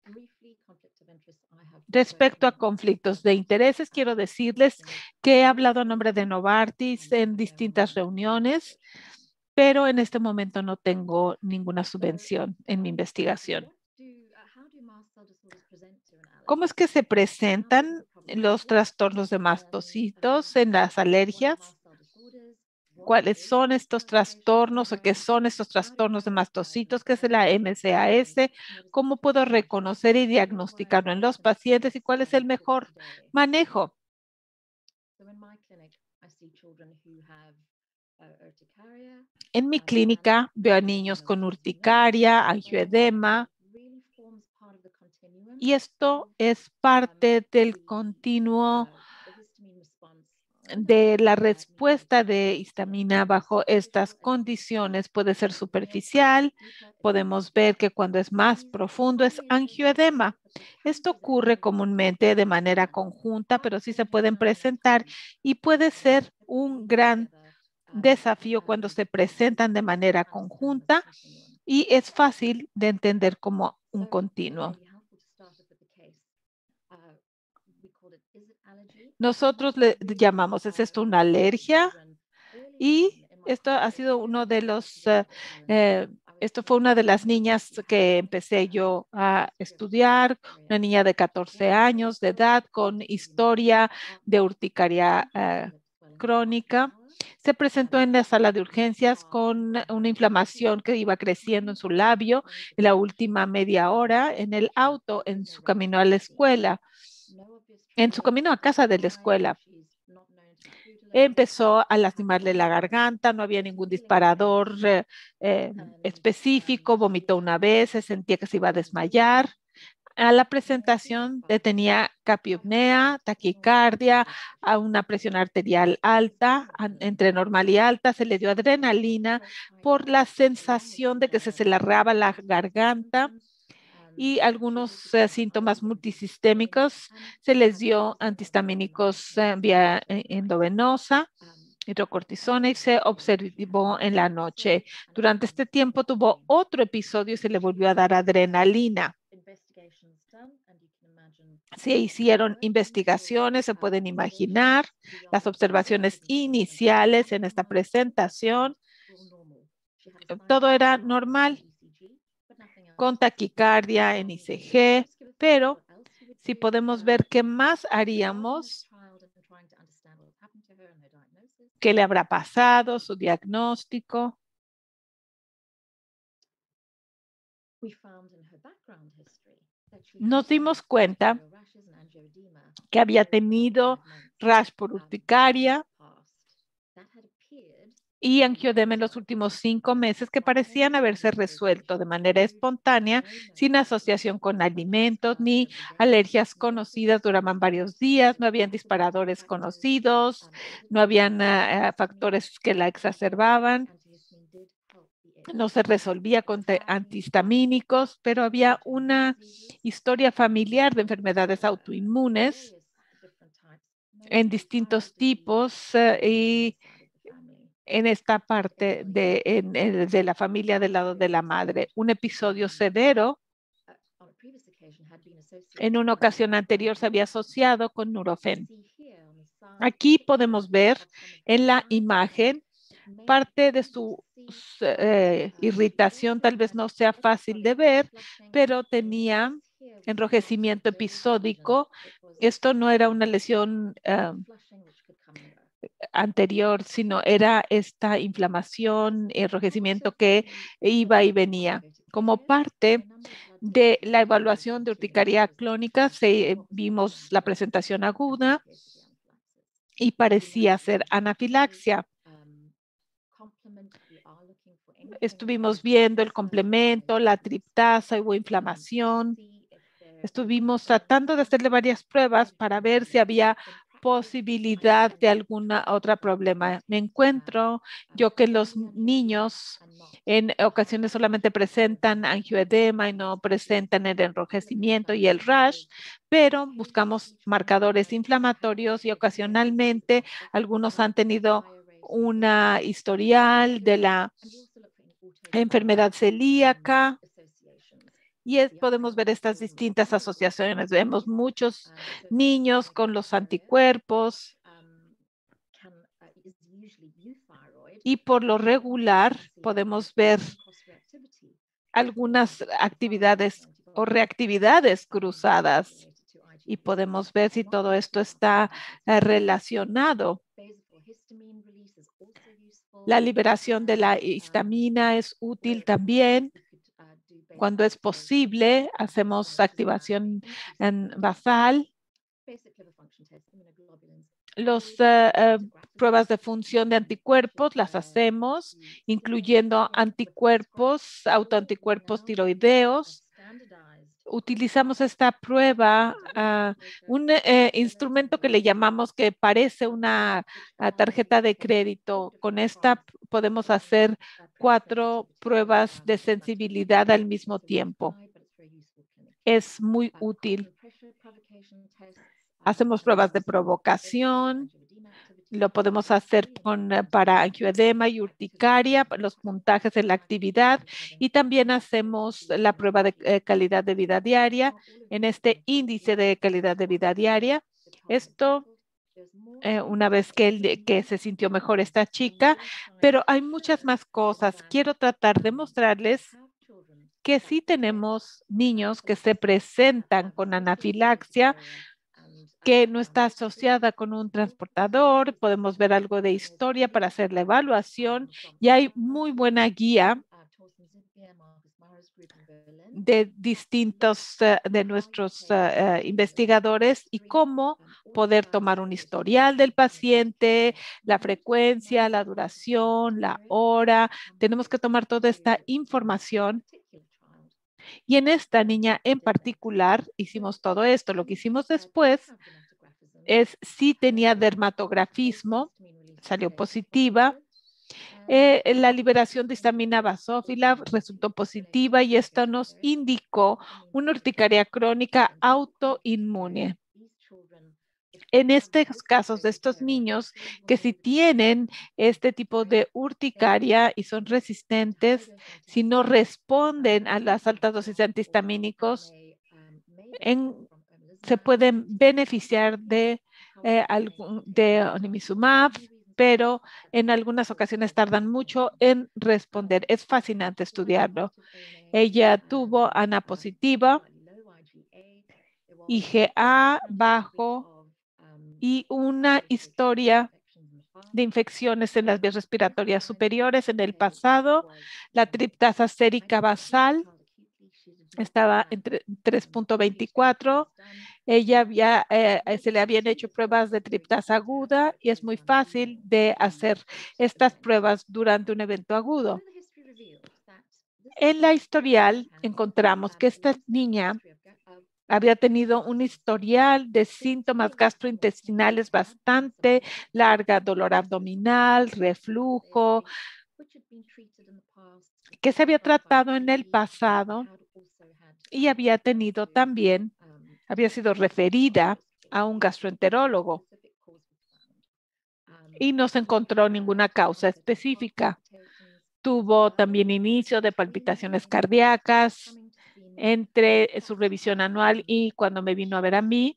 Respecto a conflictos de intereses, quiero decirles que he hablado a nombre de Novartis en distintas reuniones, pero en este momento no tengo ninguna subvención en mi investigación. ¿Cómo es que se presentan los trastornos de mastocitos en las alergias? ¿Cuáles son estos trastornos o qué son estos trastornos de mastocitos? ¿Qué es la M C A S? ¿Cómo puedo reconocer y diagnosticarlo en los pacientes? ¿Y cuál es el mejor manejo? En mi clínica veo a niños con urticaria, angioedema, y esto es parte del continuo de la respuesta de histamina bajo estas condiciones. Puede ser superficial, podemos ver que cuando es más profundo es angioedema. Esto ocurre comúnmente de manera conjunta, pero sí se pueden presentar y puede ser un gran desafío cuando se presentan de manera conjunta y es fácil de entender como un continuo. Nosotros le llamamos, ¿es esto una alergia? Y esto ha sido uno de los, uh, eh, esto fue una de las niñas que empecé yo a estudiar, una niña de catorce años de edad con historia de urticaria uh, crónica. Se presentó en la sala de urgencias con una inflamación que iba creciendo en su labio en la última media hora en el auto, en su camino a la escuela. En su camino a casa de la escuela, empezó a lastimarle la garganta, no había ningún disparador eh, eh, específico, vomitó una vez, se sentía que se iba a desmayar. A la presentación tenía capiopnea, taquicardia, a una presión arterial alta, entre normal y alta, se le dio adrenalina por la sensación de que se cerraba la garganta y algunos uh, síntomas multisistémicos. Se les dio antihistamínicos uh, vía endovenosa, hidrocortisona, y se observó en la noche. Durante este tiempo tuvo otro episodio y se le volvió a dar adrenalina. Se hicieron investigaciones, se pueden imaginar, las observaciones iniciales en esta presentación. Todo era normal, con taquicardia en I C G, pero si podemos ver qué más haríamos, qué le habrá pasado, su diagnóstico. Nos dimos cuenta que había tenido rash por urticaria y angioedema en los últimos cinco meses que parecían haberse resuelto de manera espontánea, sin asociación con alimentos ni alergias conocidas. Duraban varios días, no habían disparadores conocidos, no habían uh, factores que la exacerbaban. No se resolvía con antihistamínicos, pero había una historia familiar de enfermedades autoinmunes en distintos tipos uh, y en esta parte de, en, en, de la familia del lado de la madre. Un episodio severo en una ocasión anterior se había asociado con Nurofen. Aquí podemos ver en la imagen parte de su eh, irritación, tal vez no sea fácil de ver, pero tenía enrojecimiento episódico. Esto no era una lesión uh, anterior, sino era esta inflamación, enrojecimiento que iba y venía. Como parte de la evaluación de urticaria clónica, se, vimos la presentación aguda y parecía ser anafilaxia. Estuvimos viendo el complemento, la triptasa, hubo inflamación. Estuvimos tratando de hacerle varias pruebas para ver si había posibilidad de alguna otra problema. Me encuentro yo que los niños en ocasiones solamente presentan angioedema y no presentan el enrojecimiento y el rash, pero buscamos marcadores inflamatorios y ocasionalmente algunos han tenido una historial de la enfermedad celíaca. Y es, podemos ver estas distintas asociaciones. Vemos muchos niños con los anticuerpos. Y por lo regular podemos ver algunas actividades o reactividades cruzadas. Y podemos ver si todo esto está relacionado. La liberación de la histamina es útil también. Cuando es posible, hacemos activación en basal. Las uh, uh, pruebas de función de anticuerpos las hacemos, incluyendo anticuerpos, autoanticuerpos tiroideos. Utilizamos esta prueba, uh, un eh, instrumento que le llamamos que parece una uh, tarjeta de crédito. Con esta podemos hacer cuatro pruebas de sensibilidad al mismo tiempo. Es muy útil. Hacemos pruebas de provocación. Lo podemos hacer con, para angioedema y urticaria, los puntajes en la actividad, y también hacemos la prueba de eh, calidad de vida diaria en este índice de calidad de vida diaria. Esto, eh, una vez que, el, que se sintió mejor esta chica, pero hay muchas más cosas. Quiero tratar de mostrarles que sí tenemos niños que se presentan con anafilaxia, que no está asociada con un transportador. Podemos ver algo de historia para hacer la evaluación y hay muy buena guía de distintos uh, de nuestros uh, uh, investigadores y cómo poder tomar un historial del paciente, la frecuencia, la duración, la hora. Tenemos que tomar toda esta información. Y en esta niña en particular hicimos todo esto. Lo que hicimos después es si tenía dermatografismo, salió positiva. Eh, la liberación de histamina basófila resultó positiva y esto nos indicó una urticaria crónica autoinmune. En estos casos de estos niños que si tienen este tipo de urticaria y son resistentes, si no responden a las altas dosis de antihistamínicos, en, se pueden beneficiar de, eh, algún, de omalizumab, pero en algunas ocasiones tardan mucho en responder. Es fascinante estudiarlo. Ella tuvo ANA positiva, I G A bajo, y una historia de infecciones en las vías respiratorias superiores en el pasado. La triptasa sérica basal estaba en tres punto veinticuatro. Ella había, eh, se le habían hecho pruebas de triptasa aguda y es muy fácil de hacer estas pruebas durante un evento agudo. En la historial encontramos que esta niña había tenido un historial de síntomas gastrointestinales bastante larga, dolor abdominal, reflujo, que se había tratado en el pasado y había tenido también, había sido referida a un gastroenterólogo y no se encontró ninguna causa específica. Tuvo también inicio de palpitaciones cardíacas entre su revisión anual y cuando me vino a ver a mí.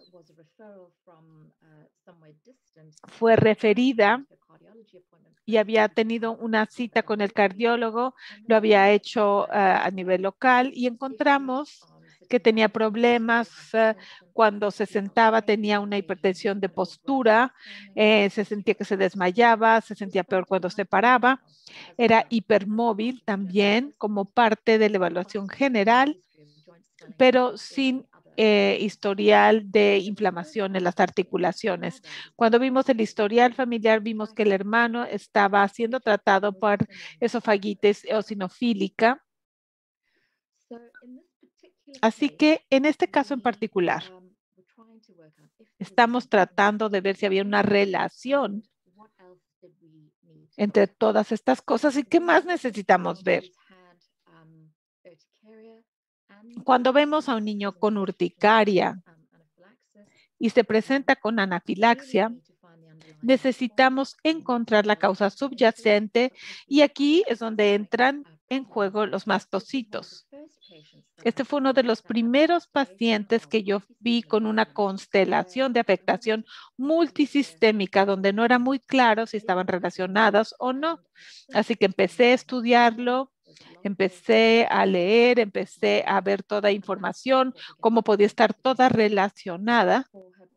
Fue referida y había tenido una cita con el cardiólogo, lo había hecho uh, a nivel local y encontramos que tenía problemas uh, cuando se sentaba, tenía una hipertensión de postura, eh, se sentía que se desmayaba, se sentía peor cuando se paraba, era hipermóvil también como parte de la evaluación general, pero sin Eh, historial de inflamación en las articulaciones. Cuando vimos el historial familiar, vimos que el hermano estaba siendo tratado por esofagitis eosinofílica. Así que en este caso en particular, estamos tratando de ver si había una relación entre todas estas cosas y qué más necesitamos ver. Cuando vemos a un niño con urticaria y se presenta con anafilaxia, necesitamos encontrar la causa subyacente y aquí es donde entran en juego los mastocitos. Este fue uno de los primeros pacientes que yo vi con una constelación de afectación multisistémica donde no era muy claro si estaban relacionadas o no. Así que empecé a estudiarlo. Empecé a leer, empecé a ver toda información, cómo podía estar toda relacionada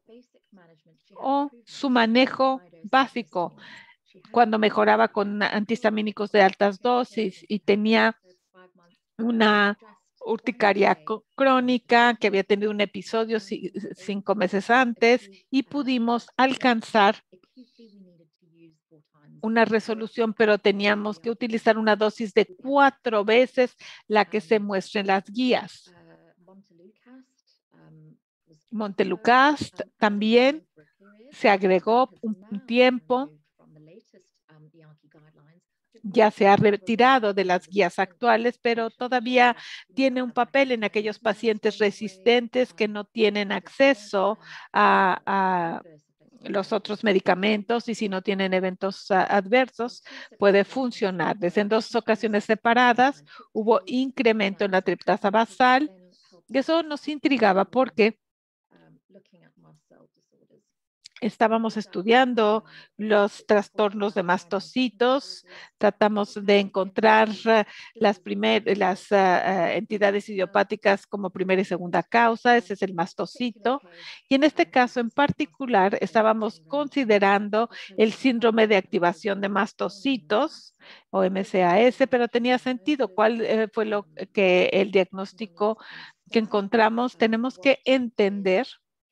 o su manejo básico cuando mejoraba con antihistamínicos de altas dosis y tenía una, urticaria crónica, que había tenido un episodio cinco meses antes, y pudimos alcanzar una resolución, pero teníamos que utilizar una dosis de cuatro veces la que se muestra en las guías. Montelukast también se agregó un tiempo, ya se ha retirado de las guías actuales, pero todavía tiene un papel en aquellos pacientes resistentes que no tienen acceso a, a los otros medicamentos, y si no tienen eventos uh, adversos, puede funcionar. Desde en dos ocasiones separadas hubo incremento en la triptasa basal, y eso nos intrigaba porque estábamos estudiando los trastornos de mastocitos, tratamos de encontrar uh, las, primer, las uh, uh, entidades idiopáticas como primera y segunda causa, ese es el mastocito, y en este caso en particular estábamos considerando el síndrome de activación de mastocitos o M C A S, pero tenía sentido cuál eh, fue lo que el diagnóstico que encontramos. Tenemos que entender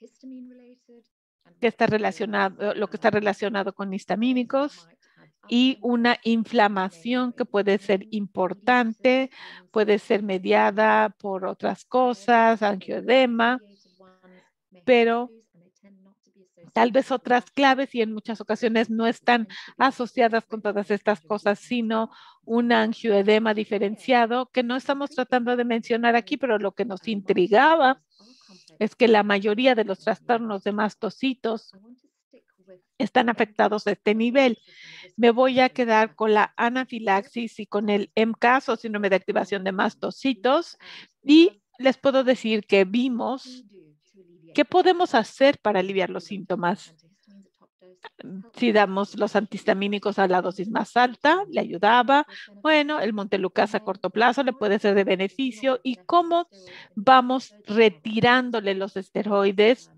que está relacionado, lo que está relacionado con histamínicos y una inflamación que puede ser importante, puede ser mediada por otras cosas, angioedema, pero tal vez otras claves, y en muchas ocasiones no están asociadas con todas estas cosas, sino un angioedema diferenciado que no estamos tratando de mencionar aquí, pero lo que nos intrigaba es que la mayoría de los trastornos de mastocitos están afectados a este nivel. Me voy a quedar con la anafilaxis y con el M C A S o síndrome de activación de mastocitos, y les puedo decir que vimos qué podemos hacer para aliviar los síntomas. Si damos los antihistamínicos a la dosis más alta, le ayudaba. Bueno, el Montelukast a corto plazo le puede ser de beneficio. ¿Y cómo vamos retirándole los esteroides?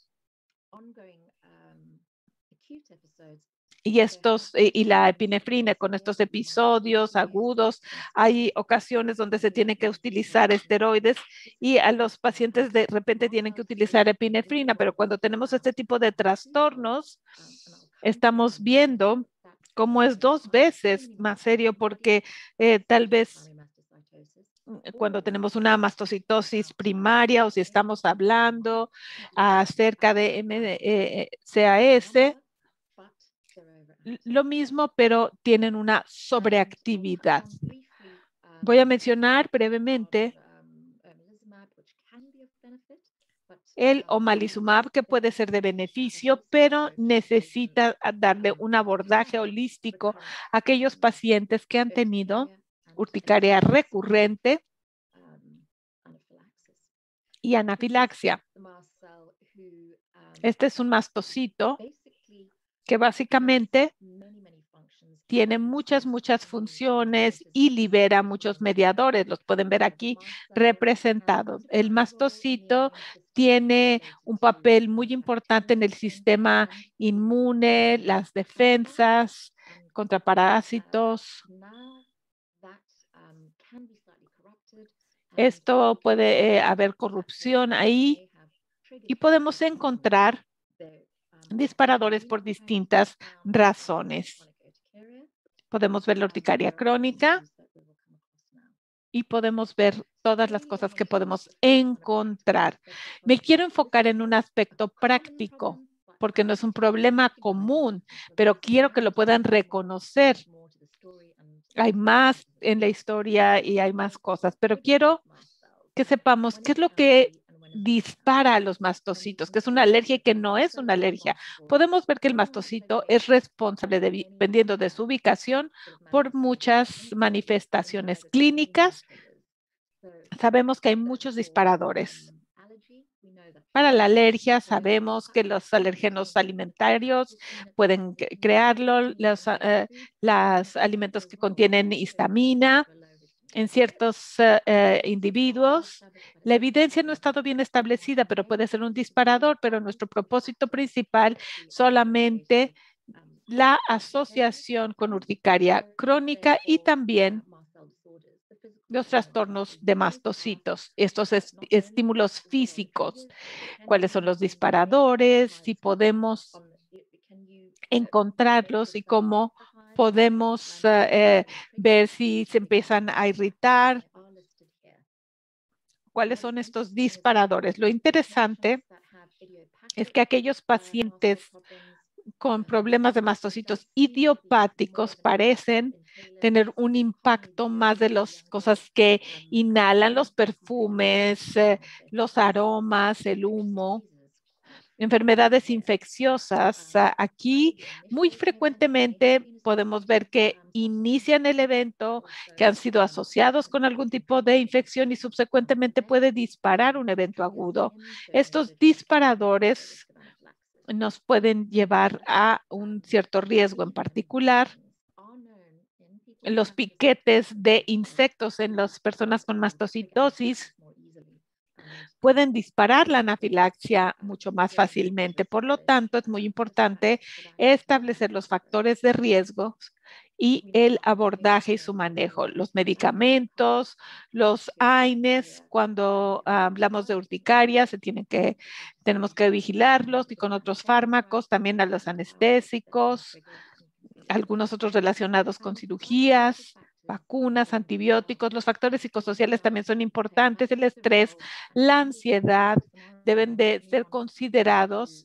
Y, estos, y la epinefrina con estos episodios agudos, hay ocasiones donde se tiene que utilizar esteroides y a los pacientes de repente tienen que utilizar epinefrina, pero cuando tenemos este tipo de trastornos, estamos viendo cómo es dos veces más serio, porque eh, tal vez cuando tenemos una mastocitosis primaria o si estamos hablando acerca de M C A S, lo mismo, pero tienen una sobreactividad. Voy a mencionar brevemente el omalizumab, que puede ser de beneficio, pero necesita darle un abordaje holístico a aquellos pacientes que han tenido urticaria recurrente y anafilaxia. Este es un mastocito que básicamente tiene muchas, muchas funciones y libera muchos mediadores. Los pueden ver aquí representados. El mastocito tiene un papel muy importante en el sistema inmune, las defensas contra parásitos. Esto puede eh, haber corrupción ahí y podemos encontrar disparadores por distintas razones. Podemos ver la urticaria crónica y podemos ver todas las cosas que podemos encontrar. Me quiero enfocar en un aspecto práctico, porque no es un problema común, pero quiero que lo puedan reconocer. Hay más en la historia y hay más cosas, pero quiero que sepamos qué es lo que dispara a los mastocitos, que es una alergia y que no es una alergia. Podemos ver que el mastocito es responsable, de, dependiendo de su ubicación, por muchas manifestaciones clínicas. Sabemos que hay muchos disparadores. Para la alergia, sabemos que los alérgenos alimentarios pueden crearlo, los uh, los alimentos que contienen histamina. En ciertos uh, individuos, la evidencia no ha estado bien establecida, pero puede ser un disparador, pero nuestro propósito principal solamente la asociación con urticaria crónica y también los trastornos de mastocitos, estos est estímulos físicos, cuáles son los disparadores, si podemos encontrarlos y cómo podemos uh, eh, ver si se empiezan a irritar, cuáles son estos disparadores. Lo interesante es que aquellos pacientes con problemas de mastocitos idiopáticos parecen tener un impacto más de las cosas que inhalan, los perfumes, eh, los aromas, el humo. Enfermedades infecciosas, aquí muy frecuentemente podemos ver que inician el evento, que han sido asociados con algún tipo de infección y subsecuentemente puede disparar un evento agudo. Estos disparadores nos pueden llevar a un cierto riesgo en particular. Los piquetes de insectos en las personas con mastocitosis pueden disparar la anafilaxia mucho más fácilmente. Por lo tanto, es muy importante establecer los factores de riesgo y el abordaje y su manejo. Los medicamentos, los A I N E S, cuando uh, hablamos de urticaria, se tienen que, tenemos que vigilarlos y con otros fármacos, también a los anestésicos, algunos otros relacionados con cirugías, vacunas, antibióticos. Los factores psicosociales también son importantes. El estrés, la ansiedad deben de ser considerados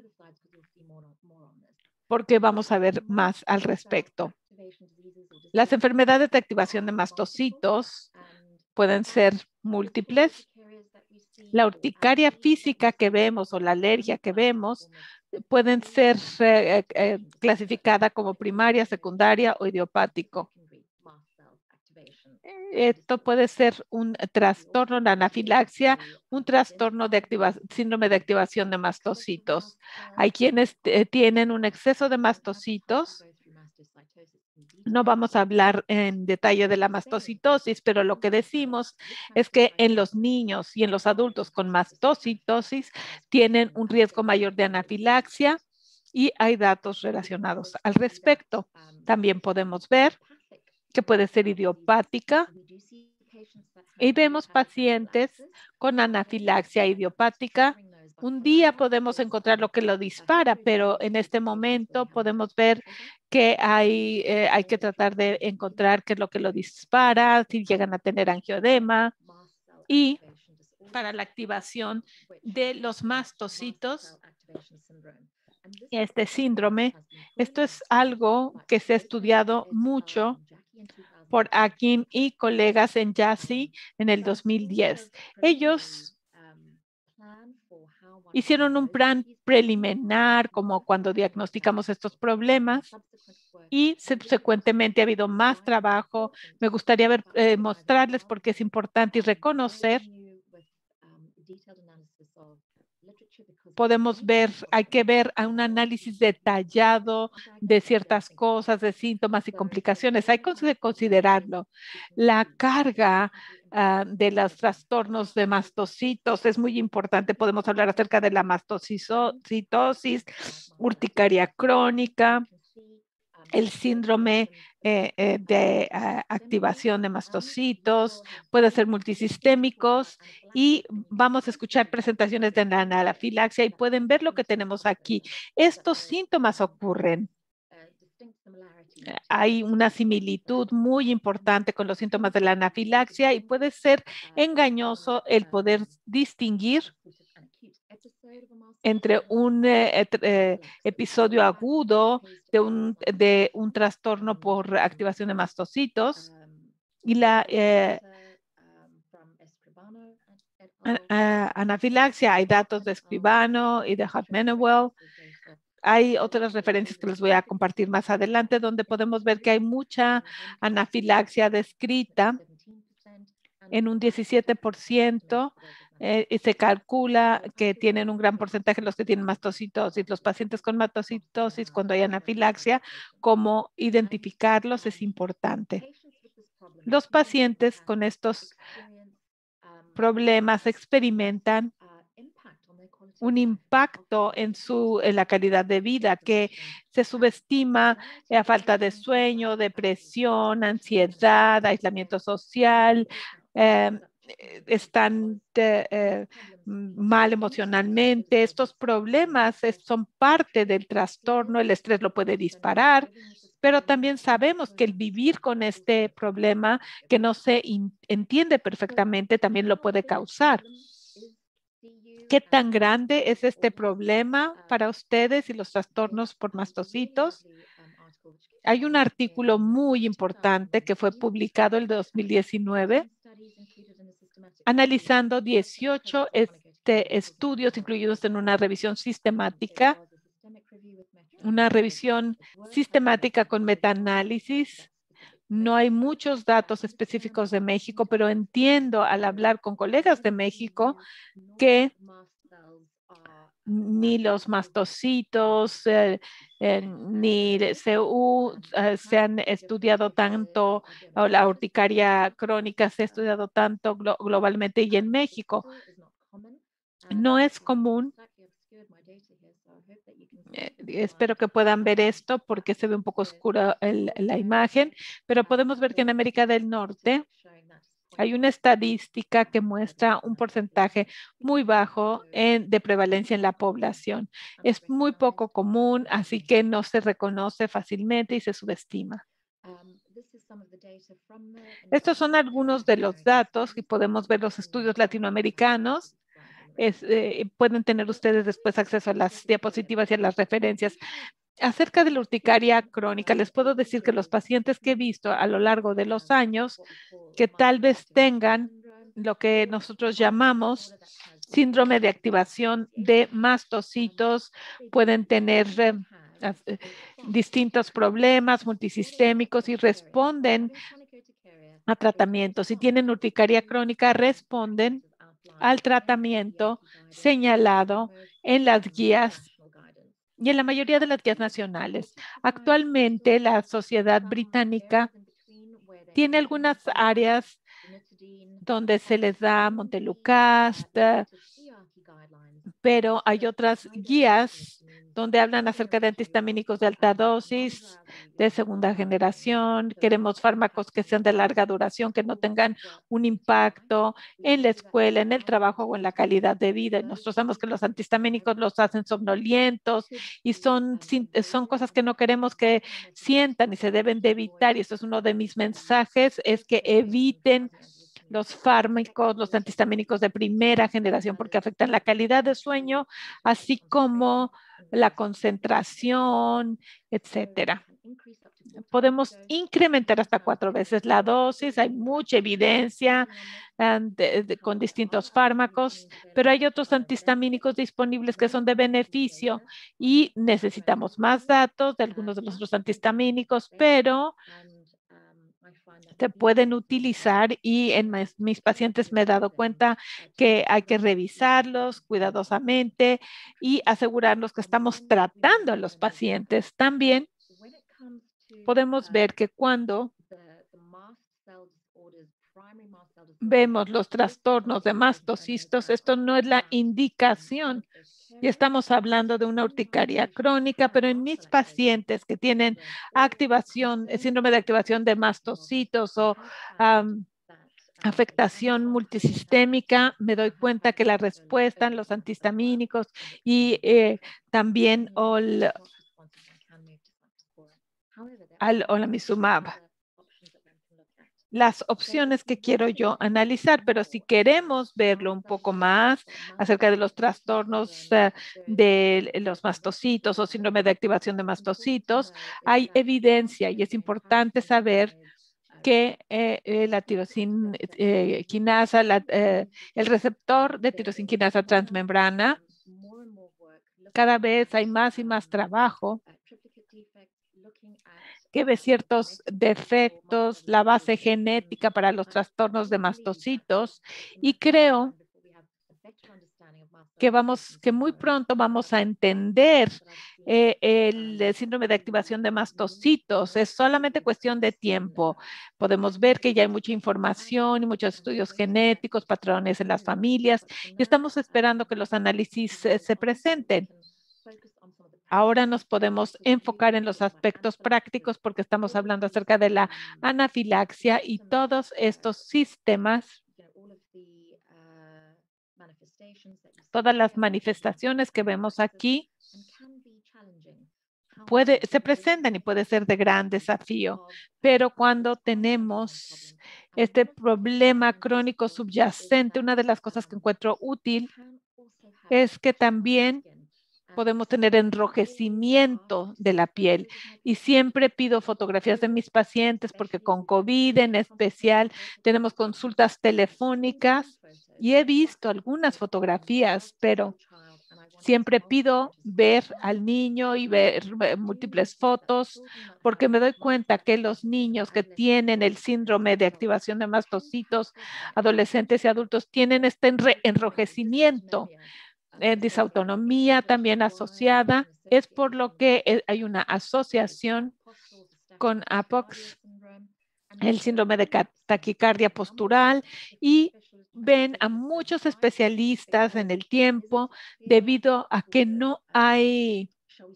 porque vamos a ver más al respecto. Las enfermedades de activación de mastocitos pueden ser múltiples. La urticaria física que vemos o la alergia que vemos pueden ser eh, eh, clasificada como primaria, secundaria o idiopático. Esto puede ser un trastorno de anafilaxia, un trastorno de síndrome de activación de mastocitos. Hay quienes eh, tienen un exceso de mastocitos. No vamos a hablar en detalle de la mastocitosis, pero lo que decimos es que en los niños y en los adultos con mastocitosis tienen un riesgo mayor de anafilaxia y hay datos relacionados al respecto. También podemos ver que puede ser idiopática y vemos pacientes con anafilaxia idiopática. Un día podemos encontrar lo que lo dispara, pero en este momento podemos ver que hay, eh, hay que tratar de encontrar qué es lo que lo dispara, si llegan a tener angioedema y para la activación de los mastocitos. Este síndrome, esto es algo que se ha estudiado mucho por Akin y colegas en Jassy en el dos mil diez. Ellos hicieron un plan preliminar como cuando diagnosticamos estos problemas y subsecuentemente ha habido más trabajo. Me gustaría ver, eh, mostrarles por qué es importante y reconocer. Podemos ver, hay que ver a un análisis detallado de ciertas cosas, de síntomas y complicaciones. Hay que considerarlo. La carga uh, de los trastornos de mastocitos es muy importante. Podemos hablar acerca de la mastocitosis, urticaria crónica, el síndrome eh, eh, de uh, activación de mastocitos, puede ser multisistémicos y vamos a escuchar presentaciones de la anafilaxia y pueden ver lo que tenemos aquí. Estos síntomas ocurren. Hay una similitud muy importante con los síntomas de la anafilaxia y puede ser engañoso el poder distinguir entre un eh, eh, episodio agudo de un, de un trastorno por activación de mastocitos y la eh, anafilaxia. Hay datos de Escribano y de Hartmanwell. Hay otras referencias que les voy a compartir más adelante donde podemos ver que hay mucha anafilaxia descrita en un diecisiete por ciento. Eh, y se calcula que tienen un gran porcentaje los que tienen mastocitosis. Los pacientes con mastocitosis, cuando hay anafilaxia, cómo identificarlos es importante. Los pacientes con estos problemas experimentan un impacto en, su, en la calidad de vida, que se subestima la falta de sueño, depresión, ansiedad, aislamiento social, eh, están de, eh, mal emocionalmente. Estos problemas es, son parte del trastorno, el estrés lo puede disparar, pero también sabemos que el vivir con este problema que no se entiende perfectamente también lo puede causar. ¿Qué tan grande es este problema para ustedes y los trastornos por mastocitos? Hay un artículo muy importante que fue publicado el dos mil diecinueve analizando dieciocho este, estudios incluidos en una revisión sistemática, una revisión sistemática con metaanálisis. No hay muchos datos específicos de México, pero entiendo al hablar con colegas de México que ni los mastocitos, eh, eh, ni C U eh, se han estudiado tanto, o la urticaria crónica se ha estudiado tanto glo globalmente y en México. No es común. Eh, espero que puedan ver esto porque se ve un poco oscura el, la imagen, pero podemos ver que en América del Norte hay una estadística que muestra un porcentaje muy bajo en, de prevalencia en la población. Es muy poco común, así que no se reconoce fácilmente y se subestima. Estos son algunos de los datos y podemos ver los estudios latinoamericanos. Es, eh, pueden tener ustedes después acceso a las diapositivas y a las referencias. Acerca de la urticaria crónica, les puedo decir que los pacientes que he visto a lo largo de los años que tal vez tengan lo que nosotros llamamos síndrome de activación de mastocitos, pueden tener eh, distintos problemas multisistémicos y responden a tratamientos. Si tienen urticaria crónica, responden al tratamiento señalado en las guías y en la mayoría de las guías nacionales. Actualmente, la Sociedad Británica tiene algunas áreas donde se les da Montelukast, pero hay otras guías donde hablan acerca de antihistamínicos de alta dosis, de segunda generación. Queremos fármacos que sean de larga duración, que no tengan un impacto en la escuela, en el trabajo o en la calidad de vida. Y nosotros sabemos que los antihistamínicos los hacen somnolientos y son, son cosas que no queremos que sientan y se deben de evitar. Y eso es uno de mis mensajes, es que eviten los fármacos, los antihistamínicos de primera generación, porque afectan la calidad de sueño, así como la concentración, etcétera. Podemos incrementar hasta cuatro veces la dosis. Hay mucha evidencia um, de, de, con distintos fármacos, pero hay otros antihistamínicos disponibles que son de beneficio y necesitamos más datos de algunos de los otros antihistamínicos, pero se pueden utilizar y en mis, mis pacientes me he dado cuenta que hay que revisarlos cuidadosamente y asegurarnos que estamos tratando a los pacientes. También podemos ver que cuando vemos los trastornos de mastocistos, esto no es la indicación. Y estamos hablando de una urticaria crónica, pero en mis pacientes que tienen activación, síndrome de activación de mastocitos o um, afectación multisistémica, me doy cuenta que la respuesta en los antihistamínicos y eh, también al, al olamizumab. Las opciones que quiero yo analizar, pero si queremos verlo un poco más acerca de los trastornos uh, de los mastocitos o síndrome de activación de mastocitos, hay evidencia y es importante saber que eh, eh, la tirosina eh, quinasa, la, eh, el receptor de tirosina quinasa transmembrana, cada vez hay más y más trabajo que ve ciertos defectos, la base genética para los trastornos de mastocitos y creo que, vamos, que muy pronto vamos a entender eh, el, el síndrome de activación de mastocitos. Es solamente cuestión de tiempo. Podemos ver que ya hay mucha información y muchos estudios genéticos, patrones en las familias, y estamos esperando que los análisis eh, se presenten. Ahora nos podemos enfocar en los aspectos prácticos porque estamos hablando acerca de la anafilaxia y todos estos sistemas, todas las manifestaciones que vemos aquí puede, se presentan y puede ser de gran desafío. Pero cuando tenemos este problema crónico subyacente, una de las cosas que encuentro útil es que también podemos tener enrojecimiento de la piel. Y siempre pido fotografías de mis pacientes porque con COVID en especial tenemos consultas telefónicas y he visto algunas fotografías, pero siempre pido ver al niño y ver múltiples fotos porque me doy cuenta que los niños que tienen el síndrome de activación de mastocitos, adolescentes y adultos, tienen este enrojecimiento. Eh, disautonomía también asociada. Es por lo que eh, hay una asociación con A P O X, el síndrome de taquicardia postural, y ven a muchos especialistas en el tiempo debido a que no hay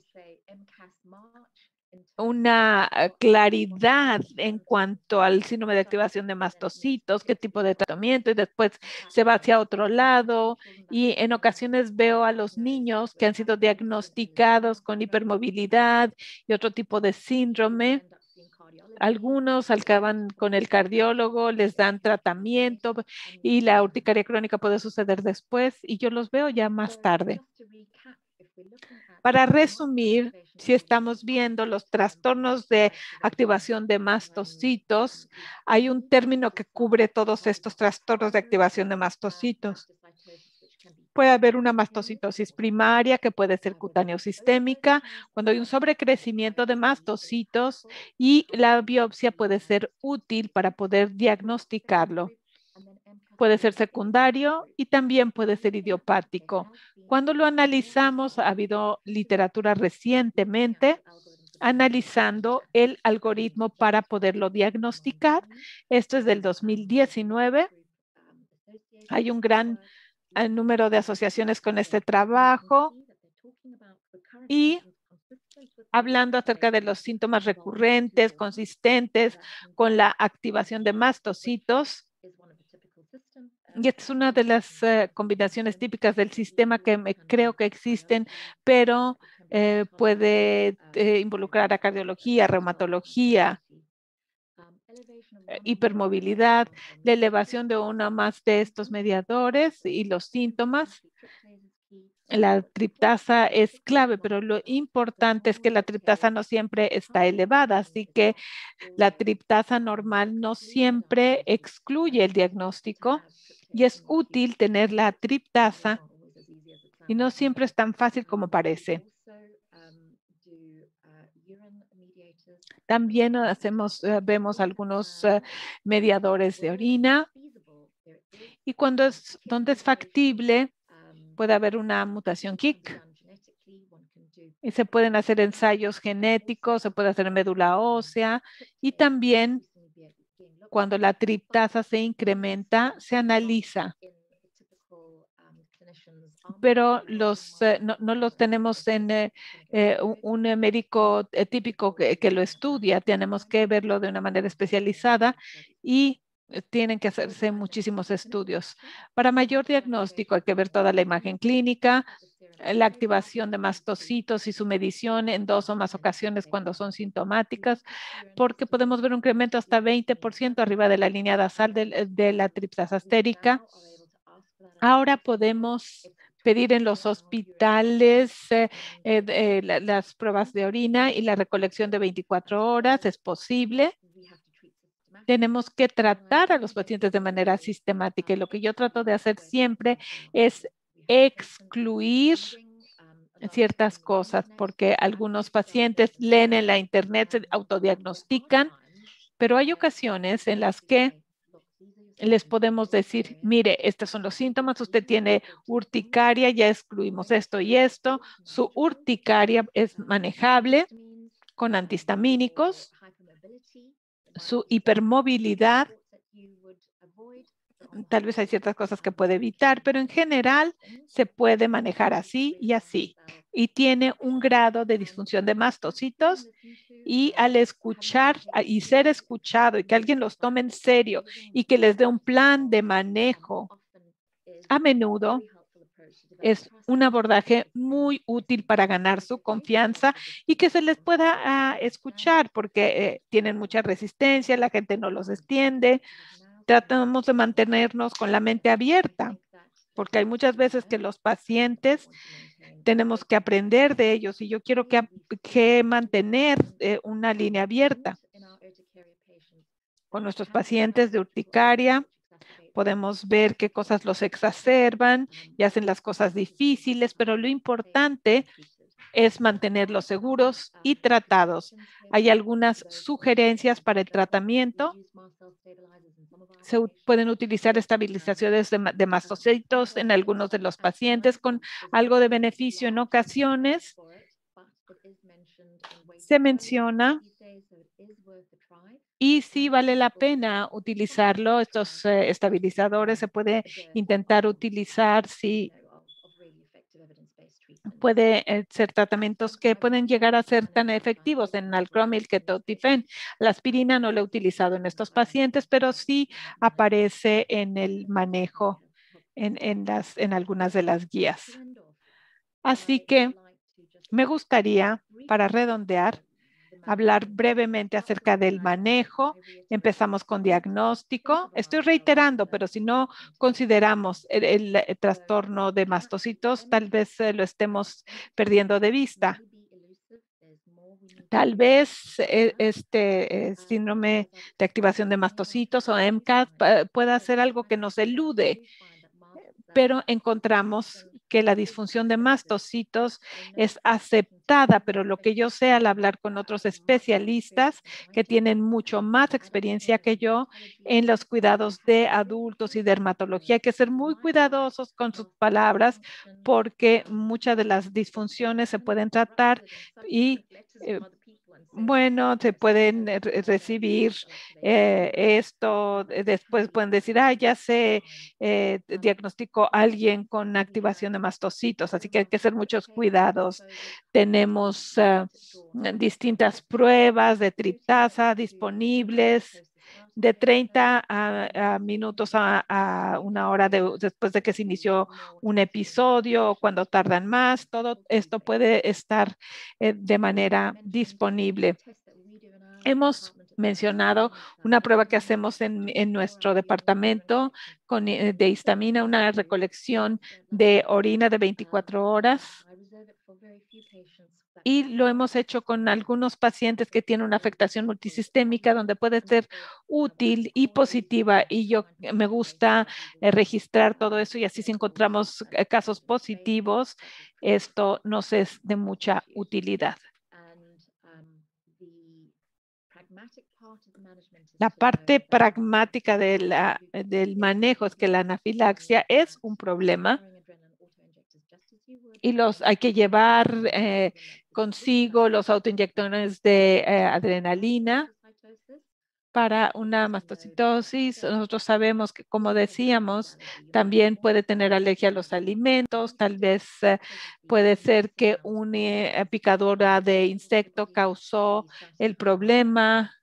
una claridad en cuanto al síndrome de activación de mastocitos, qué tipo de tratamiento, y después se va hacia otro lado. Y en ocasiones veo a los niños que han sido diagnosticados con hipermovilidad y otro tipo de síndrome. Algunos acaban con el cardiólogo, les dan tratamiento y la urticaria crónica puede suceder después y yo los veo ya más tarde. Para resumir, si estamos viendo los trastornos de activación de mastocitos, hay un término que cubre todos estos trastornos de activación de mastocitos. Puede haber una mastocitosis primaria que puede ser cutáneo sistémica, cuando hay un sobrecrecimiento de mastocitos y la biopsia puede ser útil para poder diagnosticarlo. Puede ser secundario y también puede ser idiopático. Cuando lo analizamos, ha habido literatura recientemente analizando el algoritmo para poderlo diagnosticar. Esto es del dos mil diecinueve. Hay un gran el número de asociaciones con este trabajo y hablando acerca de los síntomas recurrentes, consistentes con la activación de mastocitos. Y esta es una de las uh, combinaciones típicas del sistema que me creo que existen, pero eh, puede eh, involucrar a cardiología, reumatología, hipermovilidad, la elevación de uno más de estos mediadores y los síntomas. La triptasa es clave, pero lo importante es que la triptasa no siempre está elevada, así que la triptasa normal no siempre excluye el diagnóstico y es útil tener la triptasa y no siempre es tan fácil como parece. También hacemos, uh, vemos algunos uh, mediadores de orina y cuando es, donde es factible puede haber una mutación K I C y se pueden hacer ensayos genéticos, se puede hacer en médula ósea y también cuando la triptasa se incrementa, se analiza. Pero los, eh, no, no los tenemos en eh, eh, un, un médico eh, típico que, que lo estudia. Tenemos que verlo de una manera especializada y tienen que hacerse muchísimos estudios. Para mayor diagnóstico hay que ver toda la imagen clínica, la activación de mastocitos y su medición en dos o más ocasiones cuando son sintomáticas, porque podemos ver un incremento hasta veinte por ciento arriba de la línea basal de, de la triptasa sérica. Ahora podemos pedir en los hospitales eh, eh, la, las pruebas de orina y la recolección de veinticuatro horas. Es posible. Tenemos que tratar a los pacientes de manera sistemática y lo que yo trato de hacer siempre es excluir ciertas cosas porque algunos pacientes leen en la internet, se autodiagnostican, pero hay ocasiones en las que les podemos decir, mire, estos son los síntomas, usted tiene urticaria, ya excluimos esto y esto, su urticaria es manejable con antihistamínicos, su hipermovilidad, tal vez hay ciertas cosas que puede evitar, pero en general se puede manejar así y así. Y tiene un grado de disfunción de mastocitos y al escuchar y ser escuchado y que alguien los tome en serio y que les dé un plan de manejo, a menudo es un abordaje muy útil para ganar su confianza y que se les pueda uh, escuchar porque eh, tienen mucha resistencia, la gente no los entiende. Tratamos de mantenernos con la mente abierta porque hay muchas veces que los pacientes tenemos que aprender de ellos y yo quiero que, que mantener eh, una línea abierta. Con nuestros pacientes de urticaria podemos ver qué cosas los exacerban y hacen las cosas difíciles, pero lo importante es mantenerlos seguros y tratados. Hay algunas sugerencias para el tratamiento. Se pueden utilizar estabilizaciones de, de mastocitos en algunos de los pacientes con algo de beneficio en ocasiones. Se menciona y sí vale la pena utilizarlo. Estos eh, estabilizadores se puede intentar utilizar si puede eh, ser tratamientos que pueden llegar a ser tan efectivos en Nalcromil que Totifen. La aspirina no la he utilizado en estos pacientes, pero sí aparece en el manejo en, en, las, en algunas de las guías. Así que me gustaría, para redondear, hablar brevemente acerca del manejo. Empezamos con diagnóstico. Estoy reiterando, pero si no consideramos el, el, el trastorno de mastocitos, tal vez eh, lo estemos perdiendo de vista. Tal vez eh, este eh, síndrome de activación de mastocitos o M C A D pueda ser algo que nos elude, pero encontramos que la disfunción de mastocitos es aceptada, pero lo que yo sé al hablar con otros especialistas que tienen mucho más experiencia que yo en los cuidados de adultos y dermatología, hay que ser muy cuidadosos con sus palabras porque muchas de las disfunciones se pueden tratar y eh, bueno, se pueden recibir eh, esto, después pueden decir, ah, ya se eh, diagnosticó a alguien con activación de mastocitos, así que hay que hacer muchos cuidados. Tenemos uh, distintas pruebas de triptasa disponibles de treinta a, a minutos a, a una hora de, después de que se inició un episodio, cuando tardan más, todo esto puede estar eh, de manera disponible. Hemos mencionado una prueba que hacemos en, en nuestro departamento con, de histamina, una recolección de orina de veinticuatro horas. Y lo hemos hecho con algunos pacientes que tienen una afectación multisistémica donde puede ser útil y positiva. Y yo me gusta eh, registrar todo eso y así si encontramos eh, casos positivos, esto nos es de mucha utilidad. La parte pragmática de la, del manejo es que la anafilaxia es un problema y los hay que llevar eh, consigo los autoinyectores de eh, adrenalina para una mastocitosis. Nosotros sabemos que, como decíamos, también puede tener alergia a los alimentos, tal vez eh, puede ser que una eh, picadura de insecto causó el problema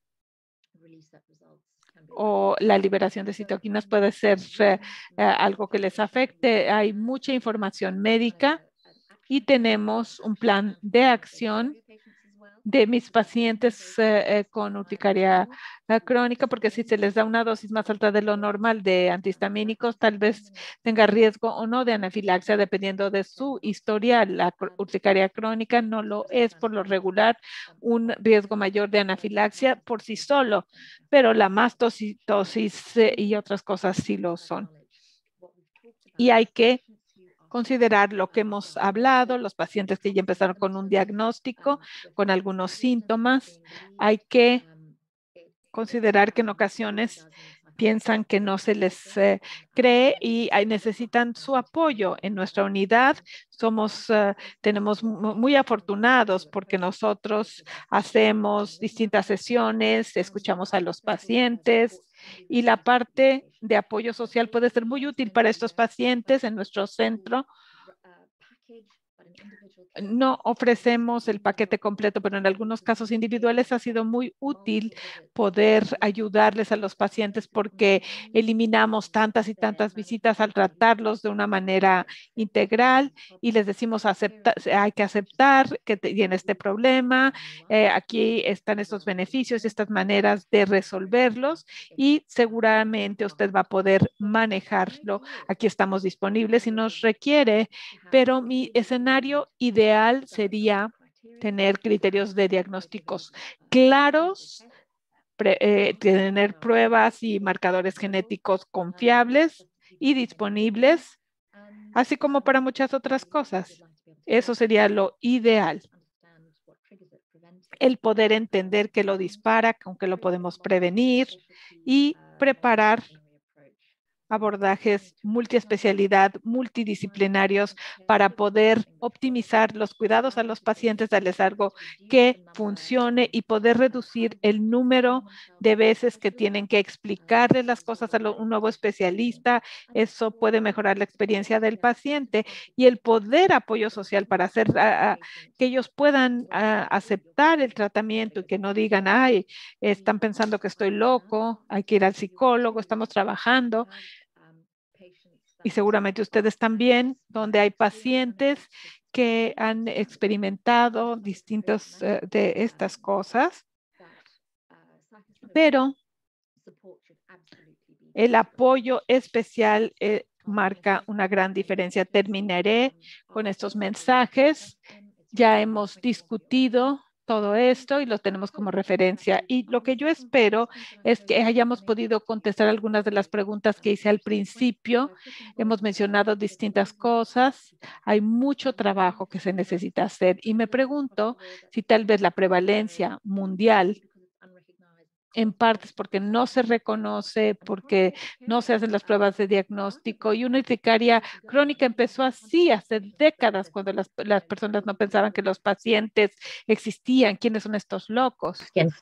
o la liberación de citoquinas puede ser eh, eh, algo que les afecte. Hay mucha información médica y tenemos un plan de acción de mis pacientes eh, eh, con urticaria eh, crónica, porque si se les da una dosis más alta de lo normal de antihistamínicos, tal vez tenga riesgo o no de anafilaxia, dependiendo de su historial. La urticaria crónica no lo es por lo regular un riesgo mayor de anafilaxia por sí solo, pero la mastocitosis eh, y otras cosas sí lo son. Y hay que considerar lo que hemos hablado, los pacientes que ya empezaron con un diagnóstico, con algunos síntomas. Hay que considerar que en ocasiones piensan que no se les eh, cree y ahí necesitan su apoyo. En nuestra unidad somos, uh, tenemos muy afortunados porque nosotros hacemos distintas sesiones, escuchamos a los pacientes y la parte de apoyo social puede ser muy útil para estos pacientes en nuestro centro. No ofrecemos el paquete completo, pero en algunos casos individuales ha sido muy útil poder ayudarles a los pacientes porque eliminamos tantas y tantas visitas al tratarlos de una manera integral y les decimos acepta, hay que aceptar que tiene este problema, eh, aquí están estos beneficios y estas maneras de resolverlos y seguramente usted va a poder manejarlo. Aquí estamos disponibles y nos requiere, pero mi escenario ideal sería tener criterios de diagnósticos claros, pre, eh, tener pruebas y marcadores genéticos confiables y disponibles, así como para muchas otras cosas. Eso sería lo ideal. El poder entender que lo dispara, aunque lo podemos prevenir y preparar abordajes multiespecialidad, multidisciplinarios para poder optimizar los cuidados a los pacientes, darles algo que funcione y poder reducir el número de veces que tienen que explicarles las cosas a un nuevo especialista. Eso puede mejorar la experiencia del paciente y el poder apoyo social para hacer uh, que ellos puedan uh, aceptar el tratamiento y que no digan, ay, están pensando que estoy loco, hay que ir al psicólogo, estamos trabajando. Y seguramente ustedes también, donde hay pacientes que han experimentado distintas uh, de estas cosas, pero el apoyo especial eh, marca una gran diferencia. Terminaré con estos mensajes. Ya hemos discutido todo esto y lo tenemos como referencia. Y lo que yo espero es que hayamos podido contestar algunas de las preguntas que hice al principio. Hemos mencionado distintas cosas. Hay mucho trabajo que se necesita hacer y me pregunto si tal vez la prevalencia mundial en partes porque no se reconoce, porque no se hacen las pruebas de diagnóstico y una urticaria crónica empezó así hace décadas cuando las, las personas no pensaban que los pacientes existían. ¿Quiénes son estos locos?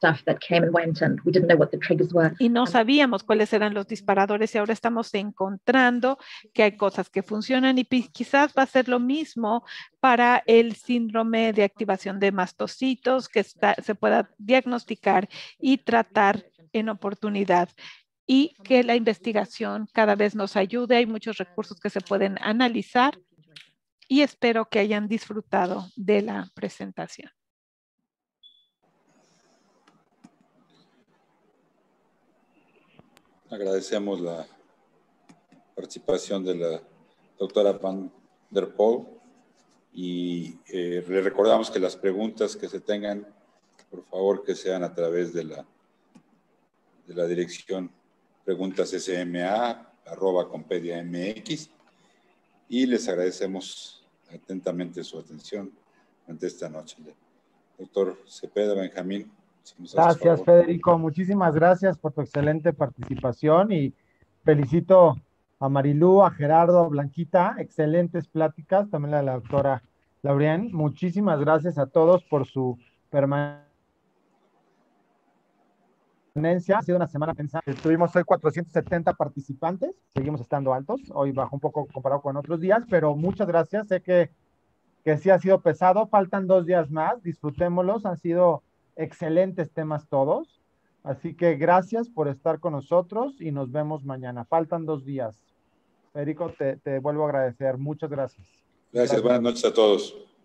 Y no sabíamos cuáles eran los disparadores y ahora estamos encontrando que hay cosas que funcionan y quizás va a ser lo mismo para el síndrome de activación de mastocitos que está, se pueda diagnosticar y tratar en oportunidad y que la investigación cada vez nos ayude. Hay muchos recursos que se pueden analizar y espero que hayan disfrutado de la presentación.
Agradecemos la participación de la doctora Van der Poel y eh, le recordamos que las preguntas que se tengan, por favor, que sean a través de la de la dirección preguntas S M A arroba compedia M X y les agradecemos atentamente su atención ante esta noche. Doctor Cepeda, Benjamín. Si nos haces
Gracias,
favor.
Federico. Muchísimas gracias por tu excelente participación y felicito a Marilú, a Gerardo, a Blanquita. Excelentes pláticas. También la de la doctora Laurian. Muchísimas gracias a todos por su permanencia. Ha sido una semana pensada. Tuvimos hoy cuatrocientos setenta participantes, seguimos estando altos, hoy bajó un poco comparado con otros días, pero muchas gracias, sé que, que sí ha sido pesado, faltan dos días más, disfrutémoslos, han sido excelentes temas todos, así que gracias por estar con nosotros y nos vemos mañana, faltan dos días. Federico, te, te vuelvo a agradecer, muchas gracias.
Gracias, gracias. Buenas noches a todos.